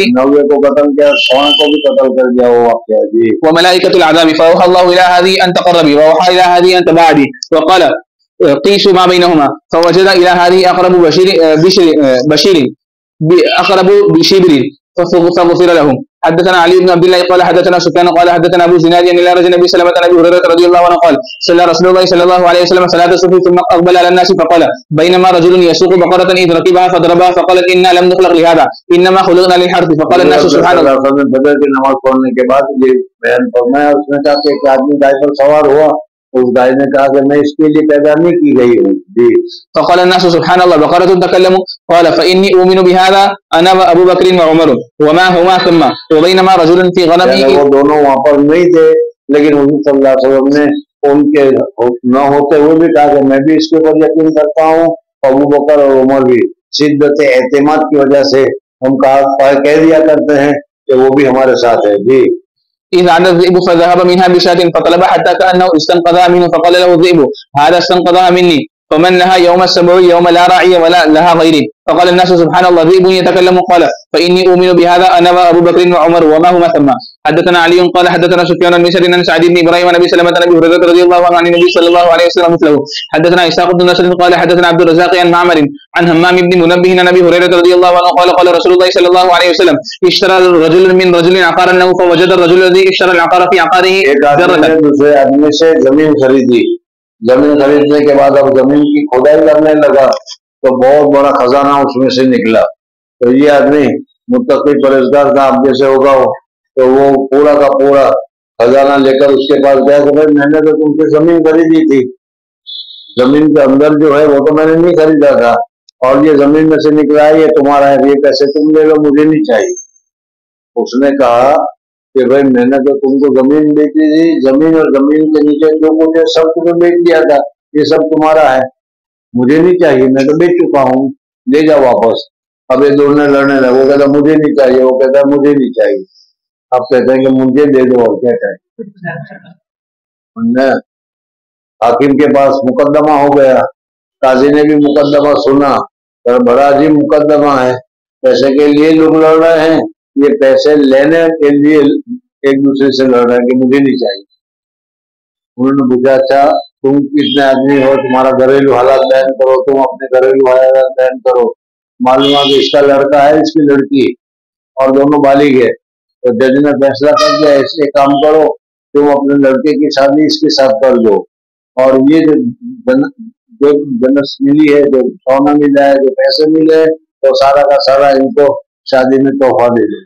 وملائكة العذاب فأوحى الله إلى هذه أن تقربي وأوحى إلى هذه أن تباعدي وقال قيسوا ما بينهما فوجد إلى هذه أقرب بشير بشير بشير أقرب بشبر فغفر لهم. حدثنا علي بن عبد الله قال حدثنا سفيان قال حدثنا ابو زناد ان الى رجل النبي صلى الله عليه وسلم رضي الله عنه قال صلى رسول الله صلى الله عليه وسلم صلاه الصبح ثم اقبل على الناس فقال بينما رجل يسوق بقره اذ ركبها فضربها فقالت انا لم نخلق لهذا انما خلقنا للحرث فقال الناس سبحان الله. फजर की नमाज पढ़ने के बाद ये बयान फरमाया उसने कहा कि एक आदमी गाय पर सवार हुआ, उस गाय ने कहा कि मैं इसके लिए पैदा नहीं की गई हूँ जी। فقال الناس سبحان الله بقرة تكلموا قال فإني أؤمن بهذا أنا وأبو بكر وعمر وما هما ثم وبينما رجل في غنمه. वो दोनों वहाँ पर नहीं थे लेकिन हुजूर सल्लल्लाहु अलैहि वसल्लम ने उनके न होते हुए भी कहा कि मैं भी इसके ऊपर यकीन करता हूँ, अबू बकर और उमर भी शिद्दत एतमाद की वजह से हम कहा कह दिया करते हैं कि वो भी हमारे साथ है जी। إذا عاد الذئب فذهب منها بشاة فطلب حتى كأنه استنقذها منه فقال له الذئب هذا استنقذها مني فمن لها يوم السبع يوم لا راعي ولا لها غيري. فقال الناس سبحان الله ذئب يتكلم قال فإني أؤمن بهذا أنا وأبو بكر وعمر وما هما ثم. حدثنا علي قال حدثنا سفيان بن مسعود عن سعد بن إبراهيم عن أبي سلمة عن أبي هريرة رضي الله عنه عن النبي صلى الله عليه وسلم مثله. حدثنا إسحاق بن نصر قال حدثنا عبد الرزاق عن معمر عن همام بن منبه عن أبي هريرة رضي الله عنه قال قال رسول الله صلى الله عليه وسلم اشترى رجل من رجل عقارا له فوجد الرجل الذي اشترى العقار في عقاره दूसरे आदमी से जमीन खरीदी, जमीन खरीदने के बाद अब जमीन की खुदाई करने लगा तो बहुत बड़ा खजाना उसमें से निकला। तो ये आदमी मुत्तकी परहेजगार का आप जैसे होगा तो वो पूरा का पूरा खजाना लेकर उसके पास गया कि भाई मैंने तो तुमसे जमीन खरीदी थी, जमीन के अंदर जो है वो तो मैंने नहीं खरीदा था और ये जमीन में से निकला है, ये तुम्हारा है, ये पैसे तुम ले लो, मुझे नहीं चाहिए। उसने कहा कि भाई मैंने तो तुमको जमीन बेची थी, जमीन और जमीन के नीचे जो कुछ है सब तुम्हें बेच दिया था, ये सब तुम्हारा है, मुझे नहीं चाहिए, मैं तो बेच चुका हूँ, ले जाओ वापस। अब ये दोनों लड़ने लगे, वो कहता मुझे नहीं चाहिए, वो कहता मुझे नहीं चाहिए। अब कहते हैं कि मुझे दे दो और क्या चाहिए। हाकिम के पास मुकदमा हो गया, काजी ने भी मुकदमा सुना, पर बड़ा अजीब मुकदमा है, पैसे के लिए लोग लड़ रहे हैं, ये पैसे लेने के लिए एक दूसरे से लड़ रहे हैं कि मुझे नहीं चाहिए। उन्होंने पूछा अच्छा तुम कितने आदमी हो, तुम्हारा घरेलू हालात बयान करो, तुम अपने घरेलू हालात बयान करो। मालूम है कि इसका लड़का है, इसकी लड़की और दोनों बालिग है। तो जज ने फैसला कर दिया ऐसे काम करो, तुम अपने लड़के की शादी इसके साथ कर दो और ये जो जन, जो जनस मिली है, जो सोना मिला है, जो पैसे मिले, तो सारा का सारा इनको शादी में तोहफा दे दो।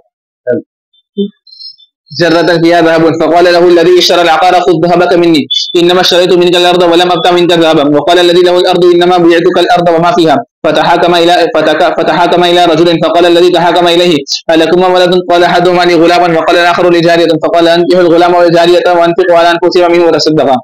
جرة فيها ذهب فقال له الذي اشترى العقار خذ ذهبك مني انما اشتريت منك الارض ولم ابتع منك ذهبا. وقال الذي له الارض انما بعتك الارض وما فيها فتحاكم الى فتحاكم الى رجل فقال الذي تحاكم اليه الكما ولد؟ قال احدهما لي غلاما وقال الاخر لجاريه فقال انكحوا الغلام والجاريه وانفقوا على انفسهم منه وتصدقا.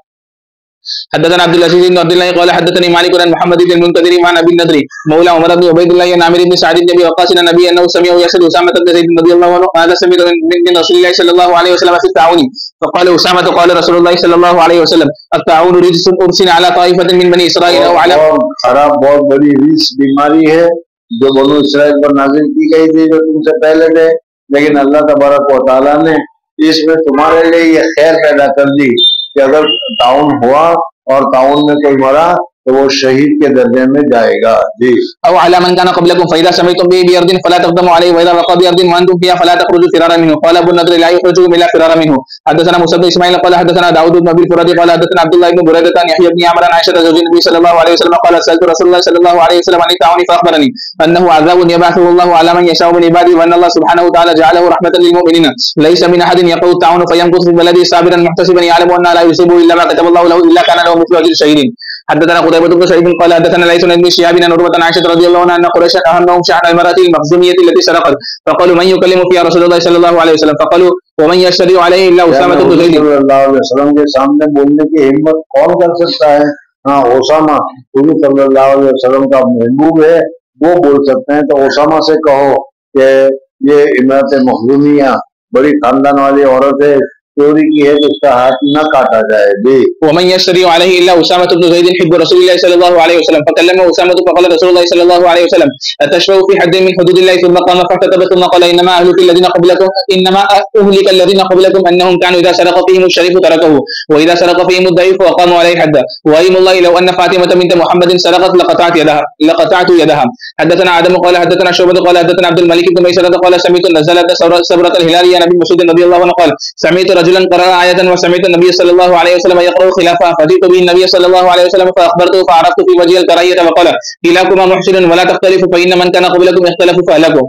حدثنا عبد العزيز بن عبد الله قال حدثني مالك عن محمد بن المنكدر عن ابي النضر مولى عمر بن عبيد الله عن عامر بن سعد بن ابي وقاص النبي انه سمعه يسال اسامه بن زيد رضي الله عنه هذا سمع من رسول الله صلى الله عليه وسلم في التعاون فقال اسامه قال رسول الله صلى الله عليه وسلم التعاون رجس ارسل على طائفه من بني اسرائيل او على खराब बहुत बड़ी रीस बीमारी है जो बनु इसराइल पर नाजिल की गई थी जो तुमसे पहले थे, लेकिन अल्लाह तबारक व तआला ने इसमें तुम्हारे लिए ये खैर पैदा कर दी कि अगर ताउन हुआ और ताउन में कोई मरा तो वो शहीद के दर्जे में जाएगा। जी او على من كان قبلكم فاذا سمعتم به بارض فلا تقدموا عليه واذا وقع بارض وانتم فيها فلا تخرجوا فرارا منه قال ابو النضر لا يخرجهم الا فرارا منه. حدثنا موسى بن اسماعيل قال حدثنا داود بن ابي الفرات قال حدثنا عبد الله بن بريدة عن يحيى بن عمرو عن عائشه زوج النبي صلى الله عليه وسلم قال سالت رسول الله صلى الله عليه وسلم عن التعاون فاخبرني انه عذاب يبعثه الله على من يشاء من عباده وان الله سبحانه وتعالى جعله رحمه للمؤمنين ليس من احد يقول التعاون فيمكث في بلده صابرا محتسبا يعلم ان لا يصيبه الا ما كتب الله له الا كان له مثل اجر الشهيدين. حدثنا قتيبة بن سعيد قال حدثنا ليث بن شهاب عن عروة عن عائشة رضي الله عنها أن قريشا أهمهم شأن المرأة المخزومية التي سرقت فقالوا من يكلم فيها رسول الله صلى الله عليه وسلم فقالوا ومن يشتري عليه إلا أسامة بن زيد सल्लल्लाहु अलैहि वसल्लम के सामने बोलने की हिम्मत कौन कर सकता है? हाँ, ओसामा हुजूर सल्लल्लाहु अलैहि वसल्लम का महबूब है, वो बोल सकते हैं। तो ओसामा से कहो कि ये इमरत मखजूमिया बड़ी खानदान वाली औरत है, चोरी की है, जिसका हाथ न काटा जाए। जी ومن يشتري عليه الا اسامه بن زيد حب رسول الله صلى الله عليه وسلم فكلمه اسامه فقال رسول الله صلى الله عليه وسلم اتشفع في حد من حدود الله ثم قام فاحتسب ثم قال انما اهلك الذين قبلكم انما اهلك الذين قبلكم انهم كانوا اذا سرق فيهم الشريف تركه واذا سرق فيهم الضعيف وقاموا عليه حدا وايم الله لو ان فاطمه بنت محمد سرقت لقطعت يدها لقطعت يدها. حدثنا ادم قال حدثنا شعبة قال حدثنا عبد الملك بن ميسرة قال سمعت نزلت سبرة الهلالي عن ابي مسعود رضي الله عنه قال سمعت رجلا قرأ آية وسمعت النبي صلى الله عليه وسلم يقرأ خلافها فجئت به النبي صلى الله عليه وسلم فأخبرته فعرفت في وجه الكراهية وقال كلاكما محسن ولا تختلفوا فإن من كان قبلكم اختلفوا فأهلكوا.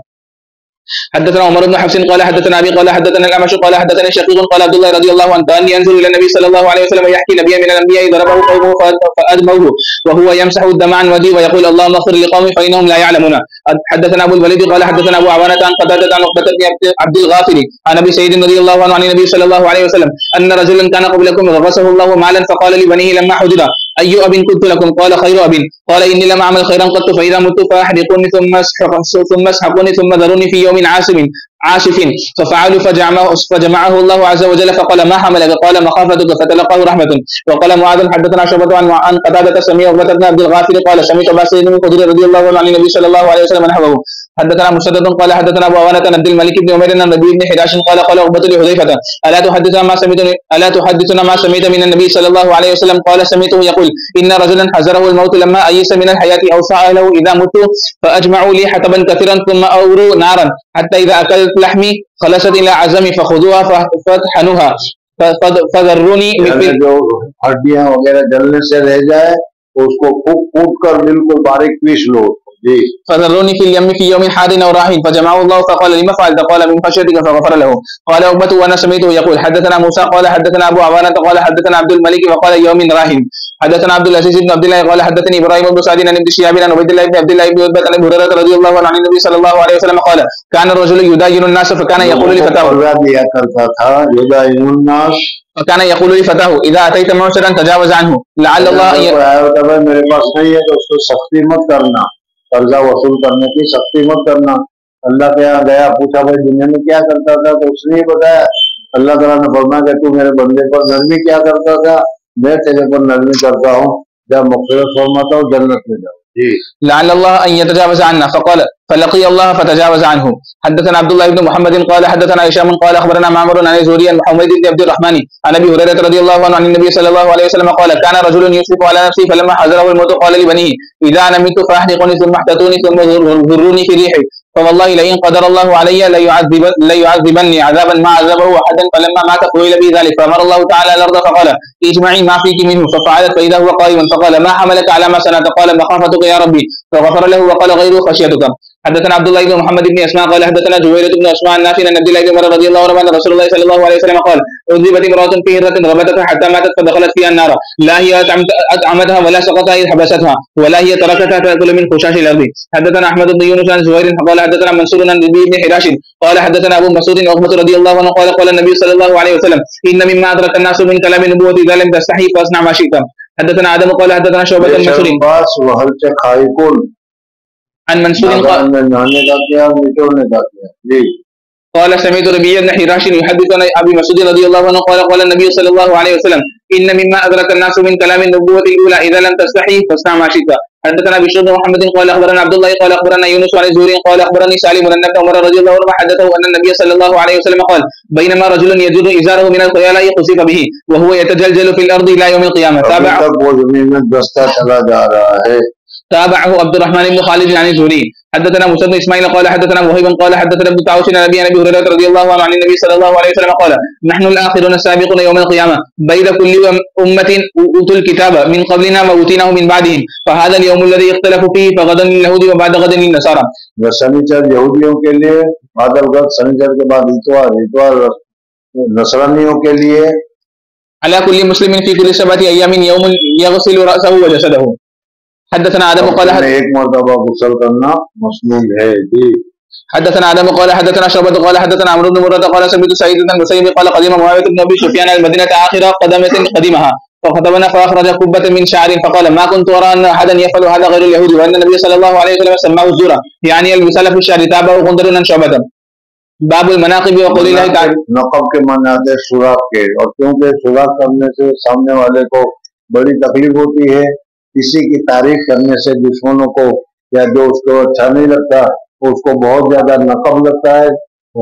حدثنا عمر بن حفص قال حدثنا ابي قال حدثنا الأعمش قال حدثني شقيق قال عبد الله رضي الله عنه اني انزل الى النبي صلى الله عليه وسلم يحكي نبيا من الانبياء ضربه قومه فادموه وهو يمسح الدم عن وجهه ويقول اللهم اغفر لقومي فانهم لا يعلمون. حدثنا ابو الوليد قال حدثنا ابو عوانة عن قتادة عن عقبة بن عبد الغافر عن ابي سعيد رضي الله عنه عن النبي صلى الله عليه وسلم ان رجلا كان قبلكم غرسه الله مالا فقال لبنيه لما حجر اي اب كنت لكم؟ قال خير اب. قال اني لم اعمل خيرا قط فاذا مت فاحرقوني ثم ثم اسحقوني ثم ذروني في يوم عاصف عاشف ففعلوا فجمعه, فجمعه الله عز وجل فقال ما حملك؟ قال مخافتك فتلقاه رحمة. وقال معاذ حدثنا شعبة عن قتادة سمع عقبة بن عبد الغافر قال سمعت ابا سعيد الخدري رضي الله عنه عن النبي صلى الله عليه وسلم نحوه. حدثنا مسدد قال حدثنا ابو عوانة عن عبد الملك بن عمير عن النبي بن حراش قال قال عقبة لحذيفة الا تحدثنا ما سمعت الا تحدثنا ما سمعت من النبي صلى الله عليه وسلم؟ قال سمعته يقول ان رجلا حذره الموت لما ايس من الحياة اوصى له اذا مت فاجمعوا لي حطبا كثيرا ثم اوروا نارا حتى اذا اكلت لحمي خلصت الى عزمي فخذوها فطحنوها فذروني जो हड्डियां वगैरह जलने से रह जाए उसको खूब कूट कर बिल्कुल बारीक पीस लो। जी فذروني في اليم في يوم حاد او راح فجمعه الله فقال لما فعلت؟ قال من خشيتك فغفر له. قال عقبة وانا سمعته يقول حدثنا موسى قال حدثنا ابو عوانة قال حدثنا عبد الملك وقال يوم راح. حدثنا عبد العزيز بن عبد الله قال حدثني ابراهيم بن سعد عن ابن شهاب عن عبيد الله بن عبد الله بن عتبة عن ابي هريرة رضي الله عنه عن النبي صلى الله عليه وسلم قال كان الرجل يداين الناس فكان يقول لفتاه दिया करता था युदाइन الناस فكان يقول لفتاه اذا اتيت معسرا تجاوز عنه لعل الله मेरे पास नहीं है तो उसको सख्ती मत करना, कर्जा वसूल करने की सख्ती मत करना। अल्लाह के यहाँ गया, पूछा भाई दुनिया में क्या करता था, तो उसने ही बताया। अल्लाह ताला ने फरमाया कि तू मेरे बंदे पर नरमी क्या करता था, मैं तेरे पर नरमी करता हूँ, जब मग़फ़िरत फरमाता हूँ जन्नत में जाओ। لعل الله ان يتجاوز عنا فقال فلقي الله فتجاوز عنه. حدثنا عبد الله بن محمد قال حدثنا هشام قال اخبرنا معمر عن الزهري عن محمد بن عبد الرحمن عن ابي هريره رضي الله عنه عن النبي صلى الله عليه وسلم قال كان رجل يشرف على نفسه فلما حضره الموت قال لبنيه اذا انا مت فاحرقوني ثم احتتوني ثم ذروني في ريحي فوالله لئن قدر الله علي ليعذب ليعذبني عذابا ما عذبه احدا. فلما مات قيل به ذلك فامر الله تعالى الارض فقال اجمعي ما فيك منه ففعلت فاذا هو قائم فقال ما حملك على ما صنعت؟ قال مخافتك يا ربي فغفر له وقال غير خشيتك. حدثنا عبد الله بن محمد بن اسماء قال حدثنا جويرة بن اسماء النافع عن عبد الله بن عمر رضي الله عنه ان رسول الله صلى الله عليه وسلم قال عذبت امرأة في هرة غبتها حتى ماتت فدخلت فيها النار لا هي اطعمتها ولا سقطها اذ حبستها ولا هي تركتها تاكل من خشاش الارض. حدثنا احمد بن يونس عن زهير قال حدثنا منصور عن ربيع بن حراش قال حدثنا ابو مسعود عقبة رضي الله عنه قال قال النبي صلى الله عليه وسلم ان مما ادرك الناس من كلام النبوة اذا لم تستحي فاصنع ما شئت. حدثنا آدم قال حدثنا شعبة بن منصور عن منصور قال قال سمعت ربيع بن حراش يحدث عن ابي مسعود رضي الله عنه قال قال النبي صلى الله عليه وسلم ان مما ادرك الناس من كلام النبوة الاولى اذا لم تستحي فاصنع ما شئت. حدثنا بشر بن محمد قال اخبرنا عبد الله قال اخبرنا يونس عن الزهري قال اخبرني سالم ان ابن عمر رضي الله عنه حدثه ان النبي صلى الله عليه وسلم قال بينما رجل يجر ازاره من الخيلاء خسف به وهو يتجلجل في الارض الى يوم القيامه. تابعه تابعه عبد الرحمن بن خالد عن الزهري. حدثنا موسى بن اسماعيل قال حدثنا وهيب قال حدثنا ابن طاووس عن ابي هريره رضي الله عنه عن النبي صلى الله عليه وسلم قال نحن الاخرون السابقون يوم القيامه بين كل امه اوتوا الكتاب من قبلنا واوتيناه من بعدهم فهذا اليوم الذي اختلفوا فيه فغدا لليهود وبعد غد للنصارى. शनिचर यहूदियों के लिए बादल गद शनिचर के बाद इतवार इतवार नसरानियों के लिए على كل مسلم في كل سبعة ايام يوم يغسل راسه وجسده. حدثنا آدم قال एक मर्तबा गुस्ल करना मसनून है जी. حدثنا آدم قال حدثنا شعبة قال حدثنا عمرو بن مرة قال سمعت سعيد بن المسيب قال قدم معاوية بن ابي سفيان المدينة آخر قدمة قدمها فخطبنا فأخرج قبة من شعر فقال ما كنت أرى أن أحدا يفعل هذا غير اليهود وأن النبي صلى الله عليه وسلم سماه الزورة يعني الوصال في الشعر. تابعه غندر عن شعبة. باب المناقب وقول الله تعالى नक़ब के माने आते सुराख के और क्योंकि सुराख करने से सामने वाले को बड़ी तकलीफ होती है किसी की तारीफ करने से दुश्मनों को या जो उसको अच्छा नहीं लगता उसको बहुत ज्यादा नक़ब लगता है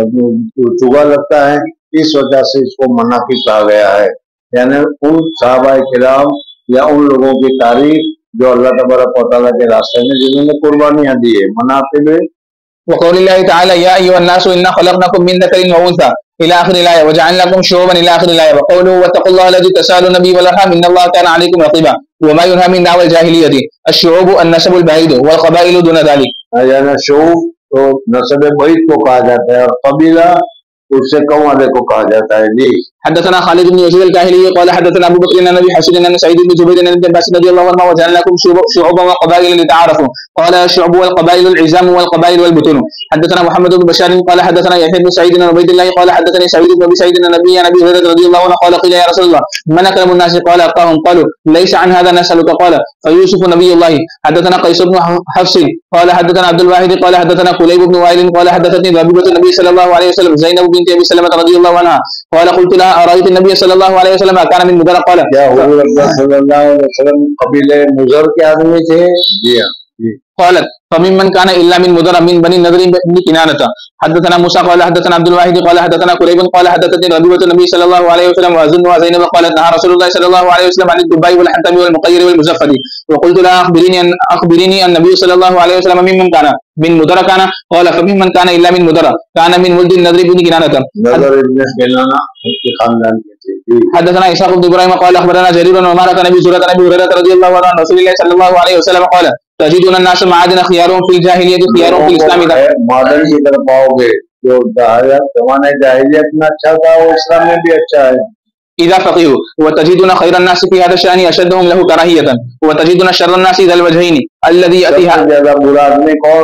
चुगा लगता है इस वजह से इसको मनाक़िब कहा गया है यानी उन सहाबाए किराम या उन लोगों की तारीफ जो अल्लाह तबारक व तआला के रास्ते में जिन्होंने कुर्बानियां दी है मनाक़िब. وقول الله تعالى يا أيها الناس إنا خلقناكم من ذكر وأنثى إلى آخر الآية وجعلناكم شعوبا إلى آخر الآية وقوله واتقوا الله الذي تساءلون به والأرحام إن الله كان عليكم رقيبا وما ينهى من دعوى الجاهلية الشعوب النسب البعيد والقبائل دون ذلك. यानी शऊब तो नस्ब बैत को कहा जाता है और कबीला उससे कम वाले को कहा जाता है जी. حدثنا خالد بن يزيد الكاهلي قال حدثنا ابو بكر بن ابي حسين ان سعيد بن جبير بن عباس رضي الله عنه وجعلناكم شعوبا وقبائل لتعارفوا قال الشعوب والقبائل العزام والقبائل والبطون. حدثنا محمد بن بشار قال حدثنا يحيى بن سعيد بن عبيد الله قال حدثني سعيد بن ابي سعيد بن النبي عن ابي هريره رضي الله عنه قال قيل يا رسول الله من اكرم الناس قال اتقاهم قالوا ليس عن هذا نسالك قال فيوسف نبي الله. حدثنا قيس بن حفص قال حدثنا عبد الواحد قال حدثنا قليب بن وائل قال حدثتني ربيبه النبي صلى الله عليه وسلم زينب بنت ابي سلمة رضي الله عنها قال قلت لها ارايت النبي صلى الله عليه وسلم كان من مدر قال क्या हुजूर सल्लल्लाहु अलैहि वसल्लम कबीले मुजर के आदमी थे जी हां. قالت فممن كان الا من مدر من بني النضر بن كنانة. حدثنا موسى قال حدثنا عبد الواحد قال حدثنا قريب قال حدثتني ربيبة النبي صلى الله عليه وسلم واظنها زينب قالت نهى رسول الله صلى الله عليه وسلم عن الدباء والحنتم والمقير والمزفر وقلت لها اخبريني ان اخبريني النبي صلى الله عليه وسلم ممن كان من مدر كان قال فممن كان الا من مدر كان من ولد النضر بن كنانة. नजर इब्न किनाना उसके खानदान के थे. حدثنا اسحاق بن ابراهيم قال اخبرنا جرير ومارة نبي زرة نبي هريرة رضي الله عنه عن رسول الله صلى الله عليه وسلم قال تجدون الناس معادن خيارهم في الجاهلية خيارهم في الاسلام. माडर्न की तरफ आओगे जो जमाने जाहिलियत में अच्छा था वो इस्लाम में भी अच्छा है. إذا फक़ीहु وتجدون خير الناس في هذا الشأن أشدهم له كراهية وتجدون شر الناس ذا الوجهين الذي يأتيها. ज्यादा बुरा आदमी कौन?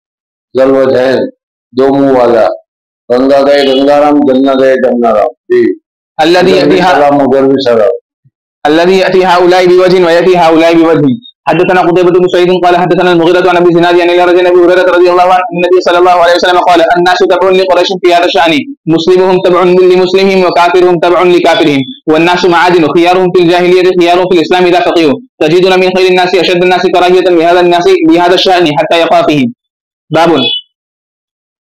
ذل वजहैन दो मुंह वाला. गंगा गए गंगाराम जन्ना गए जन्नाराम जी. الذي يأتيها الذي يأتي هؤلاء بوجه ويأتي هؤلاء بوجه. حدثنا قتيبة بن سعيد قال حدثنا المغيرة عن ابي زناد عن رجل ابي هريرة رضي الله عنه النبي صلى الله عليه وسلم قال الناس تبع لقريش في هذا الشأن مسلمهم تبع لمسلمهم وكافرهم تبع لكافرهم والناس معادن خيارهم في الجاهلية خيارهم في الإسلام إذا فقهوا تجدون من خير الناس أشد الناس كراهية لهذا الناس بهذا الشأن حتى يقع فيه. باب.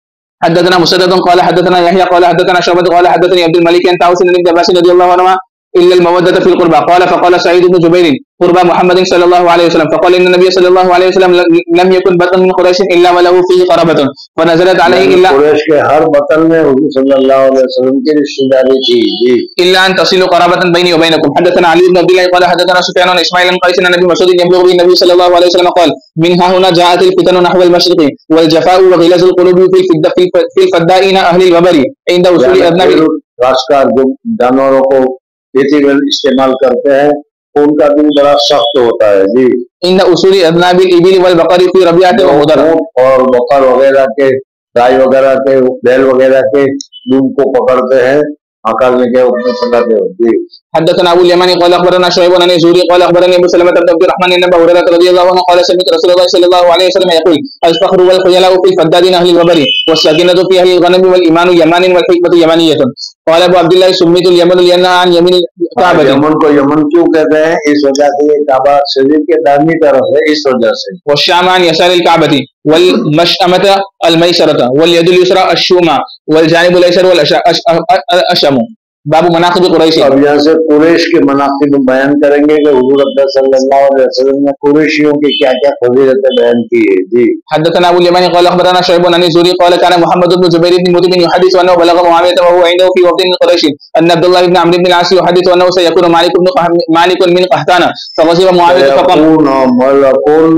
حدثنا مسدد قال حدثنا يحيى قال حدثنا شعبة قال حدثني عبد الملك عن طاووس بن عباس رضي الله عنهما إلا المودة في القربى قال فقال سعيد بن جبير قربى محمد صلى الله عليه وسلم فقال إن النبي صلى الله عليه وسلم لم يكن بطن من قريش إلا وله فيه قرابة فنزلت عليه إلا कुरैश के हर बतन में हुजूर सल्लल्लाहु अलैहि वसल्लम की रिश्तेदारी थी जी إلا أن تصلوا قرابة بيني وبينكم حدثنا علي بن عبد الله قال حدثنا سفيان عن إسماعيل بن قيس عن النبي مسعود يبلغ به النبي صلى الله عليه وسلم قال من ها هنا جاءت الفتن نحو المشرق والجفاء وغلاظ القلوب في الفد- في الفدائين أهل الوبر عند وصول أذناب राजकार जो जानवरों को खेती में इस्तेमाल करते हैं उनका दिल बड़ा सख्त होता है जी عند وصول أذناب الإبل والبقر في ربيعة ومضر ऊंट और बकर वगैरह के गाय वगैरह के बैल वगैरह के दुम को पकड़ते हैं आकार में क्या उसमें पकड़ते होती है حدثنا ابو اليماني قال اخبرنا شعيب عن الزهري قال اخبرني ابو سلمة بن عبد الرحمن ان ابا هريره رضي الله عنه قال سمعت رسول الله صلى الله عليه وسلم يقول الفخر والخيلاء في الفدادين اهل الوبر والسكينه في اهل الغنم والايمان يمان والحكمه يمانيه قال ابو عبد الله سميت اليمن لانها عن يمين الكعبه यमन को यमन क्यों कहते हैं इस वजह से ये काबा शरीर के दाहिनी तरफ है इस वजह से والشام عن يسار الكعبه والمشأمة الميسرة واليد اليسرى الشومة والجانب الايسر والاشم बाबू मनाक़िब कुरैश अब यहाँ से कुरैश के मनाक़िब बयान करेंगे कि हुजूर अकरम सल्लल्लाहु अलैहि वसल्लम ने कुरैशियों की क्या-क्या फजीलतें बयान की है जी حدثنا ابو اليماني قال اخبرنا شعيب عن الزهري قال كان محمد بن جبير بن مطعم يحدث انه بلغ معاويه وهو عنده في وفد من قريش ان عبد الله بن عمرو بن العاص يحدث انه سيكون مالك بن مالك من قحطان فغضب معاويه فقام मलकुन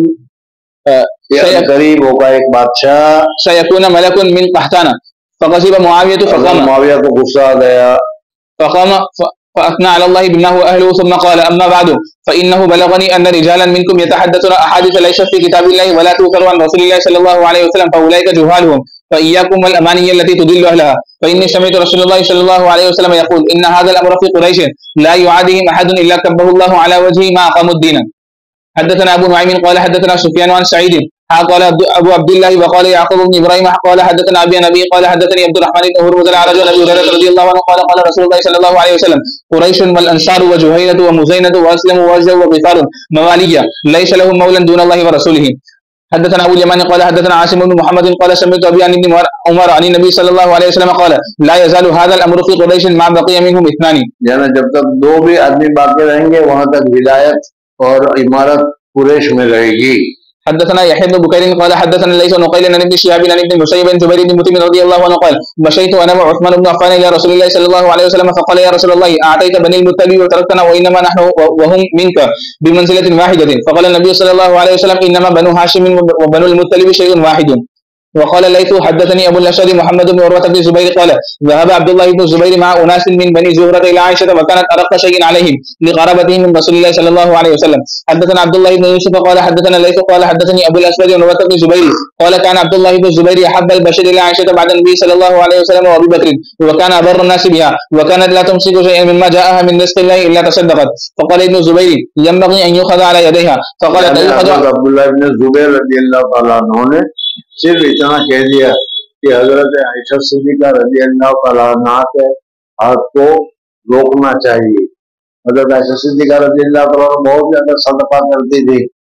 करीब होगा एक बादशाह سيكون ملك من قحطان فغضب معاويه فقام मुआविया को गुस्सा आ गया فقام فأثنى على الله بأنه أهله ثم قال أما بعد فإنه بلغني أن رجالا منكم يتحدثون أحاديث ليست في كتاب الله ولا تؤثر عن رسول الله صلى الله عليه وسلم فأولئك جهالهم فإياكم والأماني التي تضل أهلها فإني سمعت رسول الله صلى الله عليه وسلم يقول إن هذا الأمر في قريش لا يعادهم أحد إلا كبه الله على وجهه ما أقاموا الدين حدثنا أبو نعيم قال حدثنا سفيان عن سعيد قال أبو عبد الله وقال يعقوب بن إبراهيم قال حدثنا أبي نبي قال حدثني عبد الرحمن بن هرمز الأعرج عن أبي هريرة رضي الله عنه قال قال رسول الله صلى الله عليه وسلم قريش والأنصار وجهينة ومزينة وأسلم ووجه وغفار موالية ليس لهم مولى دون الله ورسوله حدثنا أبو اليمان قال حدثنا عاصم بن محمد قال سمعت أبي عن ابن عمر عن النبي صلى الله عليه وسلم قال لا يزال هذا الأمر في قريش ما بقي منهم اثنان यानी जब तक दो भी आदमी बाकी रहेंगे वहां तक विलायत और इमारत कुरैश में रहेगी حدثنا يحيى بن بكير قال حدثنا ليس نقيل عن ابن شهاب عن ابن مسيب بن جبير بن مطعم رضي الله عنه قال مشيت انا وعثمان بن عفان الى رسول الله صلى الله عليه وسلم فقال يا رسول الله اعطيت بني المطلب وتركتنا وانما نحن وهم منك بمنزله واحده فقال النبي صلى الله عليه وسلم انما بنو هاشم وبنو المطلب شيء واحد وقال الليث حدثني ابو الاشعري محمد بن عروه بن الزبير قال ذهب عبد الله بن الزبير مع اناس من بني زهره الى عائشه وكانت ارق شيء عليهم لقرابتهم من رسول الله صلى الله عليه وسلم حدثنا عبد الله بن يوسف قال حدثنا الليث قال حدثني ابو الاسود بن عروه بن الزبير قال كان عبد الله بن الزبير احب البشر الى عائشه بعد النبي صلى الله عليه وسلم وابي بكر وكان ابر الناس بها وكانت لا تمسك شيئا مما جاءها من رزق الله الا تصدقت فقال ابن الزبير ينبغي ان يؤخذ على يديها فقال عبد الله بن الزبير رضي الله تعالى عنه सिर्फ इतना कह दिया कि हजरत आयशा सिद्दीक़ा रज़ी अल्लाह तआला अन्हा के हाथ को रोकना चाहिए। हजरत आयशा सिद्दीक़ा रज़ी अल्लाह तआला बहुत ज्यादा सदका करती थी,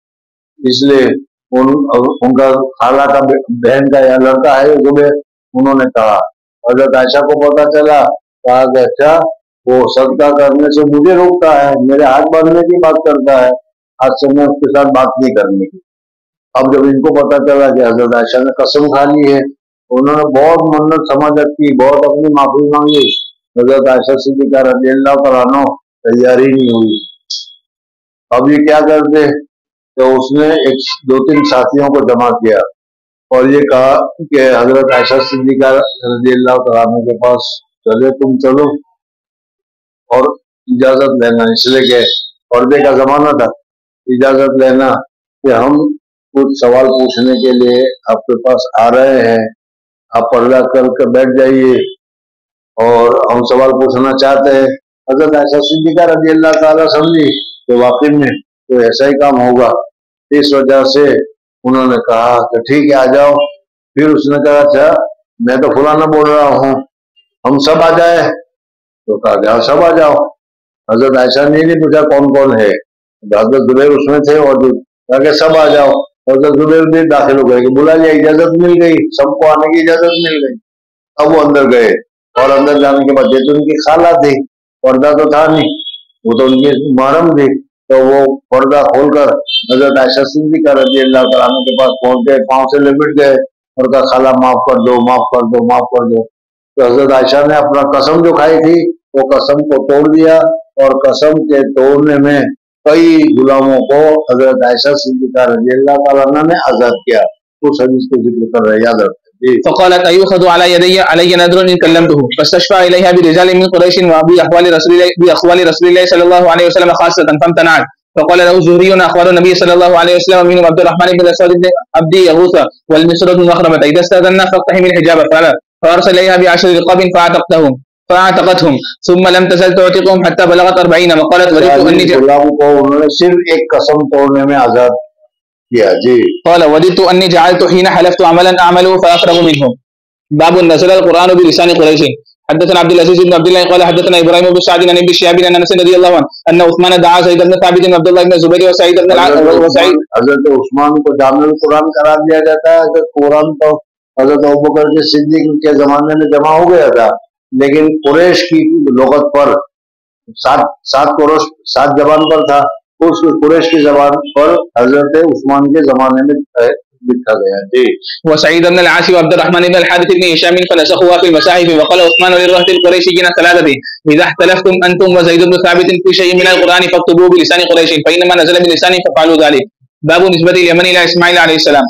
इसलिए उन उनका खाला का बहन का या लड़का है जुबैर, उन्होंने कहा। हजरत आयशा को पता चला, कहा कि अच्छा वो सदका करने से मुझे रोकता है, मेरे हाथ बांधने की बात करता है, आज से मैं उसके साथ बात नहीं करने की। अब जब इनको पता चला कि हजरत आयशा ने कसम खा ली है, उन्होंने बहुत मन्नत समाजत की, बहुत अपनी माफी मांगी। हजरत आयशा सिद्दीक़ा रज़ी अल्लाह तआला अन्हा तैयारी नहीं हुई। अब ये क्या करते, तो उसने एक दो तीन साथियों को जमा किया और ये कहा कि हजरत आयशा सिद्दीक़ा रज़ी अल्लाह तआला अन्हा के पास चले, तुम चलो और इजाजत लेना, इसलिए कि पर्दे का जमाना था, इजाजत लेना कि हम कुछ सवाल पूछने के लिए आपके पास आ रहे हैं, आप पर्दा करके बैठ जाइए और हम सवाल पूछना चाहते हैं। हजरत आयशा सिद्दीक़ा रज़ी अल्लाह तआला समझी कि वाकई में तो ऐसा ही काम होगा, इस वजह से उन्होंने कहा कि ठीक है आ जाओ। फिर उसने कहा अच्छा मैं तो फलाना बोल रहा हूँ, हम सब आ जाए, तो कहा जाओ सब आ जाओ। हजरत आयशा ने नहीं पूछा कौन कौन है, हजरत जुबैर उसमें थे और जो कहा कि सब आ जाओ। हजरत जुबैर भी दाखिल हो गए कि बुला लिया, इजाजत मिल गई, सबको आने की इजाजत मिल गई। अब वो अंदर गए और अंदर जाने के बाद जेतून की खाला थी, पर्दा तो था नहीं, वो तो उनकी महरम थी, तो वो पर्दा खोलकर हजरत आयशा सिद्दीक़ा रज़ियल्लाहु तआला अन्हा के पास पहुंच गए, पांव से लिपट गए और कहा खाला माफ कर दो, माफ कर दो, माफ कर दो। तो हजरत आयशा ने अपना कसम जो खाई थी वो कसम को तोड़ दिया और कसम के तोड़ने में कई गुलामों को हजरत आयशा सिद्दीक़ा रज़ियल्लाहु तआला अन्हा ने आजाद किया। उस हदीस को जिक्र कर रहे, याद रखते। فقالت أيؤخذ على يدي علي نذر إن كلمته فاستشفع إليها برجال من قريش وبأحوال رسول الله بأحوال رسول الله صلى الله عليه وسلم خاصة فامتنعت. فقال له الزهري أخبار النبي صلى الله عليه وسلم منهم عبد الرحمن بن الأسود بن عبد يغوث والمسر بن مخرمة إذا استأذنا فاقتحم الحجاب فأرسل إليها بعشر رقاب فأعتقتهم فأعتقتهم ثم لم تزل تعتقهم حتى بلغت أربعين وقالت وددت أني गुलामों को उन्होंने सिर्फ एक कसम तोड़ने में आजाद किया। जी قال وددت أني جعلت حين حلفت عملا أعمله فأفرغ منه. باب نزل القرآن بلسان قريش. حدثنا عبد العزيز بن عبد الله قال حدثنا ابراهيم بن سعد عن ابن شهاب عن انس رضي الله عنه ان عثمان دعا زيد بن ثابت وعبد الله بن الزبير وسعيد بن وسعيد हजरत उस्मान को जामिल कुरान करार दिया जाता है। हजरत कुरान तो हजरत अबू बकर के सिद्दीक के जमाने में जमा हो गया था, लेकिन कुरैश की लुगत पर सात सात कुरैश सात जबान पर था, उस कुरैश की जबान पर हजरत उस्मान के जमाने में लिखा गया। जी وسعيد بن العاص وعبد الرحمن بن الحارث بن هشام فنسخوها في المصاحف وقال عثمان للرهط القريشيين ثلاثة إذا اختلفتم أنتم وزيد بن ثابت في شيء من القرآن فاكتبوه بلسان قريش فإنما نزل بلسان ففعلوا ذلك. باب نسبة اليمن إلى إسماعيل عليه السلام.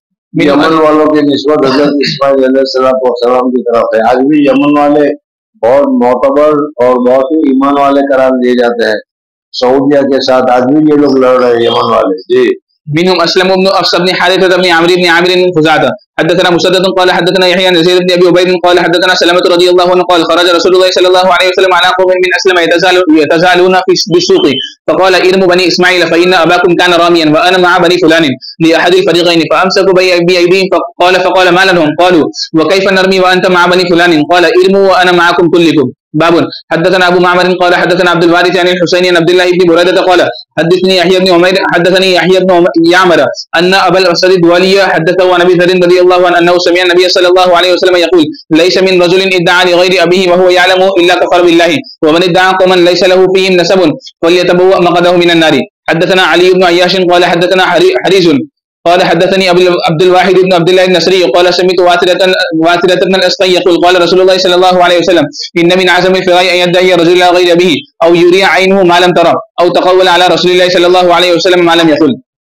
यमन वालों की निस्बत हजरत इस्माइल अलैहिस्सलाम की तरफ है। आज भी यमन वाले बहुत मोतबर और बहुत ही ईमान वाले करार दिए जाते हैं। सऊदिया के साथ आज भी ये लोग लड़ रहे हैं, यमन वाले। जी منهم اسلم بن افس بن حارثه بن عمرو بن عامر بن خزاعه. حدثنا مسدد قال حدثنا يحيى بن زيد بن ابي عبيد قال حدثنا سلمة رضي الله عنه قال خرج رسول الله صلى الله عليه وسلم على قوم من اسلم يتزالون في بالسوق فقال ارموا بني اسماعيل فان اباكم كان راميا وانا مع بني فلان لاحد الفريقين فامسكوا بايديهم فقال فقال ما لهم قالوا وكيف نرمي وانت مع بني فلان قال ارموا وانا معكم كلكم. باب حدثنا ابو معمر قال حدثنا عبد الوارث عن الحسين عن عبد الله بن بريدة قال حدثني يحيى بن عمير حدثني يحيى بن يعمر ان ابا الاسود الدولي حدثه عن ابي ذر رضي الله عنه انه سمع النبي صلى الله عليه وسلم يقول ليس من رجل ادعى لغير ابيه وهو يعلم الا كفر بالله ومن ادعى قوما ليس له فيهم نسب فليتبوأ مقعده من النار. حدثنا علي بن عياش قال حدثنا حريز قال حدثني عبد الواحد بن عبد الله النصري قال سمعت واثرة واثرة بن الأسقي يقول قال رسول الله صلى الله عليه وسلم إن من عزم الفراء أن يدعي رجل غير به أو يري عينه ما لم ترى أو تقول على رسول الله صلى الله عليه وسلم ما لم يقل.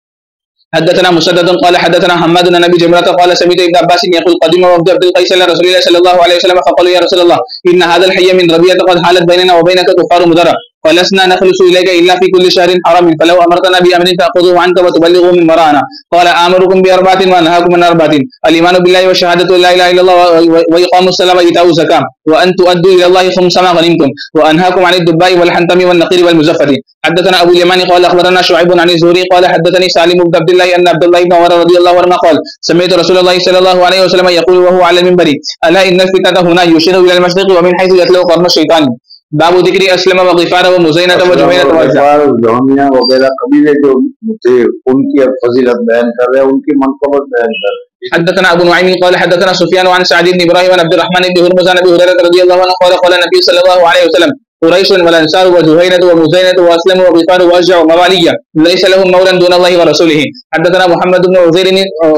حدثنا مسدد قال حدثنا حماد بن ابي جمرة قال سمعت ابن عباس يقول قدم وفد عبد القيس الى رسول الله صلى الله عليه وسلم فقالوا يا رسول الله ان هذا الحي من ربيعة قد حالت بيننا وبينك كفار مضر فلسنا نخلص اليك الا في كل شهر حرام فلو امرتنا بامر تاخذه عنك وتبلغه من وراءنا قال امركم باربعه وانهاكم عن اربعه الايمان بالله وشهاده لا اله الا الله واقام الصلاه وايتاء الزكاه وان تؤدوا الى الله خمس ما غنمتم وانهاكم عن الدباء والحنتم والنقير والمزفر. حدثنا ابو اليمان قال اخبرنا شعيب عن الزهري قال حدثني سالم بن عبد الله ان عبد الله بن عمر رضي الله عنه قال سمعت رسول الله صلى الله عليه وسلم يقول وهو على المنبر الا ان الفتنه هنا يشير الى المشرق ومن حيث يتلو قرن الشيطان. باب ذكر اسلم وغفار ومزينة وجهينة वगैरह वगैरह कबीले जो थे उनकी फजीलत बयान कर रहे हैं, उनकी मनक़बत बयान कर रहे हैं। حدثنا ابو نعيم قال حدثنا سفيان عن سعد بن ابراهيم عن عبد الرحمن بن هرمز عن ابي هريرة رضي الله عنه قال قال النبي صلى الله عليه وسلم قريش والانصار وجهينة ومزينة واسلم وغفار واشجع وموالية ليس لهم مولى دون الله ورسوله. حدثنا محمد بن عزير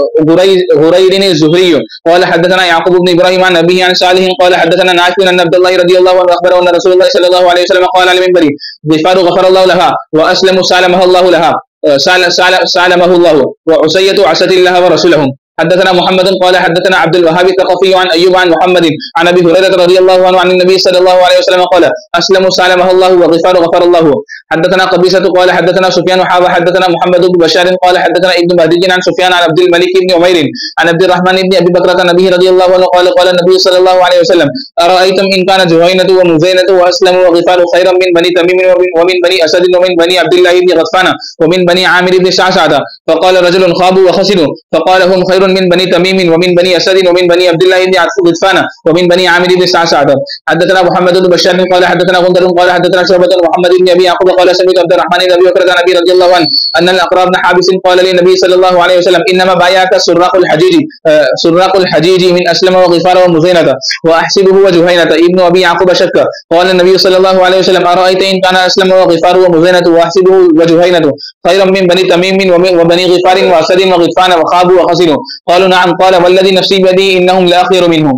هرير الزهري قال حدثنا يعقوب بن ابراهيم عن ابيه عن صالح قال حدثنا نافع ان عبد الله رضي الله عنه اخبره ان رسول الله صلى الله عليه وسلم قال على المنبر غفار غفر الله لها واسلم سالمها الله لها سالمه الله وعصية عصت الله ورسوله. حدثنا محمد قال حدثنا عبد الوهاب الثقفي عن ايوب عن محمد عن ابي هريره رضي الله عنه عن النبي صلى الله عليه وسلم قال اسلم سالمه الله وغفار غفر الله. حدثنا قبيصة قال حدثنا سفيان حاب حدثنا محمد بن بشار قال حدثنا ابن مهدي عن سفيان عن عبد الملك بن عمير عن عبد الرحمن بن ابي بكر عن ابي رضي الله عنه قال قال النبي صلى الله عليه وسلم ارايتم ان كان جهينة ومزينة واسلم وغفار خيرا من بني تميم ومن بني اسد ومن بني عبد الله بن غطفان ومن بني عامر بن شعشعة فقال رجل خابوا وخسروا فقال هم خير من بني تميم ومن بني اسد ومن بني عبد الله بن غطفان ومن بني عامر بن سعسعة. حدثنا محمد بن بشار قال حدثنا غندر قال حدثنا شعبة محمد بن ابي يعقوب قال سمعت عبد الرحمن بن ابي بكر عن ابي رضي الله عنه ان الاقرا بن حابس قال للنبي صلى الله عليه وسلم انما بايعك سراق الحجيج سراق الحجيج من اسلم وغفار ومزينة واحسبه وجهينة. ابن ابي يعقوب شك. قال النبي صلى الله عليه وسلم ارايت ان كان اسلم وغفار ومزينة واحسبه وجهينة خيرا من بني تميم وبني غفار واسد وغطفان وخابوا وخسروا؟ قالوا نعم. قال والذي نفسي بيده انهم لاخير منهم.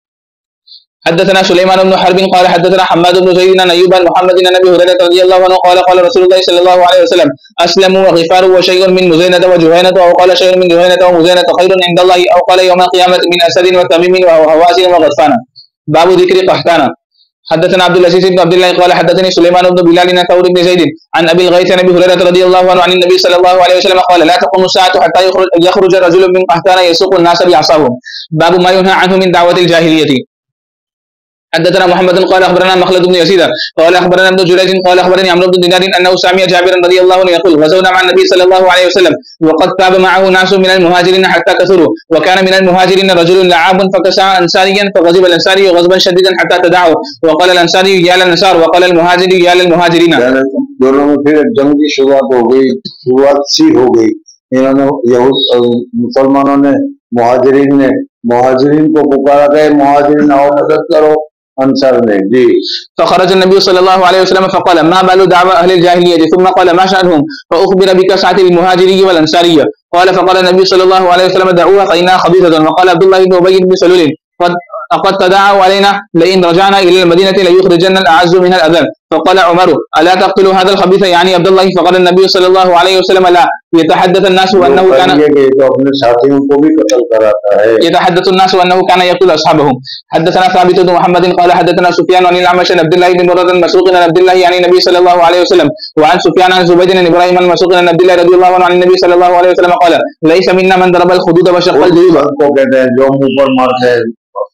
حدثنا سليمان بن حرب قال حدثنا حماد بن زيد عن ايوب عن محمد بن ابي هريره رضي الله عنه قال قال رسول الله صلى الله عليه وسلم اسلموا وغفار وشيء من مزينة وجهينة او قال شيء من جهينة ومزينة خير عند الله او قال يوم القيامه من اسد وتميم وهوازن وغطفان. باب ذكر قحطان. حدثنا عبد العزيز بن عبد الله قال حدثني سليمان بن بلال عن ثور بن زيد عن ابي الغيث عن ابي هريره رضي الله عنه عن النبي صلى الله عليه وسلم قال لا تقوم الساعه حتى يخرج, يخرج رجل من قحطان يسوق الناس بعصاه. باب ما ينهى عنه من دعوه الجاهليه. حدثنا محمد قال اخبرنا مخلد بن يزيد قال اخبرنا ابن جريج قال اخبرني عمرو بن دينار انه سمع جابرا رضي الله عنه يقول غزونا مع النبي صلى الله عليه وسلم وقد تاب معه ناس من المهاجرين حتى كثروا وكان من المهاجرين رجل لعاب فكسى انصاريا فغضب الانصاري غضبا شديدا حتى تداعوا وقال الانصاري يا للانصار وقال المهاجري يا للمهاجرين. दोनों में फिर जंग की शुरुआत हो गई, शुरुआत सी हो गई. इन्होंने यहूद मुसलमानों ने मुहाजिरीन ने मुहाजिरीन को पुकारा गए, मुहाजिरीन आओ मदद करो. अंसार ने जी. فخرج النبي صلى الله عليه وسلم فقال ما بال دعوى اهل الجاهليه ثم قال ما شانهم فاخبر بكسعه المهاجري والانصاريه. قال فقال النبي صلى الله عليه وسلم دعوها فانها خبيثه. وقال عبد الله بن ابي بن سلول قد قد تداعوا علينا لئن رجعنا الى المدينه ليخرجن الاعز من الاذل. فقال عمر الا تقتلوا هذا الخبيث يعني عبد الله. فقال النبي صلى الله عليه وسلم لا يتحدث الناس انه كان अपने साथियों को भी कत्ल कराता है. يتحدث الناس انه كان يقتل اصحابهم. حدثنا ثابت بن محمد قال حدثنا سفيان عن الاعمش عن عبد الله بن مرة مسروق عن عبد الله عن النبي صلى الله عليه وسلم وعن سفيان عن زبيد بن ابراهيم المسروق عن عبد الله رضي الله عنه عن النبي صلى الله عليه وسلم قال ليس منا من ضرب الخدود وشق الجيوب. को कहते हैं जो मुंह पर मारते हैं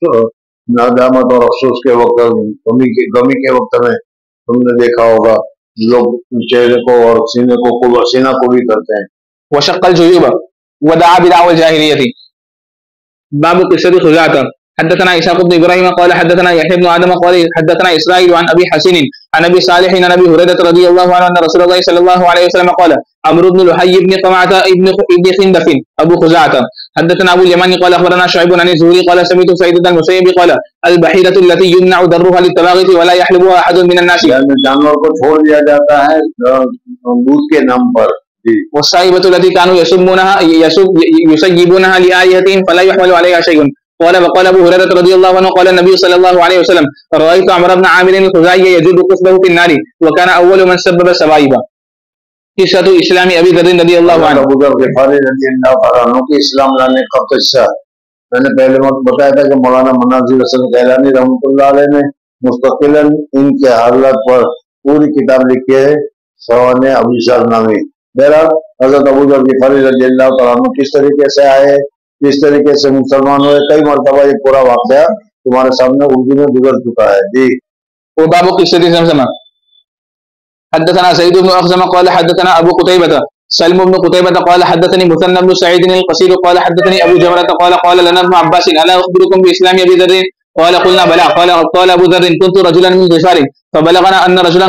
नादामत और अफसोस के वक्त, गमी के गमी के वक्त में तुमने देखा होगा लोग चेहरे को और सीने को सीना को भी करते हैं. وشق الجيوب ودعا بدعوى الجاهلية. باب قصة خزاعة. حدثنا اسحاق بن ابراهيم قال حدثنا يحيى بن ادم قال حدثنا اسرائيل عن ابي حسين عن ابي صالح عن ابي هريره رضي الله عنه ان رسول الله صلى الله عليه وسلم قال عمرو بن لحي بن قمعة ابن ابن خندف ابو خزاعة. حدثنا ابو اليماني قال اخبرنا شعيب عن الزهري قال سمعت سعيد بن المسيب قال البحيرة التي يمنع درها للتباغي ولا يحلبها احد من الناس. जानवर को छोड़ दिया जाता है दूध के नाम पर. والصائبة التي كانوا يسمونها يسيبونها لآلهتهم فلا يحمل عليها شيء. قال وقال ابو هريره رضي الله عنه قال النبي صلى الله عليه وسلم رايت عمرو بن عامر الخزاعي يجد قصبه في النار وكان اول من سبب سبائب. قصة اسلام ابي ذر رضي الله عنه. अबू ज़र ग़िफ़ारी रज़ी अल्लाह अन्हु के इस्लाम लाने का किस्सा मैंने पहले वक्त बताया था कि मौलाना मनाजिर हसन गैलानी रहमतुल्लाह अलैह ने मुस्तकिलन इनके हालत पर पूरी किताब लिखी है सवाने अबू ज़र नामी. बहरहाल हजरत अबू ज़र ग़िफ़ारी रज़ी अल्लाह अन्हु किस तरीके से आए, किस तरीके से मुसलमान हुए, कई मरतबा ये पूरा वाक़या तुम्हारे सामने उर्दू में गुजर चुका है जी. वो बाबू किस्से ज़मज़म. حدثنا سعيد بن أخزم قال حدثنا أبو قتيبة سلم بن قتيبة قال حدثني مثنى بن سعيد القصير قال حدثني أبو جمرة قال قال لنا ابن عباس ألا أخبركم بإسلام أبي ذر قال قلنا بلى قال قال أبو ذر كنت رجلا من غفار فبلغنا أن رجلا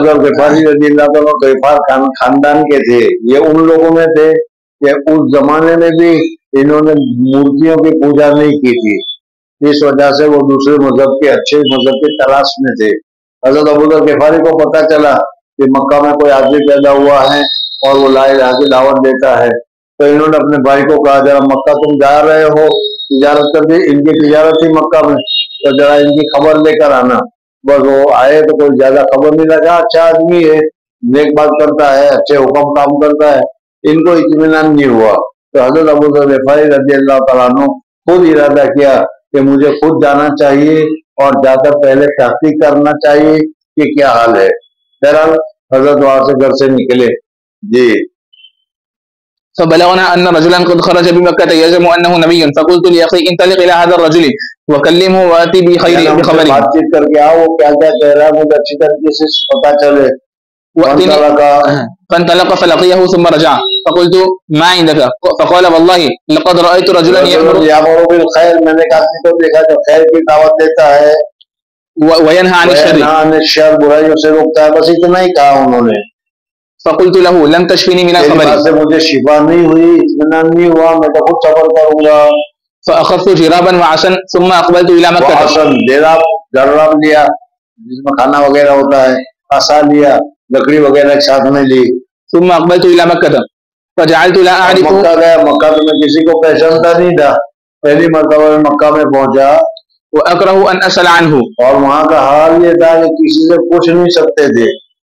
खानदान के थे. ये उन लोगों में थे कि उस जमाने में भी इन्होंने मूर्तियों की पूजा नहीं की थी, इस वजह से वो दूसरे मजहब के अच्छे मजहब की तलाश में थे. हजरत अबू ज़र ग़िफ़ारी को पता चला कि मक्का में कोई आदमी पैदा हुआ है और वो ला इलाहा की दावत देता है, तो इन्होंने अपने भाई को कहा जरा मक्का तुम जा रहे हो तिजारत कर दी, इनकी तिजारत थी मक्का में, तो जरा इनकी खबर लेकर आना. बस वो आए तो कोई ज्यादा खबर नहीं लगा, अच्छा आदमी है, नेक बात करता है, अच्छे हुक्म काम करता है, इनको इत्मीनान नहीं हुआ. तो हजरत अबू ज़र ग़िफ़ारी रज़ी अल्लाह तआला अन्हु खुद इरादा किया कि मुझे खुद जाना चाहिए और जाकर पहले तहकीक करना चाहिए कि क्या हाल है. बहरहाल हजरत वहां से घर से निकले जी. فبلغنا أن رجلا قد خرج بمكة يزعم أنه نبي فقلت لأخي انطلق إلى هذا الرجل وكلمه وأتي بخير بخبره. बातचीत करके आओ, क्या क्या कह रहा है मुझे अच्छी तरीके से पता चले. فانطلق فلقيه ثم رجع فقلت ما عندك فقال والله لقد رأيت रजुलन यामुरु बिल खैर, मैंने एक आदमी को देखा जो खैर की दावत देता है वयनहा अनिश शर, बुराइयों से रोकता है। बस इतना ही कहा उन्होंने। फकुल्तु लहू लम तशफीनी मिनल खबरी, से मुझे शिफा नहीं हुई, इत्मीनान नहीं हुआ, मैं तो खुद सफर करूंगा। फअखज़तु जिराबन व असन सुम्मा अक़बलतु इला मक्का, असन जिराब जर्राब लिया जिसमें खाना वगैरह होता है, आसा लिया, लकड़ी वगैरह साथ में ली। सुम्मा अक़बलतु इला मक्का फजअलतु ला अअरिफु, मक्का गया, मक्का तो मैं किसी को पहचानता नहीं था, पहली मर्तबा में मक्का में पहुंचा। व अकरहु अन असल अन्हु, और वहां का हाल ये था कि किसी से पूछ नहीं सकते थे।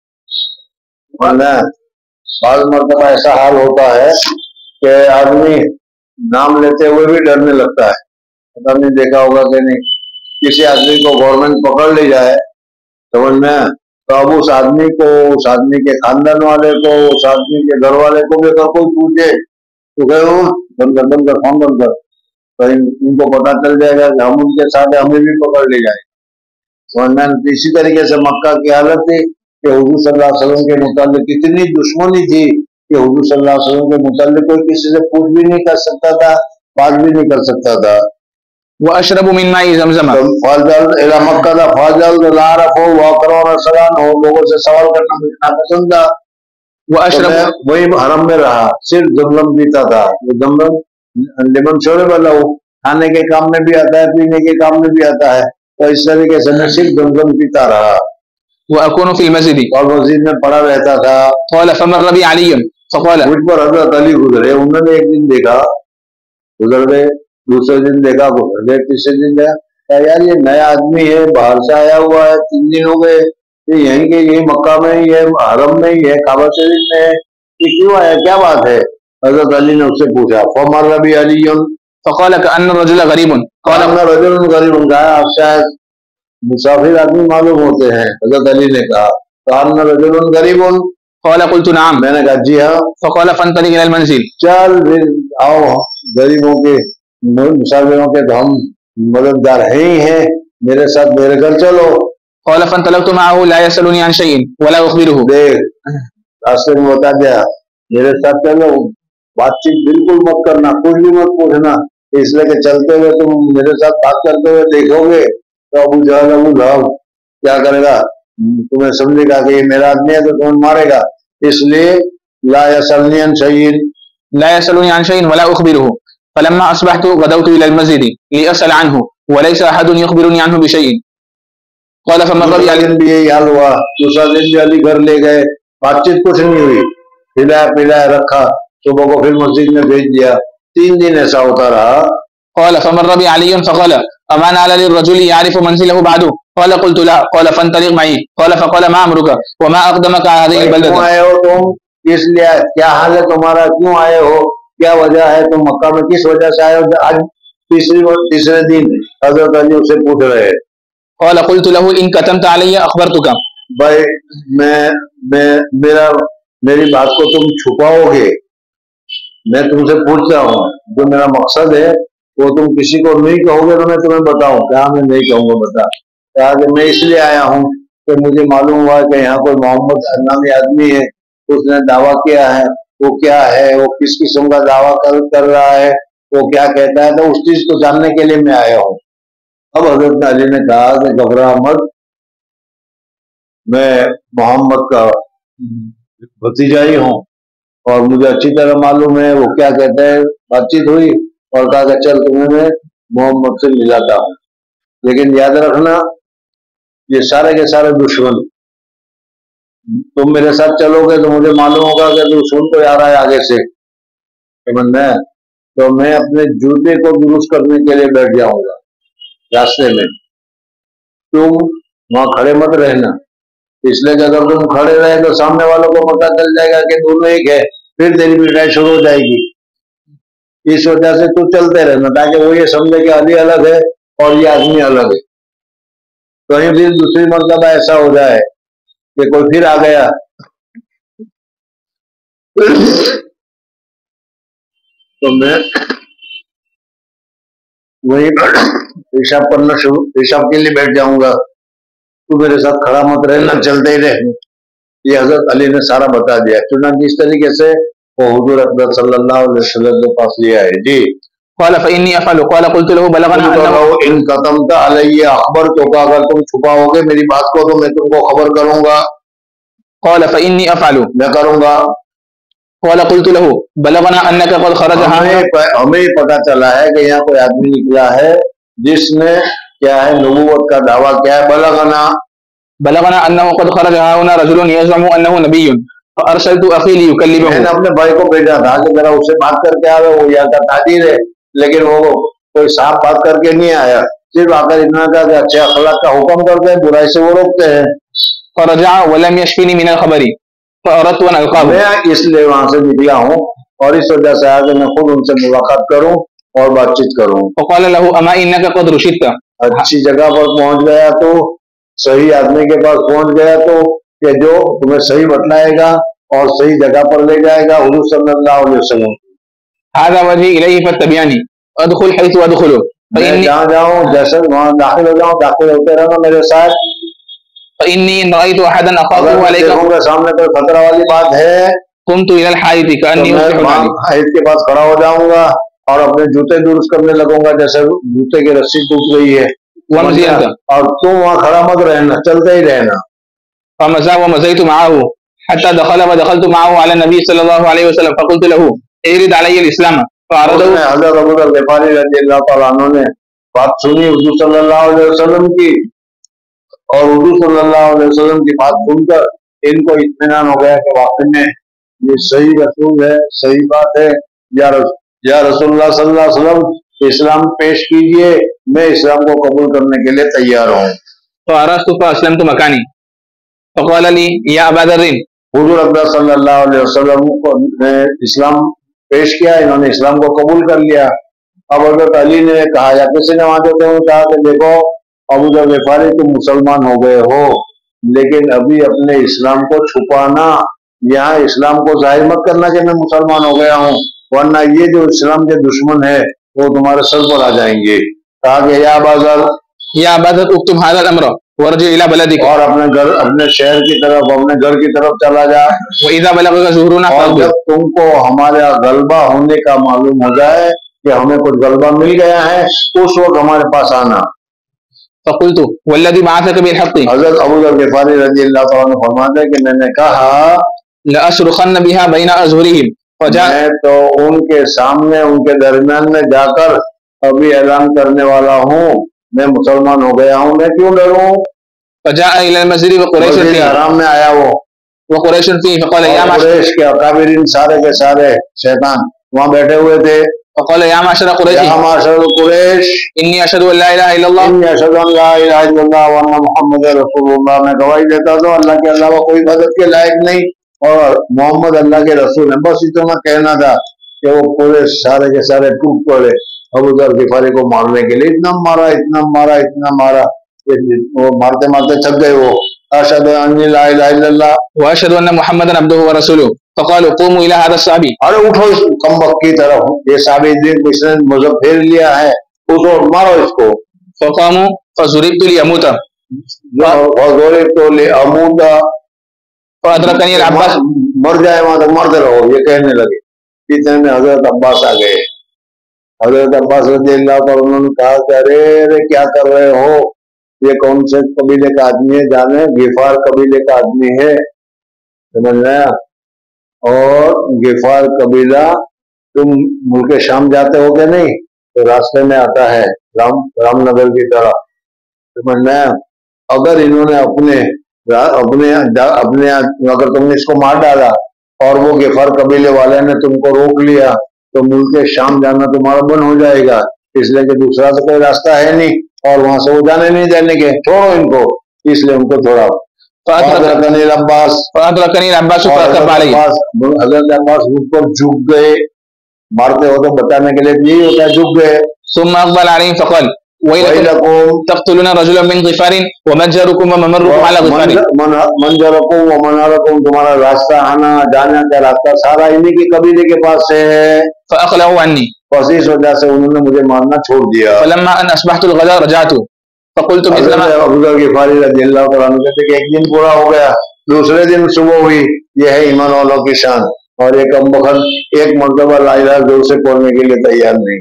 बाद मर्तबा ऐसा हाल होता है कि आदमी नाम लेते हुए भी डरने लगता है। पता नहीं देखा होगा कि नहीं, किसी आदमी को गवर्नमेंट पकड़ ले जाए समझ में, तो अब उस आदमी को, उस आदमी के खानदान वाले को, उस आदमी के घर वाले को भी अगर कोई पूछे तो कहो बंद कर, बंद कर, फोन बंद कर, तो इनको पता चल जाएगा कि हम उनके साथ हमें भी पकड़ ले जाए। समझ में। इसी तरीके से मक्का की हालत थी कि हुजूर सल्लल्लाहु अलैहि वसल्लम के मुताल्लिक इतनी दुश्मनी थी कि हुजूर सल्लल्लाहु अलैहि वसल्लम के मुताल्लिक कोई किसी से पूछ भी नहीं कर सकता था, बात भी नहीं कर सकता था। वो अशरबु मिन माई ज़मज़म, फजल इला मक्का दा फजल ला रफो व करौन सलाम हो, लोगों से सवाल करना मुझे पसंद था। वो अशरब तो वही हरम में रहा, सिर्फ जमजम पीता था। वो जमजम लिमन शोरे वाला हो, खाने के काम में भी आता है, पीने के काम में भी आता है, तो इस तरीके से मैं सिर्फ जमजम पीता रहा। वो अकूनु फिल मस्जिद, और मस्जिद में पड़ा रहता था। क़ाल फमर्र बि अली फ़क़ाल, मुझ पर हज़रत अली गुजरे, उन्होंने एक दिन देखा, गुजर गए, दूसरे दिन देखा, गुजर गए, तीसरे दिन देखा, यार ये नया आदमी है, बाहर से आया हुआ है, तीन दिन हो गए, ये यहीं के यही मक्का में ही है, हरम में ही है, काबा शरीफ में है, ये क्यों आया, क्या बात है? हज़रत अली ने उससे पूछा। फमर्र बि अली फ़क़ाल कअन्न रजुल गरीबुन, क़ाल रजुल गरीबुन, कहा आप शायद मुसाफिर आदमी मालूम होते हैं। हज़रत अली ने कहा कअन्न रजुल गरीबुन, क़ाल क़ुल्तु नअम, मैंने कहा जी हाँ। फ़क़ाल फ़ंतलिक़ इलल मंज़िल, चल फिर आओ, गरीबों के मुसाफिरों के तो हम मददगार हैं ही हैं, मेरे साथ मेरे घर चलो। क़ाल फ़ंतलक़्तु मअहु ला यसअलुनी अन शैइन वला उख़बिरुहु, देख रास्ते में बता दिया, मेरे साथ चलो, बातचीत बिल्कुल मत करना, कुछ भी मत पूछना, इसलिए कि चलते हुए तुम मेरे साथ बात करते हुए देखोगे तो अबू जहल अबू लहब क्या करेगा, तुम्हें समझेगा कि ये मेरा आदमी है तो तुम्हें मारेगा। इसलिए ला यसअलनी अन शैइन, ला यसअलुनी अन शैइन वला उख़बिरुहु, फलम्मा अस्बहतु गदौतु इलल मस्जिद लिअस्अल अन्हु वलैस अहदुन युख़बिरुनी अन्हु बिशैइन, क़ाल फमर्र बि अली, भी यही हाल हुआ। दूसरा दिन भी अली घर ले गए, बातचीत कुछ नहीं हुई, खिलाया पिलाया रखा, सुबह को फिर मस्जिद में भेज दिया। तीन दिन ऐसा होता रहा। क़ाल फमर्र बि अली फ़क़ाल अमा नाला लिर्रजुल यारिफ़ु मंज़िलहु बअदु, क़ाल क़ुल्तु ला, क़ाल फ़ंतलिक़ मई, क़ाल फ़क़ाल मा अम्रुक व मा अक़दमक हाज़िहिल बलदत, क्यों आए हो तुम, इसलिए क्या हाल है तुम्हारा, क्यों आए हो, क्या वजह है, तुम मक्का में किस वजह से आए हो? आज तीसरी तीसरे दिन हज़रत अली उसे पूछ रहे। क़ाल क़ुल्तु लहु इन कतमत अलैया अख़बरतुका, भाई मैं मैं मेरा मेरी बात को तुम छुपाओगे, मैं तुमसे पूछता हूँ, जो मेरा मकसद है वो तुम किसी को नहीं कहोगे तो मैं तुम्हें बताऊं, क्या मैं नहीं कहूँगा, बता। कहा कि मैं इसलिए आया हूँ कि मुझे मालूम हुआ कि यहाँ कोई मोहम्मद नामी आदमी है, उसने दावा किया है, वो क्या है, वो किस किस्म का दावा कर, कर रहा है, वो क्या कहता है, तो उस चीज को जानने के लिए मैं आया हूँ। अब हजरत अली ने कहा कि घबरा मत, मैं मोहम्मद का भतीजा ही हूँ और मुझे अच्छी तरह मालूम है वो क्या कहते हैं। बातचीत हुई और कहा कि चल तुम्हें मैं मोहम्मद से मिलाता हूँ, लेकिन याद रखना ये सारे के सारे दुश्मन, तुम मेरे साथ चलोगे तो मुझे मालूम होगा कि दुश्मन कोई आ रहा है आगे से, समझना है, तो मैं अपने जूते को दुरुस्त करने के लिए बैठ जाऊंगा रास्ते में, तुम वहां खड़े मत रहना, इसलिए कि अगर तुम खड़े रहे तो सामने वालों को पता चल जाएगा कि दोनों एक है, फिर तेरी पिटाई शुरू हो जाएगी। इस वजह से तू चलते रहना ताकि वो ये समझे कि अली अलग है और ये आदमी अलग है। कहीं फिर दूसरी मर्तबा ऐसा हो जाए कि कोई फिर आ गया तो मैं वही पेशाब करना शुरू पेशाब के लिए बैठ जाऊंगा, तू मेरे साथ खड़ा मत रहना, चलते ही रहे। ये हजरत अली ने सारा बता दिया। चुनांचे इस तरीके से वो हुजूर अकबर सल्लल्लाहु अलैहि वसल्लम के पास ले आए। जी قال فإني أفعل قال قلت له بلغنا أنه इन कतमत अलैया अखबर तो का, अगर तुम छुपाओगे मेरी बात को तो मैं तुमको खबर करूंगा। قال فإني أفعل मैं करूंगा। قال قلت له بلغنا أنك قد خرج ها हमें प- हमें पता चला है कि यहाँ कोई आदमी निकला है जिसने क्या है नबूवत का दावा किया है। बलगना بلغنا أنه قد خرج ها هنا رجل يزعم أنه نبي فأرسلت أخي ليكلمه मैंने अपने भाई को भेजा था कि जरा उससे बात करके आवे, वो यहाँ का ताजीर है, लेकिन वो कोई साफ बात करके नहीं आया। सिर्फ आकर इतना कहा कि अच्छे अखलाक का हुक्म करते हैं, बुराई से वो रोकते हैं। فرجع ولم يشفني من الخبر فأردت أن ألقاه मैं इसलिए वहां से निकला हूँ और इस वजह से आया कि मैं खुद उनसे मुलाकात करूं और बातचीत करूं। فقال له أما إنك قد رشدت अच्छी जगह पर पहुंच गया तो, सही आदमी के पास पहुंच गया तो, कि जो तुम्हें सही बतलाएगा और सही जगह पर ले जाएगा, हुजूर सल्लल्लाहु अलैहि वसल्लम। هذا وجهي إليه فاتبعني أدخل حيث أدخل मैं فإني जहाँ जाऊँ जैसे वहां दाखिल हो जाऊँ, दाखिल होते रहना मेरे साथ। فإني إن रأيت أحدا अगर أخافه मैं عليك देखूंगा सामने कोई खतरा वाली बात है قمت إلى الحائط तो كأني मैं أصلح वहां نعلي हाइट के पास खड़ा हो जाऊंगा और अपने जूते दुरुस्त करने लगूंगा, जैसे जूते की रस्सी टूट गई है। وامضي أنت और तुम वहां खड़ा मत रहना, चलते ही रहना। فمزى ومزيت معه حتى دخل ودخلت معه على النبي صلى الله عليه وسلم فقلت له اعرض علي الإسلام فعرضه उसने हजरत अबू बकर ग़िफ़ारी रज़ियल्लाहु तआला अन्हु ने बात सुनी हुजूर सल्लल्लाहु अलैहि वसल्लम की, और हुजूर सल्लल्लाहु अलैहि वसल्लम की बात सुनकर इनको इत्मीनान हो गया कि वाकई में ये सही रसूल है, सही बात है। या रस, या रसूलुल्लाह सल्लल्लाहु अलैहि वसल्लम इस्लाम पेश कीजिए, मैं इस्लाम को कबूल करने के लिए तैयार हूँ। فعرضت فأسلمت مكاني فقال لي يا أبا ذر हुजूर अकबर सल्लल्लाहु अलैहि वसल्लम को ने इस्लाम पेश किया, इन्होंने इस्लाम को कबूल कर लिया। अब हजरत अली ने कहा या किसी ने वहां जो कहा कि देखो अबू ज़र ग़िफ़ारी तुम मुसलमान हो गए हो, लेकिन अभी अपने इस्लाम को छुपाना, यहाँ इस्लाम को जाहिर मत करना कि मैं मुसलमान हो गया हूँ, वरना ये जो इस्लाम के दुश्मन है वो तुम्हारे सर पर आ जाएंगे। कहा कि या अबा ज़र या अबा ज़र उक्तुब हाज़ा अल-अम्र वर्जि इला बलदिक और अपने घर, अपने शहर की तरफ, अपने घर की तरफ चला जा। व इज़ा बलगका ज़ुहरुना और फअख़बिर जब तुमको हमारा गलबा होने का मालूम हो जाए कि हमें कुछ गलबा मिल गया है, उस वक्त हमारे पास आना। फ़क़ुल्तु वल्लज़ी बअसक बिल-हक़्क़ि हज़रत अबू ज़र ग़िफ़ारी रज़ियल्लाहु तआला अन्हु फरमाते हैं कि मैंने कहा लअशरुख़न्न बिहा बैन अज़हुरिहिम फजा मैं तो उनके सामने, उनके दरमियान में जाकर अभी ऐलान करने वाला हूँ, मैं मुसलमान हो गया हूँ, मैं क्यों डरूं। फजाअ इला अल-मस्जिद व कुरैश मस्जिद फीह हराम में आया वो, व कुरैश फीह फ़क़ाल या और माशर कुरैश के अकाबिरीन सारे के सारे शैतान वहां बैठे हुए थे। फ़क़ाल या माशर कुरैश या माशर कुरैश इन्नी अशहदु अन ला इलाहा इल्लल्लाह इन्नी अशहदु अन ला इलाहा इल्लल्लाह व अन्ना मुहम्मदर रसूलुल्लाह, मैं गवाही देता हूँ अल्लाह के अलावा कोई इबादत के लायक नहीं और मोहम्मद अल्लाह के रसूल है। बस इतना कहना था कि वो पूरे सारे के सारे टूट पड़े अबू ज़र ग़िफ़ारी को मारने के लिए। इतना मारा, इतना मारा, इतना मारा, वो मारते मारते थक गए। वो अशहदु अन्नी ला इलाहा इल्लल्लाह व अशहदु अन्ना मुहम्मदन अब्दुहु व रसूलुहु फ़क़ालू क़ूमू इला हाज़ा अस्सहाबी, अरे उठो इस कमबख्त की तरफ, ये साहबी दिन इसने मुझे फेर लिया है, उसको मारो इसको। फ़क़ामू फ़ज़ुरिबतु लिअमूत तो ले अमूदा फ़अदरकनी अल-अब्बास मर जाए वहां तक मरते रहो, ये कहने लगे। इतने में हजरत अब्बास आ गए। हजरत अब्बास रज़ियल्लाहु तआला उन्होंने कहा कि अरे अरे क्या कर रहे हो, ये कौन से कबीले का आदमी है, जाने ग़िफ़ार कबीले का आदमी है, समझ रहे हैं। और ग़िफ़ार कबीला तुम मुल्क शाम जाते हो कि नहीं, तो रास्ते में आता है राम रामनगर की तरफ, समझ रहे हैं। अगर इन्होंने अपने अपने अपने अगर तुमने इसको मार डाला और वो ग़िफ़ार कबीले वाले ने तुमको रोक लिया तो मुल्क शाम जाना तुम्हारा बंद हो जाएगा, इसलिए कि दूसरा तो कोई रास्ता है नहीं और वहां से वो जाने नहीं देने के, छोड़ो इनको। इसलिए उनको थोड़ा फ़अदरकनी अब्बास फ़अदरकनी अल-अब्बास फ़अक़ब अलैहि, हज़रत अब्बास मुझ पर झुक गए। मारते हो तो बचाने के लिए यही होता है, झुक गए। सुम्मा अक़बल अलैहिम फ़क़ाल वैलकुम तक़्तुलूना रजुलन मिन ग़िफ़ारिन व मजरुकुम व ममरुकुम अला ग़िफ़ारिन, मंजरकुम व मनारकुम, तुम्हारा रास्ता आना जाने का रास्ता सारा इन्हीं के कबीले के पास है। फ़अक़लऊ अन्नी, बस इस वजह से उन्होंने मुझे मारना छोड़ दिया। फ़लम्मा अन अस्बहतुल गदा रजअतु फ़क़ुल्तु मिस्ल मा अबू ज़र ग़िफ़ारी रज़ियल्लाहु तआला अन्हु कहते कि एक दिन पूरा हो गया, दूसरे दिन सुबह हुई। यह है ईमान वालों की शान। और एक अम्बखल एक मरतबा ला इलाहा जोर से बोलने के लिए तैयार नहीं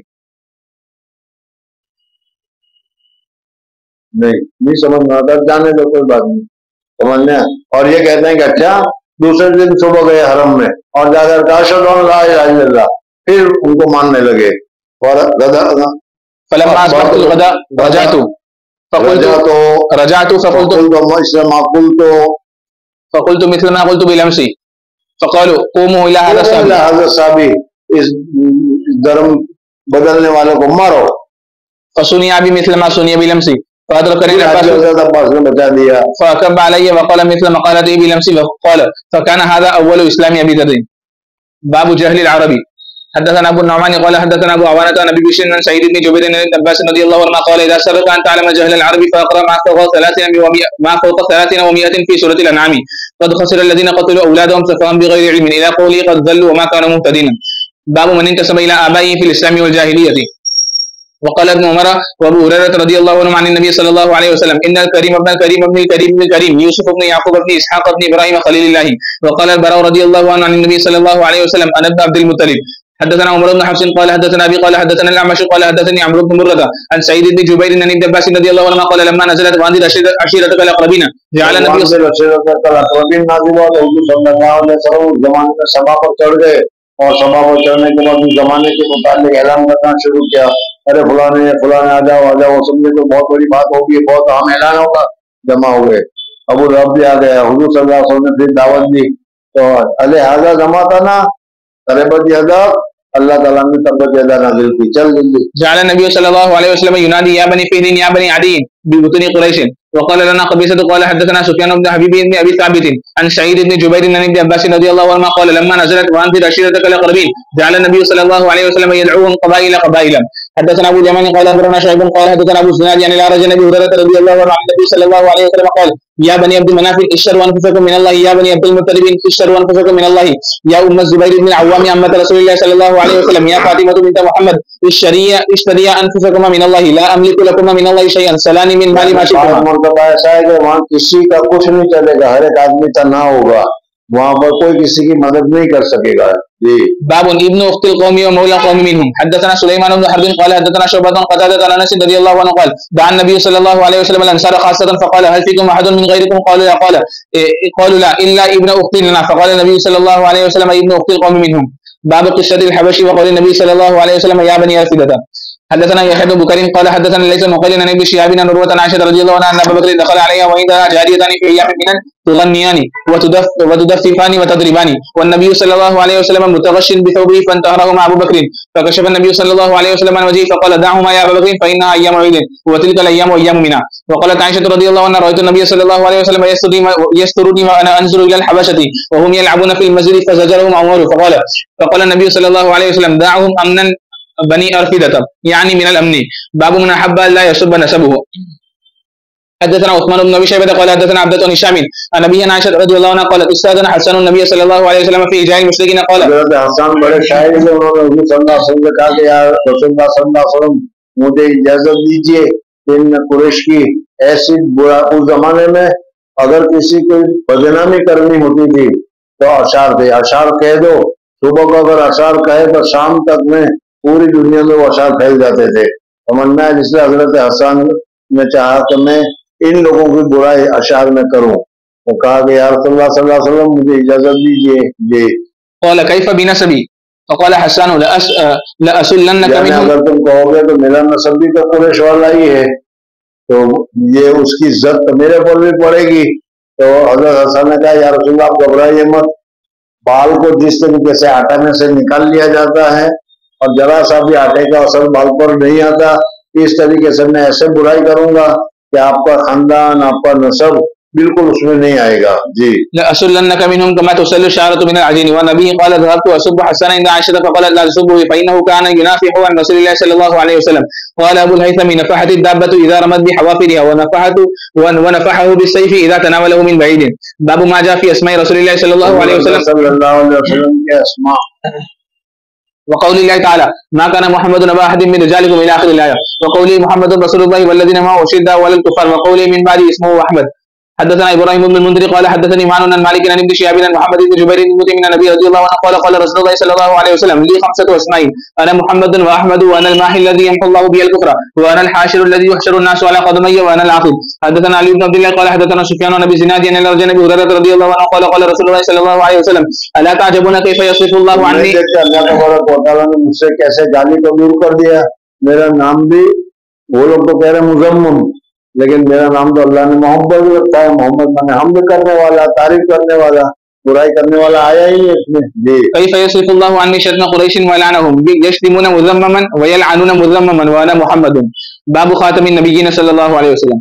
नहीं नहीं समझ में आता, जाने दो, कोई बात नहीं, समझने। और ये कहते हैं कि अच्छा दूसरे दिन सुबह गए हरम में और जाकर कहा अशहदु अन ला इलाहा इल्लल्लाह, फिर उनको मानने लगे। और गदा फलम्मा अस्बहतुल गदा रजातु फकुलतु रजातु फकुलतु माकुलतु फकुलतु मिस्ल मा कुलतु बिलमसी फक़ालू क़ूमू इला हाज़ा साबी, इस धर्म बदलने वाले को मारो। फसुनिया बि मिस्ल मा सुनिया बिलमसी अब्बास ने बचा दिया। फकब अलैहि वक़ाल मिस्ल मा क़ालत बिलमसी वक़ाल फकान हाज़ा अव्वलु इस्लामी अबी ज़र। बाबु जहलिल अरबी। हदथना अबू नुअमान क़ाल हदथना अबू अवाना अन अबी बिश्र अन सईद इब्न जुबैर अन अब्बास रज़ियल्लाहु अन्हुमा क़ाल इज़ा सररका अन तअलम जहलल अरबी फ़अक़रा मा फ़ौक़ सलासिन व मा फ़ौक़ सलासिन व मिअतिन फ़ी सूरतिल अनआम क़द ख़सिर अल्लज़ीना क़तलू औलादहुम सफ़ाहन बिग़ैरि इल्मिन इला क़ौलिहि क़द ज़ल्लू व मा कानू मुहतदीन। बाबु मन इंतसब इला आबाइहि फ़िल इस्लाम वल जाहिलिय्यति। वक़ाल इब्न उमर व अबू हुरैरा रज़ियल्लाहु अन्हुमा अन नबी सल्लल्लाहु अलैहि वसल्लम इन्नल करीम इब्न करीम इब्न करीम इब्न करीम यूसुफ इब्न याक़ूब इब्न इसहाक़ इब्न इब्राहीम खलीलुल्लाह। वक़ाल अल-बरा रज़ियल्लाहु अन्हु अन नबी सल्लल्लाहु अलैहि वसल्लम अन इब्न अब्दिल मुत्तलिब। हदथना उमर इब्न हफ्स क़ाल हदथना अबी क़ाल हदथना अल-अ'मश क़ाल हदथनी अम्र इब्न मुर्रह अन सईद इब्न जुबैर अन इब्न अब्बास रज़ियल्लाहु अन्हुमा क़ाल लम्मा नज़लत वांदिर अशीरतकल अक़रबीन जअल नबी अशीरतकल अक़रबीन नाज़िल हुआ तो हुज़ूर सल्लल्लाहु अलैहि वसल्लम उस ज़माने में सभा पर चढ़ गए और सभा पर चढ़ने के बाद उस ज़माने के मुताबिक ऐलान करना शुरू किया। अरे फलाने फलाने आ जाओ आ जाओ, समझे तो बहुत बड़ी बात होगी, बहुत अहम ऐलान होगा। जमा हो गए। अबू लहब भी आ गया। हुज़ूर सल्लल्लाहु अलैहि वसल्लम ने फिर दावत दी तो अले हाज़ा जमा था ना, अरे बदी अदब, अल्लाह ताला ने तब्बत यदा नाज़िल की। चल जल्दी। जअल नबी सल्लल्लाहु अलैहि वसल्लम युनादी या बनी फ़िहरिन या बनी अदी बिबुतूनि क़ुरैश। वक़ाल लना क़बीसा क़ाल हदथना सुफ़यान इब्न हबीब इब्न अबी साबित अन सईद इब्न जुबैर अन इब्न अब्बास रज़ियल्लाहु अन्हुमा क़ाल लम्मा नज़लत वांदिर अशीरतकल अक़रबीन जअल नबी सल्लल्लाहु अलैहि वसल्लम यदऊहुम क़बाइला क़बाइला। हदथना अबू जमाल क़ाल अख़बरना शुअैब क़ाल हदथना अबू ज़िनाद अन अल-अ'रज अन अबी हुरैरा रज़ियल्लाहु अन्हु अन नबी सल्लल्लाहु अलैहि वसल्लम क़ाल या बनी अब्द मनाफ़ इश्तरू अनफुसकुम मिनल्लाहि या बनी अब्दुल मुत्तलिब इश्तरू अनफुसकुम मिनल्लाहि या उम्म ज़ुबैर इब्न अव्वाम अम्मत रसूलिल्लाह सल्लल्लाहु अलैहि वसल्लम या फातिमा बिन्त मुहम्मद इश्तरिया इश्तरिया अनफुसकुम मिनल्लाहि ला अमलिकु लकुम मिनल्लाहि शैअन सलानी मिन माली मा शि'तुम। मर्तबा ऐसा है कि वहाँ किसी का कुछ नहीं चलेगा, हर एक आदमी का ना होगा, वहाँ पर कोई किसी की मदद नहीं कर सकेगा। जी। बाबुन इब्नु उख्तिल कौमी व मौला कौमी मिनहुम। हदथना सुलैमान इब्न हर्ब क़ाल हदथना शुअबा अन क़तादा अन अनस रज़ियल्लाहु अन्हु क़ाल दअा नबी सल्लल्लाहु अलैहि वसल्लम अल-अंसार ख़ास्सतन फ़क़ाल हल फ़ीकुम अहदुन मिन ग़ैरिकुम क़ालू ला क़ाल क़ालू ला इल्ला इब्न उख्ति लना फ़क़ाल नबी सल्लल्लाहु अलैहि वसल्लम इब्नु उख्तिल कौमी मिनहुम। बाब क़िस्सतिल हबशी व क़ौल नबी सल्लल्लाहु अलैहि वसल्लम या बनी अरफ़िदा। हदथना यहया इब्न बुकैर क़ाल हदथना लैस इब्न क़ैल अन इब्न शिहाब अन उर्वा अन आयशा रज़ियल्लाहु अन्हा अन अबा बकर दख़ल अलैहा व इंदहा जारियतानि फ़ी अय्यामिन मिनन तुग़न्नियानि व तुदफ़ व तुदफ़्फ़िफ़ानि व तदरिबानि वन्नबी सल्लल्लाहु अलैहि वसल्लम मुतग़श्शिन बिथौबिही फ़न्तहरहुमा अबू बकर फ़कशफ़ अन्नबी सल्लल्लाहु अलैहि वसल्लम अन वजहिही फ़क़ाल दअहुमा या अबा बकर फ़इन्नहा अय्यामु ईदिन व तिल्कल अय्यामु अय्यामु मिना। वक़ालत आयशा रज़ियल्लाहु अन्हा रअयतु अन्नबी सल्लल्लाहु अलैहि वसल्लम यस्तुरुनी व अना अंज़ुरु इलल हबशति व हुम यलअबूना फ़िल मस्जिद फ़ज़जरहुम उमर फ़क़ाल फ़क़ाल अन्नबी सल्लल्लाहु अलैहि वसल्लम दअहुम अमनन बनी अरफ़िदत यानी मिनल अम्नि। बाबु मन अहब्बा अल्ला यसुब्ब नसबुहु। हदथना उस्मान इब्न अबी शैबह क़ाल हदथना अब्दत इब्न हिशाम अन अबी आयशा रज़ियल्लाहु अन्हा क़ालत इस्तअज़न हसन नबी सल्लल्लाहु अलैहि वसल्लम फ़ी इजाइल मुश्रिकीन क़ाल हज़रत हसन बड़े शायर थे, उन्होंने हुज़ूर सल्लल्लाहु अलैहि वसल्लम से कहा कि यार रसूलुल्लाह सल्लल्लाहु अलैहि वसल्लम मुझे इजाजत दीजिए इन कुरैश की ऐसी बुरा, उस जमाने में अगर किसी को बदनामी करनी होती थी तो अशार थे, अशार कह दो, सुबह को अगर अशार कहे तो शाम तक में पूरी दुनिया में वो अशार फैल जाते थे। तमन्ना है जिससे हजरत हसन ने चाहा कि मैं इन लोगों की बुराई अशार में करूं, वो कहा कि यार रसूलुल्लाह सल्लल्लाहु अलैहि वसल्लम मुझे इजाजत दीजिए। जी। क़ाल कैफ़ बिनसबी फ़क़ाल हसन लअसुल्लन्नका मिनहुम। अगर तुम कहोगे तो मेरा नसब भी तो कुरैश वाला ही है, तो ये उसकी इज्जत तो मेरे पर भी पड़ेगी। तो हजरत हसन ने कहा या रसूलुल्लाह आप घबराइए मत, बाल को जिस तरीके से आटा में से निकाल लिया जाता है और जरा सा भी आटे का असर बाल पर नहीं आता, इस तरीके से मैं ऐसे बुराई करूंगा कि आपका खानदान, आपका नसब बिल्कुल उसमें नहीं आएगा। जी। लअसुल्लन्नका मिनहुम कमा तुसल्लु शारतु मिनल अजीन व नबी क़ाल ज़हबतु असुब्बु हसन इंद आयशा फ़क़ालत ला तसुब्बुहु फ़इन्नहु कान युनाफ़िहु अन रसूलिल्लाह सल्लल्लाहु अलैहि वसल्लम। क़ाल अबुल हैथम नफ़हति दाब्बतु इज़ा रमत बिहवाफ़िरिहा व नफ़हतु व नफ़हहु बिस्सैफ़ि इज़ा तनावलहु मिन बईदिन। बाबु मा जा फ़ी अस्माइ रसूलिल्लाह सल्लल्लाहु अलैहि वसल्लम के अस्मा वक़ौलिल्लाहि तआला मा कान मुहम्मदुन अबा अहदिन मिन रिजालिकुम इला आखिरिल आया वक़ौली मुहम्मदुर रसूलुल्लाहि वल्लज़ीना मअहु अशिद्दाउ अलल कुफ़ार वक़ौली मिन बादी इस्मुहु अहमद। حدثنا ابراهيم بن المنذر قال حدثني معن عن مالك عن ابن شهاب عن محمد بن جبير بن مطعم من النبي رضي الله عنه قال قال رسول الله صلى الله عليه وسلم لي خمسة اسماء انا محمد واحمد وانا الماحي الذي يمحو الله به الكفر وانا الحاشر الذي يحشر الناس على قدمي وانا العاقب. حدثنا علي بن عبد الله قال حدثنا سفيان عن ابي زناد عن الارجن ابي هريره رضي الله عنه قال قال رسول الله صلى الله عليه وسلم الا تعجبون كيف يصف الله عني. अल्लाह तबारक व तआला ने मुझसे कैसे गाली को दूर कर दिया। मेरा नाम भी वो लोग तो कह रहे मुजम्मम, लेकिन मेरा नाम तो अल्लाह ने मोहम्मद रखा है। मोहम्मद माने हमद करने वाला, तारीफ करने वाला, बुराई करने वाला आया ही है इसमें। जी كيف يصف الله عني شتم قريش ويلعنهم يشتمون مذمما ويلعنون مذمما وانا محمد. باب خاتم النبيين صلى الله عليه وسلم.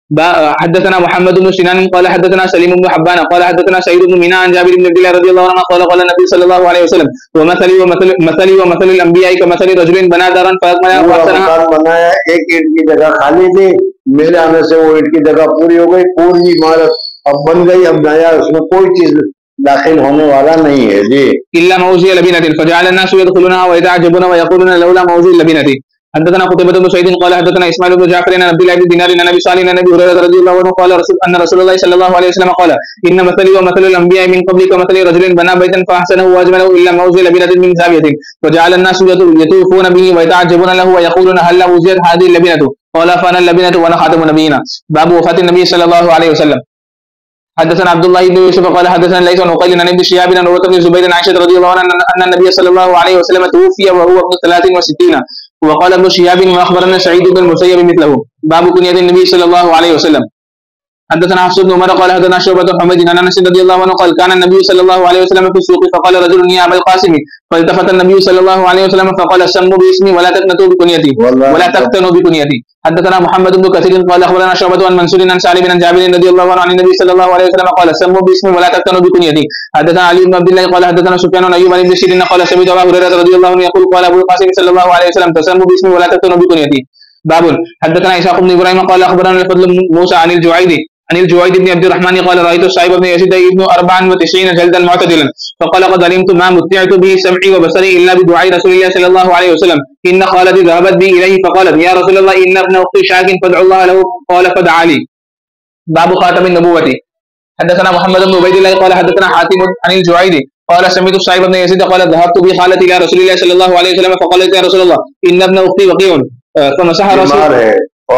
حدثنا محمد بن سنان قال حدثنا سليم بن حبان قال حدثنا سعيد بن مينا عن جابر بن عبد الله رضي الله عنه قال قال النبي صلى الله عليه وسلم ومثلي ومثل مثلي ومثل الانبياء كمثل رجل بنى دارا فاحسنها बनाया, एक ईंट की जगह खाली थी, मेरे आने से वो ईंट की जगह पूरी हो गई, पूरी इमारत अब बन गई। अब नया उसमें कोई चीज दाखिल होने वाला नहीं है। जी इल्ला मौज़ी लबीनत फजअल الناس يدخلونها ويتعجبون ويقولون لولا موज़ي اللبنة. حدثنا قتيبة بن سعيد قال حدثنا اسماعيل بن جعفر عن عبد الله بن دينار عن ابي صالح عن ابي هريرة رضي الله عنه قال رسول ان رسول الله صلى الله عليه وسلم قال ان مثلي ومثل الانبياء من قبل كمثل رجل بنى بيتا فاحسنه واجمله الا موضع لبنة من زاوية فجعل الناس يطوفون به ويتعجبون له ويقولون هل وجدت هذه اللبنة قال فانا اللبنة وانا خاتم نبينا. باب وفاة النبي صلى الله عليه وسلم. حدثنا عبد الله بن يوسف قال حدثنا ليس عن عقيل عن ابن شهاب عن عروة بن الزبير عن عائشة رضي الله عنها ان النبي صلى الله عليه وسلم توفي وهو ابن ثلاث وستين. وقال ابن شهاب واخبرنا سعيد بن المسيب مثله. باب كنية النبي صلى الله عليه وسلم. حدثنا حفص بن عمر قال حدثنا شعبة حميد عن انس رضي الله عنه قال كان النبي صلى الله عليه وسلم في السوق فقال رجل يا ابا القاسم فالتفت النبي صلى الله عليه وسلم فقال سموا باسمي ولا تقنطوا بكنيتي ولا تقتنوا بكنيتي. حدثنا محمد بن كثير قال اخبرنا شعبة عن منصور عن سالم عن جابر رضي الله عنه عن النبي صلى الله عليه وسلم قال سموا باسمي ولا تقتنوا بكنيتي. حدثنا علي بن عبد الله قال حدثنا سفيان عن ايوب عن ابن سيرين قال سمعت ابا هريرة رضي الله عنه يقول قال ابو القاسم صلى الله عليه وسلم تسموا باسمي ولا تقتنوا بكنيتي. باب حدثنا اسحاق بن ابراهيم قال اخبرنا الفضل بن موسى عن الجويدي عن الجويد بن عبد الرحمن قال رايت الصعيب بن يزيد ابن أربع وتسعين جلدا معتدلا فقال قد علمت ما متعت به سمعي وبصري الا بدعاء رسول الله صلى الله عليه وسلم ان خالتي ذهبت بي اليه فقالت يا رسول الله ان ابن اختي شاك فادعوا الله له قال فدعا لي. باب خاتم النبوة. حدثنا محمد بن عبيد الله قال حدثنا حاتم عن الجويد قال سمعت الصعيب بن يزيد قال ذهبت بي خالتي الى رسول الله صلى الله عليه وسلم فقالت يا رسول الله ان ابن اختي وقيع فمسح راسي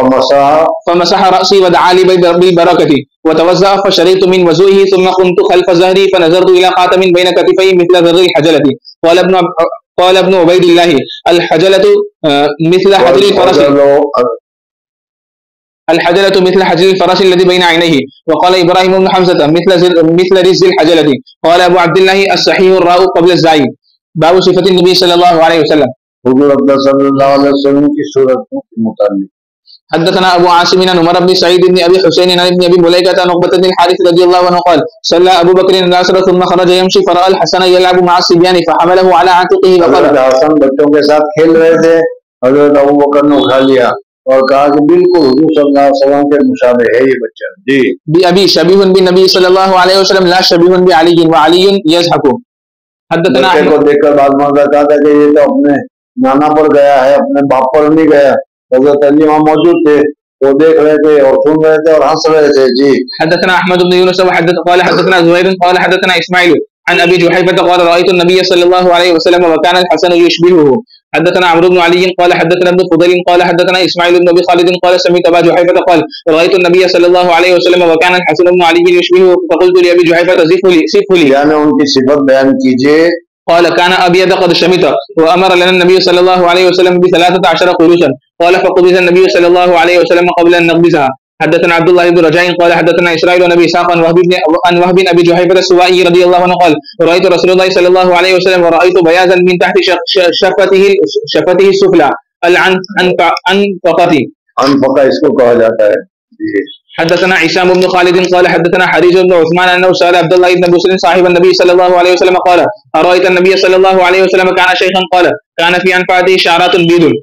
فمسح رأسي ودعا لي بالبركة وتوزع فشريت من وزوئه ثم قمت خلف ظهري فنظرت إلى خاتم بين كتفي مثل ذر الحجلة. قال ابن قال ابن عبيد الله الحجلة مثل حجر الفرس الحجلة مثل حجر الفرس الذي بين عينيه. وقال إبراهيم بن حمزة مثل مثل رز الحجلة. قال أبو عبد الله الصحيح الراء قبل الزاي. باب صفة النبي صلى الله عليه وسلم. حضور صلى الله عليه وسلم की सूरत के मुताबिक. حدثنا ابو عاصم عن عمر بن سعيد بن ابي حسين عن ابن ابي مليكه عن عقبه بن الحارث رضي الله عنه قال صلى ابو بكر العصر ثم خرج يمشي فراى الحسن يلعب مع الصبيان فحمله على عاتقه وقال हसन बच्चों के साथ खेल रहे थे, हजरत अबू बकर ने उठा लिया और कहा कि बिल्कुल हुजूर सल्लल्लाहु अलैहि वसल्लम के मुशाबे है ये बच्चा। जी بأبي شبيه بالنبي صلى الله عليه وسلم لا شبيه بعلي وعلي يضحك. حدثنا को देखकर बाद में कहा था कि ये तो अपने नाना पर गया है, अपने बाप पर नहीं गया। हजरत अली वहाँ मौजूद थे, वो देख रहे थे और सुन रहे थे और हंस रहे थे। जी حدثنا احمد بن يونس وحدث قال حدثنا زهير قال حدثنا اسماعيل عن ابي جحيفة قال رايت النبي صلى الله عليه وسلم وكان الحسن يشبهه. حدثنا عمرو بن علي قال حدثنا ابن فضيل قال حدثنا اسماعيل بن ابي خالد قال سمعت ابا جحيفة قال رايت النبي صلى الله عليه وسلم وكان الحسن بن علي يشبهه فقلت لابي جحيفة صفه لي صفه لي यानी उनकी सिफत बयान कीजिए। قال كان ابيض قد شمت وامر لنا النبي صلى الله عليه وسلم بثلاثة عشر قلوسا قال فقبض النبي صلى الله عليه وسلم قبل ان نقبضها. حدثنا عبد الله بن رجاء قال حدثنا اسرائيل بن ابي اسحاق عن وهب بن عن وهب بن ابي جحيفة السوائي رضي الله عنه قال رايت رسول الله صلى الله عليه وسلم ورايت بياضا من تحت شفته شفته السفلى العنفقة अनफका इसको कहा जाता है। حدثنا عشام بن خالد قال حدثنا حريج بن عثمان انه سال عبد الله بن بسر صاحب النبي صلى الله عليه وسلم قال ارايت النبي صلى الله عليه وسلم كان شيخا قال كان في انفاته شعرات بيض.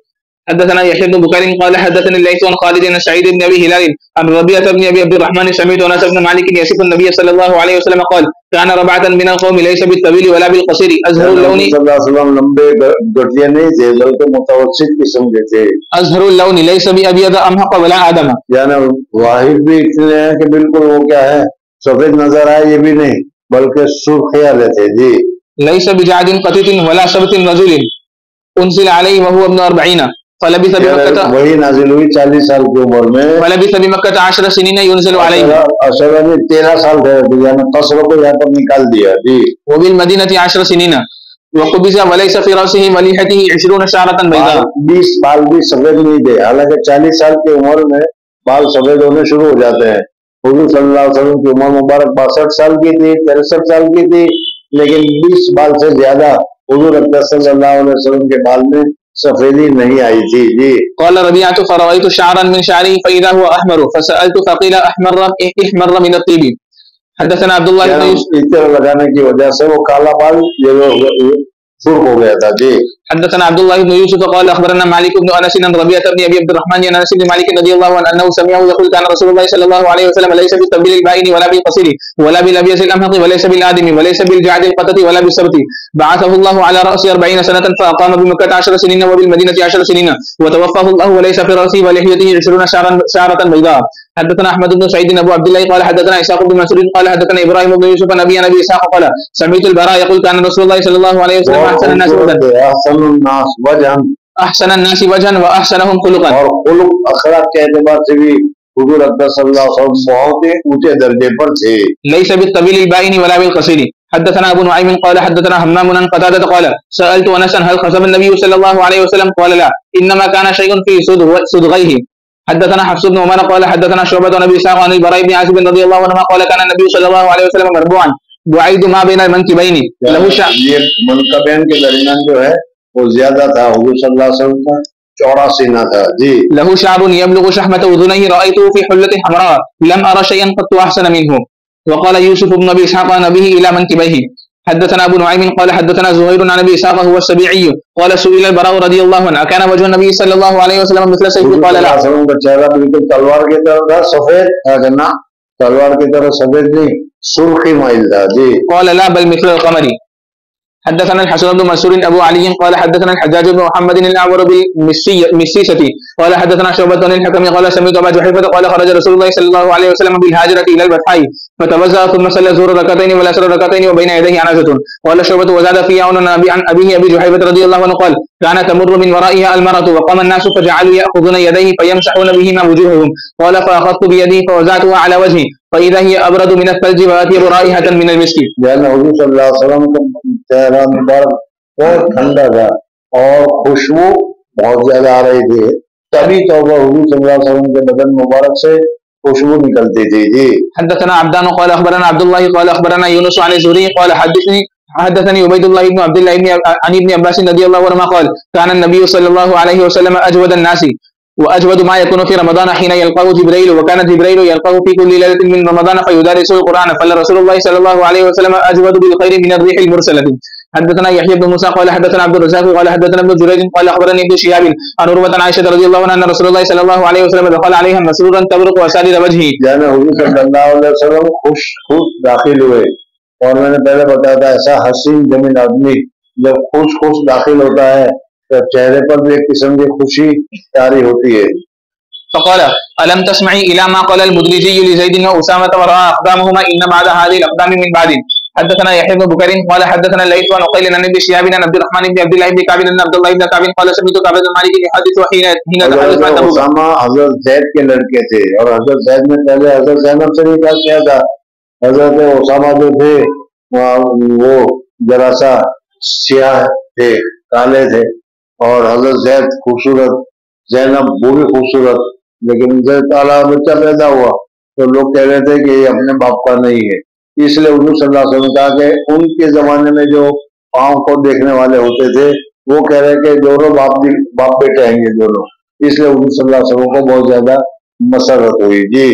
حدثنا يحيى بن بكير قال حدثني الليث عن خالد بن سعيد بن ابي هلال عن ربيعه بن ابي عبد الرحمن سمعت انس بن مالك يصف النبي صلى الله عليه وسلم قال كان ربعه من القوم ليس بالطويل ولا بالقصير ازهر اللون लंबे गठिया नहीं थे बल्कि मुतवस्सित किस्म के थे। अजहर اللون ليس بأبيض أمحق ولا आदम, यानी वाहिद भी इतने हैं कि बिल्कुल वो क्या है सफेद नजर आए ये भी नहीं बल्कि सुर्ख वाले थे जी। ليس بجعد قطيط ولا سبط रजुल उनसिल अलैहि वहुव इब्न अरबईन फलबिस बिमक्का, वही नाजिल हुई चालीस साल की उम्र में, फलबिस बिमक्का अशर सिनीन युनज़िलु अलैहि, अशर में तेरह साल थे यानी कसरों को यहाँ पर निकाल दिया जी। वबिल मदीनति अशर सिनीन वकुबिज़ वलैस फी रअसिही वलिहतिही इश्रून शअरतन बैदा, बीस बाल भी सफेद नहीं थे, हालांकि चालीस साल की उम्र में बाल सफेद होने शुरू हो जाते हैं। हुजूर सल्लल्लाहु अलैहि वसल्लम की उम्र मुबारक बासठ साल की थी, तिरसठ साल की थी, लेकिन बीस बाल से ज्यादा हुजूर अक़दस सल्लल्लाहु अलैहि वसल्लम के बाल में सफेदी नहीं आई थी जी। क़ाल रबीअतु फरअयतु शअरन मिन शअरी फइज़ा हुवा अहमर फसअलतु फक़ील अहमर इहमर मिन अत्तीब। हदथना अब्दुल्लाह इब्न इत्र लगाने की वजह से वो काला बाल ये सुर्ख हो गया था जी। हदथना अब्दुल्लाह इब्न यूसुफ क़ाल अख़बरना मालिक इब्न अनस अन रबीअत इब्न अबी अब्दुर्रहमान अन अनस इब्न मालिक रज़ियल्लाहु अन्हु अन्नहु समिअहु यक़ूल कान रसूलुल्लाह सल्लल्लाहु अलैहि वसल्लम लैसा बितब्दीलिल बाइनि वला बिलक़सीरि वला बिलअब्यसिल अहमक़ि वलैसा बिलआदिमि वलैसा बिलजअदिल क़तति वला बिस्सबति बअसहु अल्लाहु अला रअसि अर्बईन सनतन फ़अक़ाम बिमक्का अशर सिनीन वबिलमदीनति अशर सिनीन वतवफ़्फ़ाहु अल्लाहु वलैसा फ़ी रअसिही वलिहियतिही इश्रून शअरन शअरतन बैदा। हदथना अहमद इब्न सईद अबू अब्दुल्लाह क़ाल हदथना इस्हाक़ इब्न मंसूर क़ाल हदथना इब्राहीम इब्न यूसुफ अन अबी नबी इस्हाक़ क़ाल समीअतुल बरा यक़ूल कान रसूलुल्लाह सल्लल्लाहु अलैहि वसल्लम अहसनन नास वजहन अहसनन नास वजहन व अहसनहुम खुलुक़न, और खुलुक़ अखलाक़ के एतबार से भी हुजूर अक़दस सल्लल्लाहु अलैहि वसल्लम बहुत ही ऊंचे दर्जे पर थे। लैसा बित्तवीलिल बाइनि वला बिलक़सीरि। हदथना अबू नुअय्म क़ाल हदथना हम्माम अन क़तादा क़ाल सअलतु अनसन हल ख़सब अन्नबी सल्लल्लाहु अलैहि वसल्लम क़ाल ला इन्नमा कान शैउन फ़ी सुदग़ैहि। हदथना हफ्स इब्न उमर क़ाल हदथना शुअबा अन अबी इस्हाक़ अन अल-बरा इब्न आज़िब रज़ियल्लाहु अन्हुमा क़ाल कान अन्नबी सल्लल्लाहु अलैहि वसल्लम मरबूअन बुअईद मा बैन अल-मनकिबैनि लहू शा, ये मनकबैन के दरमियान जो है वो ज्यादा था, हुजूर सल्लल्लाहु अलैहि वसल्लम का चौड़ा सीना था जी। लहू शाअरुन यबलुगु शहमत उज़ुनैहि रअयतुहु फ़ी हुल्लतिन हमरा लम अरा शैअन क़त्तु अहसन मिन्हु। वक़ाल यूसुफ इब्न अबी इस्हाक़ अन अबीहि इला मनकिबैहि। हदथना अबू नुअय्म क़ाल हदथना ज़ुहैर अन अबी इस्हाक़ हुवा अस-सबीई क़ाल सुइला अल-बरा रज़ियल्लाहु अन्हु अकान वजहु नबी सल्लल्लाहु अलैहि वसल्लम मिस्ल सैफ़ि क़ाल ला, का चेहरा बिल्कुल तलवार की तरह था सफेद, ना तलवार की तरह सफेद नहीं सुर्खी माइल था जी। क़ाल ला बल मिस्ल अल-क़मरी। हदथना अल-हसन इब्न मंसूर अबू अली क़ाल हदथना अल-हज्जाज इब्न मुहम्मद अल-अअवर बिल-मिस्सीसति क़ाल हदथना शुअबा अन अल-हकम क़ाल समिअतु अबा जुहैफ़ा क़ाल खरज रसूलुल्लाह सल्लल्लाहु अलैहि वसल्लम बिल-हाजिरति इला अल-बत्हाई फ़तवज़्ज़अ थुम्मा सल्ला ज़ुहर रकअतैनि वल असर रकअतैनि व बैन यदैहि अनज़तुन। क़ाल शुअबा वज़ादा फ़ी अन अन अबीहि अबी जुहैफ़ा रज़ियल्लाहु अन्हु क़ाल कान तमुर्रु मिन वराइहा अल-मरअतु व क़ाम अन-नासु फ़जअलू यअख़ुज़ूना यदैहि फ़यमसहूना बिहिमा वुजूहहुम क़ाल फ़अख़ज़्तु बियदिही फ़वज़अतुहा अला वजही फ़इज़ा हिय अबरदु मिन अल-थल्जि व अत्यबु राइहतन मिन अल-मिस्क। यानी हुजूर सल्लल्लाहु अलैहि वसल्लम का चेहरा मुबारक बहुत ठंडा था और खुशबू बहुत ज्यादा आ रही थी, तभी तौबा हुजूर सल्लल्लाहु अलैहि वसल्लम के बदन मुबारक से खुशबू निकलती थी जी। हदथना अब्दान क़ाल अख़बरना अब्दुल्लाह क़ाल अख़बरना यूनुस अन ज़ुहरी क़ाल हदथनी हदथनी उबैदुल्लाह इब्न अब्दुल्लाह इब्न अन इब्न अब्बास रज़ियल्लाहु अन्हुमा क़ाल कान अन्नबी सल्लल्लाहु अलैहि वसल्लम अजवद अन्नासी وأجود ما يكون في رمضان حين يلقاه جبريل وكان جبريل يلقاه في كل ليلة من رمضان فيدارسه القرآن فلرسول الله صلى الله عليه وسلم أجود بالخير من الريح المرسلة. حدثنا يحيى بن موسى قال حدثنا عبد الرزاق قال حدثنا ابن جريج قال أخبرني ابن شهاب عن عروة عن عائشة رضي الله عنها أن رسول الله صلى الله عليه وسلم دخل عليها مسرورا تبرق وسادر वजही। यानी हुजूर सल्लल्लाहु अलैहि वसल्लम खुश खुश दाखिल हुए, और मैंने पहले बताया था ऐसा हसीन जमीन आदमी जब खुश खुश दाखिल होता है तो चेहरे पर भी एक किस्म की खुशी तारी होती है। فقال ألم تسمعي إلى ما قال المدلجي لزيد وأسامة ورأى أقدامهما إن بعد هذه الأقدام من بعد. حدثنا يحيى بن بكير قال حدثنا الليث عن عقيل عن ابن شهاب عن عبد الرحمن بن عبد الله بن كعب عن عبد الله بن كعب قال سمعت كعب بن مالك يحدث حين حين تحدث عن تبوك। उसामा हजरत जैद के लड़के थे और हजरत जैद ने पहले हजरत ज़ैनब से निकाह किया था। हजरत उसामा जो थे वो जरा सा सियाह थे, काले थे, और हजरत जैद खूबसूरत, ज़ैनब वो भी खूबसूरत, लेकिन जब काला बच्चा पैदा हुआ तो लोग कह रहे थे कि ये अपने बाप का नहीं है, इसलिए हुजूर सल्लल्लाहु अलैहि वसल्लम कहा कि उनके जमाने में जो पाँव को देखने वाले होते थे वो कह रहे कि दोनों बाप बाप बेटे आएंगे दोनों, इसलिए हुजूर सल्लल्लाहु अलैहि वसल्लम को बहुत ज्यादा मसरत हुई जी।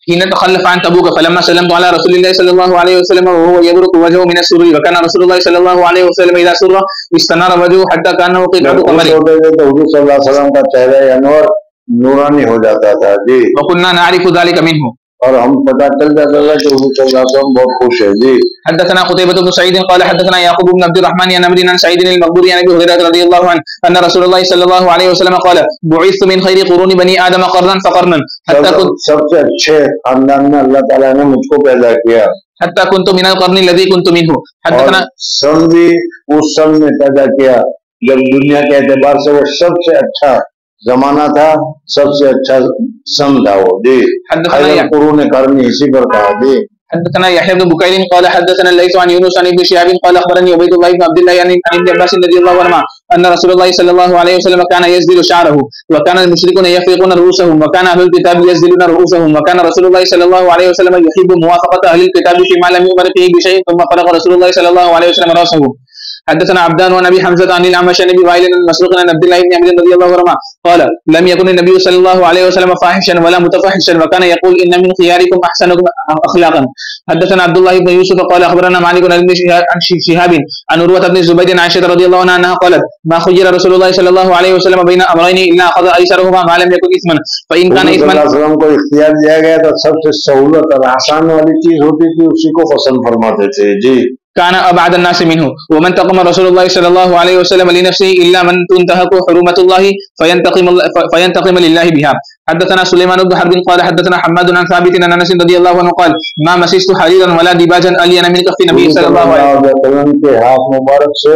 حين تخلف عن تبوك فلما سلمت على رسول الله صلى الله عليه وسلم وهو يبرق وجهه من السرور وكان رسول الله صلى الله عليه وسلم اذا سر استنار وجهه حتى كانه قطعه قمر तो हुजूर सल्लल्लाहु अलैहि वसल्लम का चेहरा अनवर नूरानी हो जाता था जी। وكنا نعرف ذلك منه और हम पता चल जाता था कि हुजूर सल्लल्लाहु अलैहि वसल्लम बहुत खुश है जी। حدثنا قتيبة بن سعيد قال حدثنا يعقوب بن عبد الرحمن عن عمرو عن سعيد المقبوري عن ابي هريرة رضي الله عنه ان رسول الله صلى الله عليه وسلم قال بعثت من خير قرون بني آدم قرنا فقرنا حتى كنت सबसे अच्छे खानदान में अल्लाह ताला ने मुझको पैदा किया حتى كنت من القرن الذي كنت منه حدثنا सन भी उस सन में पैदा किया जब दुनिया के एतबार से वो सबसे अच्छा जमाना था, सबसे अच्छा सन था वो जी। कुरून करनी इसी पर कहा जी। حدثنا يحيى بن بكير قال حدثنا الليث عن يونس عن ابن شهاب قال اخبرني عبيد الله بن عبد الله عن ابن عباس رضي الله عنهما ان رسول الله صلى الله عليه وسلم كان يسدل شعره وكان المشركون يفرقون رؤوسهم وكان اهل الكتاب يسدلون رؤوسهم وكان رسول الله صلى الله عليه وسلم يحب موافقه اهل الكتاب فيما لم يؤمر فيه بشيء ثم فرق رسول الله صلى الله عليه وسلم راسه. حدثنا عبدان ونبي حمزة عن الأعمش عن ابي وائل بن مسروق عن عبد الله بن عمرو رضي الله عنهما قال لم يكن النبي صلى الله عليه وسلم فاحشا ولا متفحشا وكان يقول ان من خياركم احسنكم اخلاقا. حدثنا عبد الله بن يوسف قال اخبرنا مالك عن شهاب عن عروة بن الزبير عن عائشة رضي الله عنها انها قالت ما خير رسول الله صلى الله عليه وسلم بين امرين الا اخذ ايسرهما ما لم يكن اثما فان كان اثما को इख्तियार दिया गया तो सबसे सहूलत और आसान वाली चीज होती थी उसी को पसंद फरमाते थे जी। كان أبعد الناس منه ومن تقم رسول الله صلى الله عليه وسلم لنفسه إلا من تنتهك حرمة الله فينتقم فينتقم لله بها. حدثنا سليمان بن حرب قال حدثنا حماد عن ثابت عن أنس رضي الله عنه قال ما مسست حريرا ولا ديباجا ألين من كف النبي صلى الله عليه वसल्लम के हाथ मुबारक से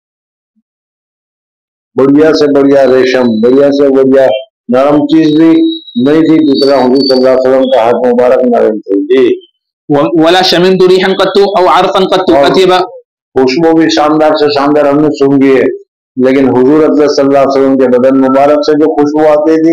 बढ़िया से बढ़िया रेशम, बढ़िया से बढ़िया नरम चीज भी नहीं थी जितना हुजूर सल्लल्लाहु अलैहि वसल्लम का हाथ मुबारक नरम थी जी। वला शमिमतु रिहन कत्तु औ अरफन कत्तु अतीबा खुशबू भी शानदार से शानदार हमने सूंघी है, लेकिन हुजूर सल्लल्लाहु अलैहि वसल्लम के बदन मुबारक से जो खुशबू आती थी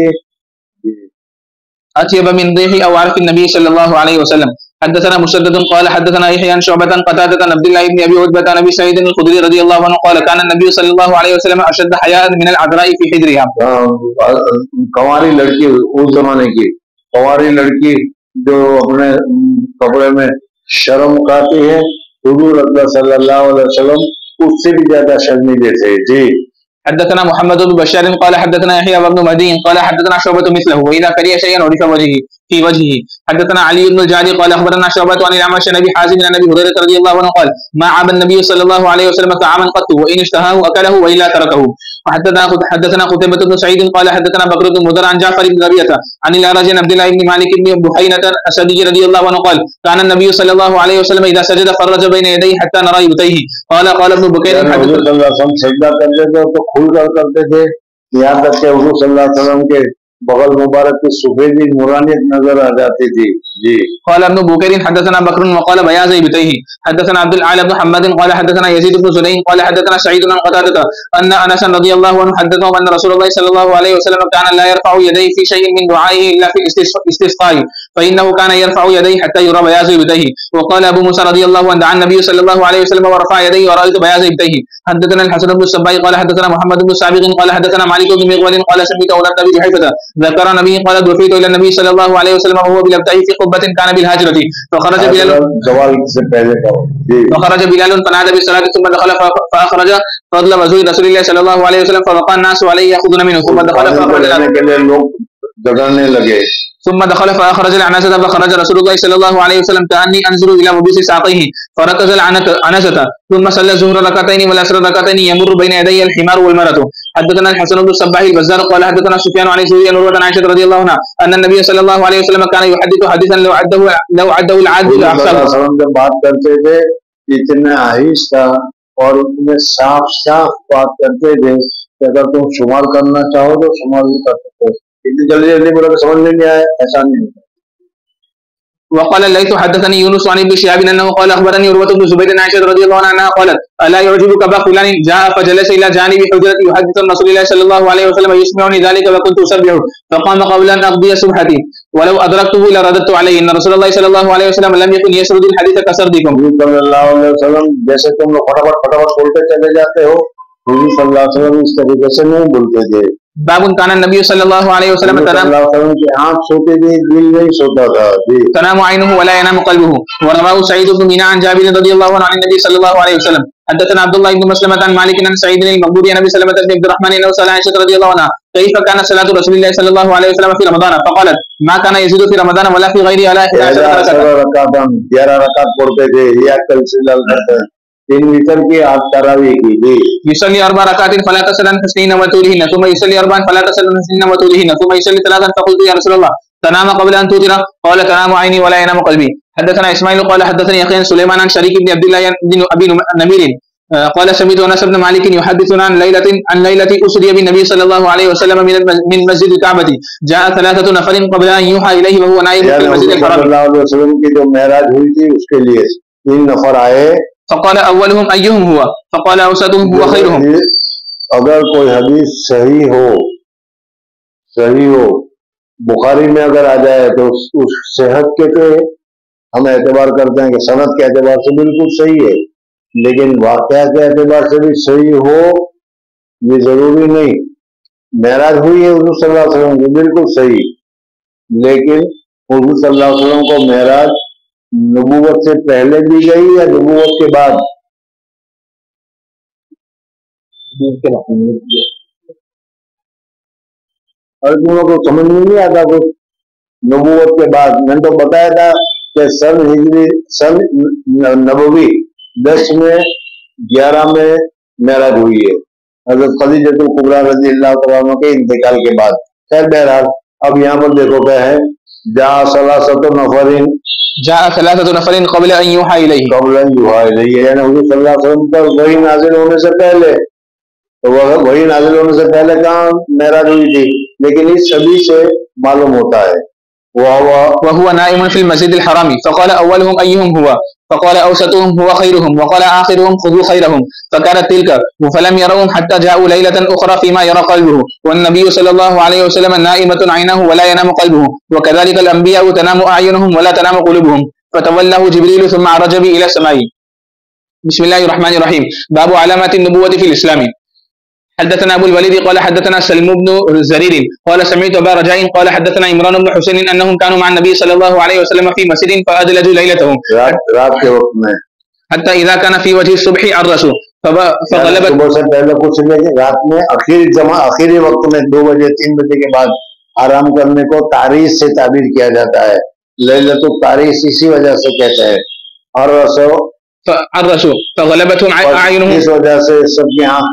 अतीबा मिन रिहि औ अरफि नबी सल्लल्लाहु अलैहि वसल्लम. حدثنا مسدد قال حدثنا يحيى عن شعبة قتادة عن عبد الله بن ابي عتبة عن ابي سعيد الخدري رضي الله عنه قال كان النبي صلى الله عليه وسلم اشد حياء من العذراء في حجرها. कंवारी लड़की उस जमाने की कंवारी लड़की जो अपने कपड़े में शर्म खाती है, हुजूर सल्लल्लाहु अलैहि वसल्लम उससे भी ज्यादा शर्मीले थे जी। حدثنا محمد بن بشار قال حدثنا يحيى بن مهدي قال حدثنا شعبة مثله واذا كره شيئا عرف وجهه في وجهه. حدثنا علي بن الجعدي قال اخبرنا شعبة عن الأعمش عن ابي حازم عن ابي هريرة رضي الله عنه قال ما عاب النبي صلى الله عليه وسلم طعاما قط وان اشتهاه اكله والا تركه. وحدثنا حدثنا قتيبة بن سعيد قال حدثنا بكر بن مضر عن جعفر بن ربيعة عن الأعرج عن عبد الله بن مالك بن بحينة الأسدي رضي الله عنه قال كان النبي صلى الله عليه وسلم اذا سجد فرج بين يديه حتى نرى يبتيه. قال قال ابن بكير حدثنا सजदा करते थे तो खुलकर करते थे, यहाँ तक के हुजूर सल्लल्लाहु अलैहि वसल्लम के बगल मुबारक की सफेदी नूरानियत नजर आ जाती थी जी। قال ابن بكير حدثنا بكر وقال بياض ابتيه. حدثنا عبد الاعلى بن محمد قال حدثنا يزيد بن سليم قال حدثنا سعيد بن قتادة ان انس رضي الله عنه حدثهم ان رسول الله صلى الله عليه وسلم كان لا يرفع يديه في شيء من دعائه الا في الاستسقاء فانه كان يرفع يديه حتى يرى بياض ابتيه. وقال ابو موسى رضي الله عنه دعا النبي صلى الله عليه وسلم ورفع يديه ورايت بياض ابتيه. حدثنا الحسن بن الصباح قال حدثنا محمد بن سابق قال حدثنا مالك بن مغول قال سمعت اولاد ابي جحيفة ذكر نبي قال دفعت الى النبي صلى الله عليه وسلم وهو بالابتاء في قبة كان بالهاجرة فخرج بلال فخرج بلال فنادى بالصلاة ثم دخل فاخرج فضل وزوج رسول الله صلى الله عليه وسلم فوقع الناس عليه ياخذون منه ثم دخل فاخرج ثم دخل فاخرج العنزة فخرج رسول الله صلى الله عليه وسلم كاني انظر الى مبوس ساقيه فركز العنزة ثم صلى الظهر ركعتين والعصر ركعتين يمر بين يدي الحمار والمرأة. حدثنا الحسن بن الصباح البزار قال حدثنا سفيان عن الزهري عن عروة عن عائشة رضي الله عنها ان النبي صلى الله عليه وسلم كان يحدث حديثا لو عده لو عده العاد لاحسن. जब बात करते थे इतने आहिस्ता और इतने साफ साफ बात करते थे कि अगर तुम शुमार करना चाहो तो शुमार भी कर सकते हो, इतनी जल्दी जल्दी बोला तो समझ में नहीं आया, ऐसा नहीं होता। وقال الليث حدثني يونس عن ابن شهاب انه قال اخبرني عروة بن زبير عن عائشة رضي الله عنها قالت الا يعجبك ابا فلان جاء فجلس الى جانب حجرتي يحدث رسول الله صلى الله عليه وسلم يسمعني ذلك وكنت اسبح فقام قبل ان اقضي سبحتي ولو ادركته لرددت عليه ان رسول الله صلى الله عليه وسلم لم يكن يسرد الحديث كسردكم. सल्लल्लाहु अलैहि वसल्लम जैसे तुम लोग फटाफट फटाफट बोलते चले जाते हो, हुजूर सल्लल्लाहु अलैहि वसल्लम इस तरीके से नहीं बोलते थे बाबुन काना नबी सल्लल्लाहु अलैहि वसल्लम तनाम की आंख सोती थी, दिल नहीं सोता था जी। तनामु ऐनुहु वला यनामु क़ल्बुहु। व रवाहु सईद इब्न मीना अन जाबिर रदियल्लाहु अन्हु अन नबी सल्लल्लाहु अलैहि वसल्लम हदथना अब्दुल्लाह इब्न मस्लमह अन मालिक अन सईद अल मक़बूरी अन नबी सल्लल्लाहु अलैहि वसल्लम अब्दुर्रहमान इब्न सलाह आयशा रदियल्लाहु अन्हा कैफ काना सलातु रसूलिल्लाह सल्लल्लाहु अलैहि वसल्लम फी रमज़ान फ़क़ालत मा काना यज़ीदु फी रमज़ान वला फी गैरिही अला ग्यारह रकात हम ग्यारह रकात पढ़ते थे या कल से लाल करते हैं तीन मीटर की आज तरावी की जी। युसल्ली अर्बा रकातिन फला तसलन हस्नीन व तूलिहिन थुम्मा युसल्ली अर्बान फला तसलन हस्नीन व तूलिहिन थुम्मा युसल्ली सलातन फक़ुल्तु या रसूलल्लाह तनाम क़ब्ल अन तुतिरा क़ाल तनामु ऐनी वला यनामु क़ल्बी। हदथना इस्माइल क़ाल हदथनी अखी सुलैमान अन शरीक इब्न अब्दुल्लाह बिन अबी नमीर क़ाल समिअतु अनस इब्न मालिक युहद्दिथुना अन लैलतिन अन लैलति उसरिया बिन्नबी सल्लल्लाहु अलैहि वसल्लम मिन मस्जिदिल काबति जाअ सलासतु नफरिन क़ब्ल अन युहा इलैहि व हुवा नाइम फिल मस्जिदिल हराम। सल्लल्लाहु अलैहि वसल्लम की जो मेराज हुई थी उसके लिए तीन नफर आए। फ़क़ाल अव्वलुहुम अय्युहुम हुवा फ़क़ाल औसतुहुम हुवा खैरुहुम। अगर कोई हदीस सही हो सही हो बुखारी में अगर आ जाए तो उस, उस सेहत के पे हम एतबार करते हैं कि सनद के एतबार से बिल्कुल सही है, लेकिन वाक़या के एतबार से भी सही हो ये जरूरी नहीं। मेराज हुई है हुज़ूर सल्लल्लाहु अलैहि वसल्लम की बिल्कुल सही, लेकिन हुज़ूर सल्लल्लाहु अलैहि वसल्लम को मेराज नबूवत से पहले दी गई या नबूवत के बाद? अर्जुनों को समझ में नहीं आता कुछ नबूवत के बाद। मैंने तो बताया था कि सन हिजरी सन नबवी दस में ग्यारह में मेराज हुई है हज़रत खदीजतुल कुबरा रज़ियल्लाहु तआला अन्हा के इंतकाल के बाद। खैर बहरहाल अब यहाँ पर देखो क्या है, जा सलासतु नफरिन जा सलासतु नफरिन क़ब्ल अन युहा इलैहि क़ब्ल अन युहा इलैहि, यानी हुज़ूर सल्लल्लाहु अलैहि वसल्लम पर वही नाज़िल होने से पहले, तो वह वही नाज़िल होने से पहले कहाँ मेराज हुई थी, लेकिन इस सभी से मालूम होता है वहुवा नाइमुन फिल मस्जिदिल हराम फ़क़ाल अव्वलुहुम अय्युहुम हुवा फ़क़ाल औसतुहुम हुवा खैरुहुम वक़ाल आखिरुहुम खुज़ू खैरहुम फ़कानत तिल्का फ़लम यरहुम हत्ता जाऊ लैलतन उख़रा फ़ीमा यरा क़ल्बुहु वन्नबिय्यु सल्लल्लाहु अलैहि वसल्लम नाइमतुन ऐनुहु वला यनामु क़ल्बुहु वकज़ालिकल अंबियाउ तनामु अयुनुहुम वला तनामु क़ुलूबुहुम फ़तवल्लहु जिब्रीलु सुम्मा अरज बि इला समाई। बिस्मिल्लाहिर रहमानिर रहीम। बाबु अलामातिन नबुव्वति फिल इस्लाम। हदथना अबुल वलीद क़ाल हदथना सल्म इब्न ज़रीर क़ाल समिअतु अबा रजाइन क़ाल हदथना इमरान इब्न हुसैन अन्नहुम कानू मअ नबी सल्लल्लाहु अलैहि वसल्लम फ़ी मस्जिदिन फ़अदलजू लैलतहुम रात के वक्त में हत्ता इज़ा कान फ़ी वजहि सुब्हि अर्रसू फ़ग़लबत सुबह से पहले कुछ नहीं, रात में आखिरी जमा आखिरी वक्त में दो बजे तीन बजे के बाद आराम करने को तारीस से ताबीर किया जाता है। लैलतुत तारीस इसी वजह से कहते हैं। अर्रसू अर्रसू फ़ग़लबतहुम अयुनुहुम, इस वजह से सबकी आंख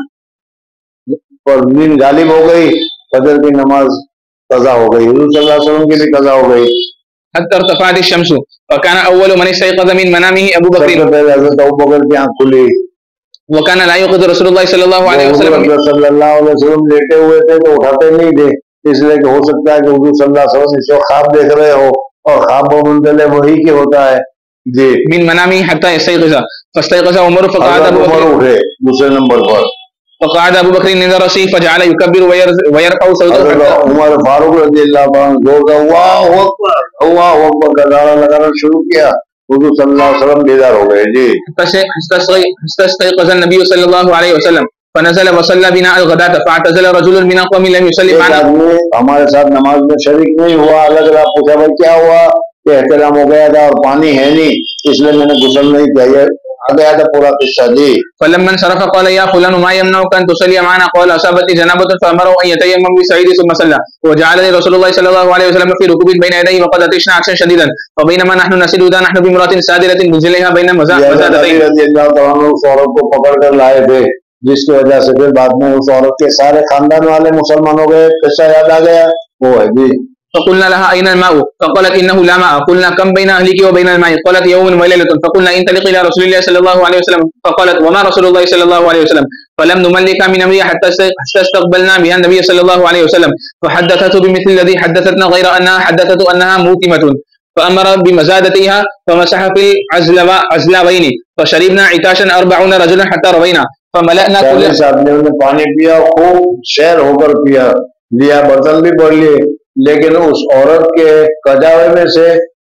पर नींद गालिब हो गई, फजर की नमाज कज़ा हो गई, हुज़ूर सल्लल्लाहु अलैहि वसल्लम की भी कज़ा हो गई। हत्ता इर्तफ़अत अश-शम्सु फ़कान अव्वलु मन इस्तयक़ज़ मिन मनामिही अबू बकर, सबसे पहले हज़रत अबू बकर की आंख खुली। वकान ला युक़ज़ु रसूलुल्लाह सल्लल्लाहु अलैहि वसल्लम सल्लल्लाहु अलैहि वसल्लम लेटे हुए थे तो उठाते नहीं थे, इसलिए कि हो सकता है कि हुज़ूर सल्लल्लाहु अलैहि वसल्लम इस वक्त ख्वाब देख रहे हो और ख्वाब मुंतज़िल वही के होता है जी। मिन मनामिही हत्ता इस्तयक़ज़ फ़स्तयक़ज़ उमर फ़क़अद अबू बकर, उठे दूसरे नंबर पर फ़क़अद अबू बकर इंद रसी फ़जअल युकब्बिरु व यरफ़उ सौतहु उमर फारूक रज़ियल्लाहु अन्हु जोर से अल्लाहु अकबर अल्लाहु अकबर का नारा लगाना शुरू किया। हुज़ूर सल्लल्लाहु अलैहि वसल्लम बेदार हो गए जी। फस्तयक़ज़ नबी सल्लल्लाहु अलैहि वसल्लम फनज़ल वसल्ला बिना अल-गदात फ़अतज़ल रजुलन मिन क़ौमिन लम युसल्ली माना। हमारे साथ नमाज में शरीक नहीं हुआ, अलग अलग पूछा भाई क्या हुआ, कि एहतराम हो गया था और पानी है नहीं इसलिए मैंने गुस्ल नहीं किया। आ गया था पूरा किस्सा जी। फलम्मन सरफ़ क़ाल या फ़ुलान मा यमनउक अन तुसल्ली माना क़ाल असाबतनी जनाबतुन फ़अमरहु अन यतयम्मम बिसईद सुम्मा सल्ला व जअलनी रसूलुल्लाह सल्लल्लाहु अलैहि वसल्लम फ़ी रुकुबिन बैन यदैहि व क़द अतिशना अत्शन शदीदन फ़बैनमा नहनु नसिलु इज़ा नहनु बिइम्रातिन सादिरतिन मुज़लिहा बैन मज़ादतैन। रज़ियल्लाहु तआला अन्हु उस औरत को पकड़ कर लाए थे जिसकी वजह से फिर बाद में उस औरत के सारे खानदान वाले मुसलमान हो गए। किस्सा याद आ गया वो है जी। فقلنا لها أين الماء فقالت إنه لا ماء قلنا كم بين أهلك وبين الماء قالت يوم وليلة فقلنا انطلق إلى رسول الله صلى الله عليه وسلم فقالت وما رسول الله صلى الله عليه وسلم فلم نملك من أمرها حتى استقبلنا بها النبي صلى الله عليه وسلم فحدثته بمثل الذي حدثتنا غير أنها حدثته أنها موتمة فأمر بمزادتها فمسح في العزلوين فشربنا عطاشا أربعون رجلا حتى روينا فملأنا كل आदमी ने पानी पिया, खूब शहर होकर पिया लिया, बर्तन भी भर लिए, लेकिन उस औरत के कजावे में से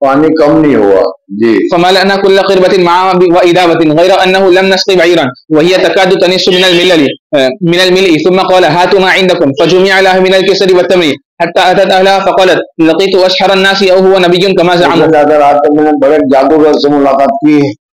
पानी कम नहीं हुआ जी। فملأنا كل قربة معها وإداوة غير أنه لم نسقي بعيرا وهي تكاد تنص من الملل من الملء ثم قال هاتوا ما عندكم فجمع لها من الكسر والتمر حتى أتت أهلها فقالت لقيت أشهر الناس أو هو نبي كما زعموا मैंने बड़े जादूगर से मुलाकात की।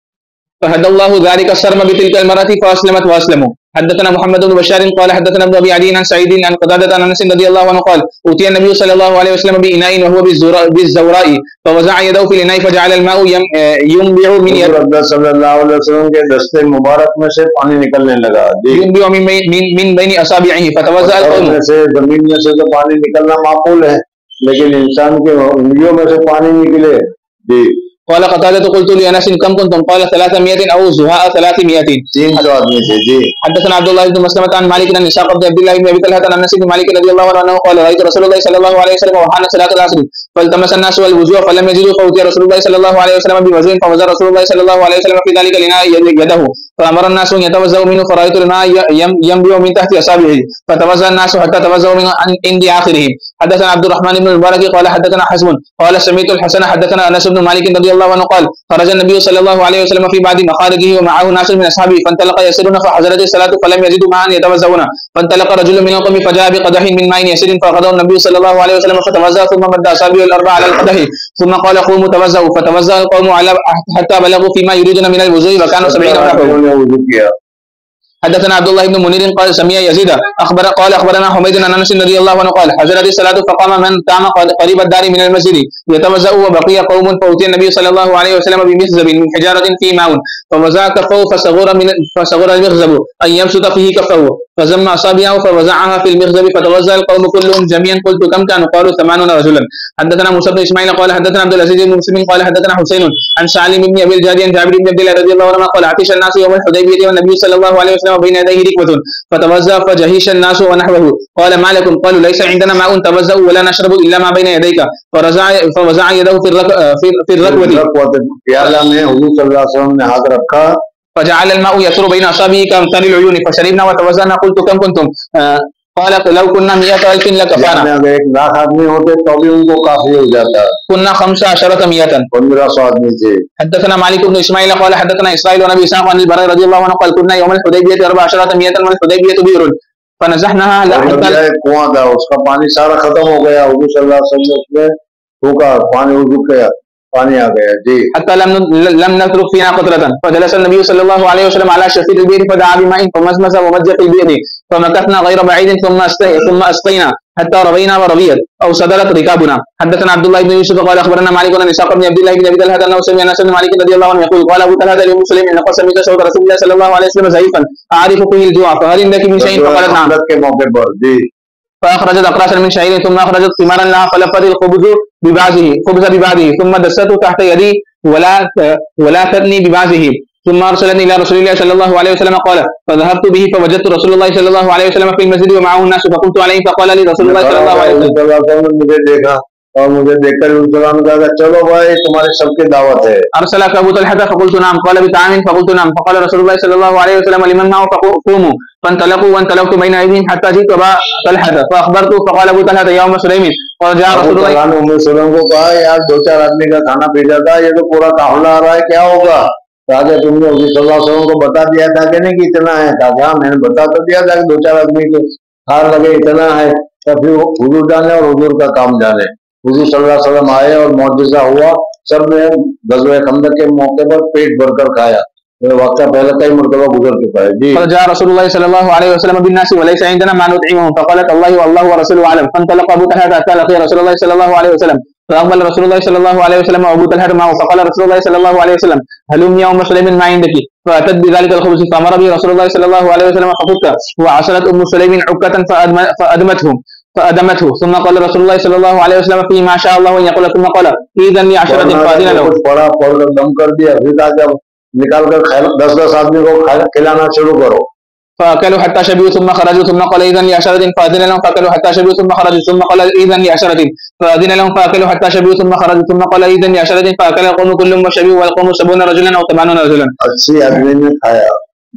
فهدى الله ذلك الصرم بتلك المرأة فأسلمت وأسلموا। حدثنا محمد بن بشار قال حدثنا ابن ابي عدي عن سعيد عن قتادة عن انس رضي الله عنه قال اوتي النبي صلى الله عليه وسلم بإناء وهو بالزوراء فوزع يده في الإناء فجعل الماء ينبع من يده صلى الله عليه وسلم के दस्ते मुबारक में से पानी निकलने लगा ينبع من من بين असाबिअह فتوزع القوم से जमीन में से तो पानी निकलना माकूल है लेकिन इंसान के उंगलियों में से पानी निकले जी। قال قتادة قلت لأنس كم كنتم قال ثلاثمائة أو زهاء ثلاثمائة तीन सौ आदमी थे जी। حدثنا عبد الله بن مسلمة عن مالك بن إسحاق بن عبد الله بن أبي طلحة عن أنس بن مالك رضي الله عنه قال رأيت رسول الله صلى الله عليه وسلم وحان صلاة العصر فالتمس الناس والوضوء فلم يجدوا فأوتي رسول الله صلى الله عليه وسلم بوضوء فوزع رسول الله صلى الله عليه وسلم في ذلك الإناء يده فأمر الناس أن يتوزعوا منه فرأيت الماء ينبع من تحت أصابعه فتوزع الناس حتى توزعوا من عند آخره. حدثنا عبد الرحمن بن المبارك قال حدثنا حزم قال سمعت الحسن حدثنا أنس بن مالك رضي الله عنه قال خرج النبي صلى الله عليه وسلم في بعض مخارجه ومعه ناس من أصحابه فانطلق يسيرون فحضرت الصلاة فلم يجدوا ماء يتوزعون فانطلق رجل من القوم فجاء بقدح من ماء يسير فأخذه النبي صلى الله عليه وسلم فتوزع ثم مد أصابعه الأربع على القدح ثم قال قوموا توزعوا فتوزع القوم على حتى بلغوا فيما يريدون من الوضوء وكانوا سبعين نفرا. حدثنا عبد الله بن منير قال سمع يزيد اخبر قال اخبرنا حميد عن انس رضي الله عنه قال حضرت الصلاه فقام من قام قريب الدار من المسجد يتوزا وبقي قوم فأوتي النبي صلى الله عليه وسلم بمخزب من حجاره في ماء فوزع كفه فصغر من فصغر المخزب ان يبسط فيه كفه فزم اصابعه فوزعها في المخزب فتوزع القوم كلهم جميعا قلت كم كانوا قالوا ثمانون رجلا. حدثنا موسى بن اسماعيل قال حدثنا عبد العزيز بن مسلم قال حدثنا حسين عن سالم بن ابي الجعد عن جابر بن عبد الله رضي الله عنه قال عطش الناس يوم الحديبيه والنبي صلى الله عليه وسلم بين يديه ركبة فتوزع فجهش الناس ونحوه قال ما لكم قالوا ليس عندنا ماء توزع ولا نشرب الا ما بين يديك فرزع فوزع يده في الرك في الركوة प्याला में हुजूर सल्लल्लाहु अलैहि वसल्लम ने हाथ रखा فجعل الماء يسر بين اصابعه كامثال العيون فشربنا وتوزعنا قلت كم كنتم قال لو كنا مئة ألف لكفانا अगर एक लाख आदमी होते तो भी उनको काफी हो जाता كنا خمسة عشرة مئة पंद्रह सौ आदमी थे. حدثنا مالك بن اسماعيل قال حدثنا اسرائيل بن ابي اسحاق عن البراء رضي الله عنه قال كنا يوم الحديبية أربع عشرة مئة والحديبية بئر فنزحناها कुआं था उसका पानी सारा खत्म हो गया हुजूर सल्लल्लाहु अलैहि वसल्लम उसमें फूका पानी रुक गया पानी आ गया जी. حتى لم لم نترك فيها قطرة فجلس النبي صلى الله عليه وسلم على شفير البئر فدعا بماء فمزمز ومج في البئر فمكثنا غير بعيد ثم ثم اسقينا حتى ربينا وربيت او صدرت ركابنا. حدثنا عبد الله بن يوسف قال اخبرنا مالك بن اسحاق بن عبد الله بن ابي طلحه انه سمع انس بن مالك رضي الله عنه يقول قال ابو طلحه لام سليم ان سمعت صوت رسول الله صلى الله عليه وسلم زعيفا اعرف فيه الجوع فهل عندك من شيء فقالت نعم के मौके पर जी. فاخرجت اقراصا من شعير ثم اخرجت ثمارا لها فلفت الخبز ببعضه خبز ببعضه ثم دسته تحت يدي ولا ولا تدني ببعضه ثم ارسلني الى رسول الله صلى الله عليه وسلم قال فذهبت به فوجدت رسول الله صلى الله عليه وسلم في المسجد ومعه الناس فقمت عليه فقال لي رسول الله صلى الله عليه وسلم मुझे देखा और मुझे देखकर उन्होंने कहा चलो भाई तुम्हारे सबके दावत है. ارسلك ابو طلحه فقلت نعم قال بطعام فقلت نعم فقال رسول الله صلى الله عليه وسلم لمن معه فقوموا فانطلقوا وانطلقت بين ايديهم حتى جئت ابا طلحه فاخبرته فقال ابو طلحه يا ام سليم وجاء رسول الله उम सलम को कहा यार दो चार आदमी का खाना भेजा था ये तो पूरा काफिला आ रहा है क्या होगा. राजा तुमने हुजूर सल्लल्लाहु अलैहि वसल्लम को बता दिया था कि नहीं कि इतना है. कहा मैंने बता तो दिया था कि दो चार आदमी को हार लगे इतना है. तो फिर हुजूर जाने और हुजूर का काम जाने. हुजूर सल्लल्लाहु अलैहि वसल्लम आए और मौजूदा हुआ सब ने गज़वे खंदक के मौके पर पेट भरकर खाया. वाक़या पहले कई मरतबा गुजर चुका है जी. فجاء رسول الله صلى الله عليه وسلم بالناس وليس عندنا ما نطعمهم فقالت الله والله ورسوله اعلم فانطلق ابو طلحه حتى لقي رسول الله صلى الله عليه وسلم فاقبل رسول الله صلى الله عليه وسلم وابو طلحه معه فقال رسول الله صلى الله عليه وسلم هلم يا ام سليم ما عندك فاتت بذلك الخبز فامر به رسول الله صلى الله عليه وسلم ففك وعصرت ام سليم عكه فادمته فأدمته ثم قال رسول الله صلى الله عليه وسلم فيه ما شاء الله أن يقول ثم قال إذن لعشرة فأذن له पड़ा पड़ दम कर दिया फिर जब निकाल कर दस दस आदमी को खिलाना शुरू करो. فأكلوا حتى شبعوا ثم خرجوا ثم قال إذن لعشرة فأذن لهم فأكلوا حتى شبعوا ثم خرجوا ثم قال إذن لعشرة فأذن لهم فأكلوا حتى شبعوا ثم خرجوا ثم قال إذن لعشرة فأكل القوم كلهم وشبعوا والقوم سبعون رجلا أو ثمانون رجلا. अच्छी आदमी ने खाया.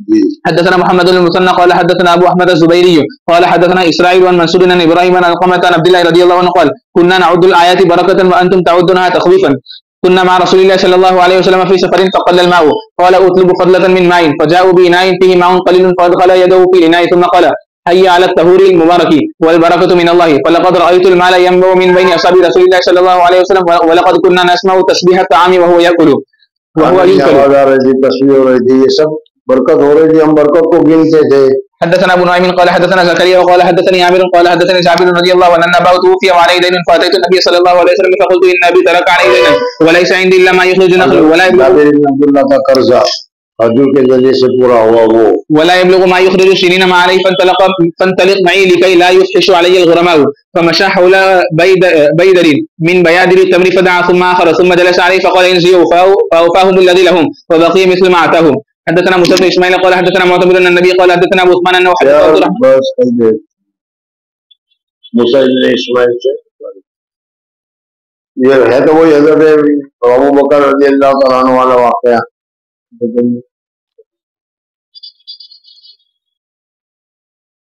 حدثنا محمد بن المثنى قال حدثنا ابو احمد الزبيري قال حدثنا اسرائيل عن منصور بن ابراهيم عن القمة عن عبد الله رضي الله عنه قال كنا نعد الايات بركة وانتم تعدونها تخويفا كنا مع رسول الله صلى الله عليه وسلم في سفر فقل الماء قال اطلب فضلة من ماء فجاءوا بإناء فيه ماء قليل فأدخل يده في الإناء ثم قال هيا على الطهور المبارك والبركة من الله فلقد رأيت المال ينبع من بين أصحاب رسول الله صلى الله عليه وسلم ولقد كنا نسمع تسبيح الطعام وهو يأكل وهو يأكل तस्बीह हो रही थी, ये सब बरकत हो रही थी, हम बरकत को गिनते थे. حدثنا ابو نعيم قال حدثنا زكريا وقال حدثني عامر قال حدثني جابر رضي الله عنه ان اباه توفي وعليه دين فاتيت النبي صلى الله عليه وسلم فقلت ان ابي ترك عليه دينا وليس عندي الا ما يخرج نخله ولا يبلغ अब्दुल्लाह का कर्जा हजूर के जरिए से पूरा हुआ वो ولا يبلغ ما يخرج السنين ما عليه فانطلق فانطلق معي لكي لا يفحش علي الغرماء فمشى حول بيد بيدر من بيادر التمر فدعا ثم اخر ثم جلس عليه فقال انزلوا فاوفاهم الذي لهم وبقي مثل ما اتاهم. حدثنا موسى بن اسماعيل قال حدثنا معتمر ان النبي قال حدثنا ابو عثمان انه حدث عبد الرحمن बस मूसा इब्न इस्माइल से ये है तो वही हजरत अबू बकर रज़ी अल्लाह तआला अन्हु वाला वाकया.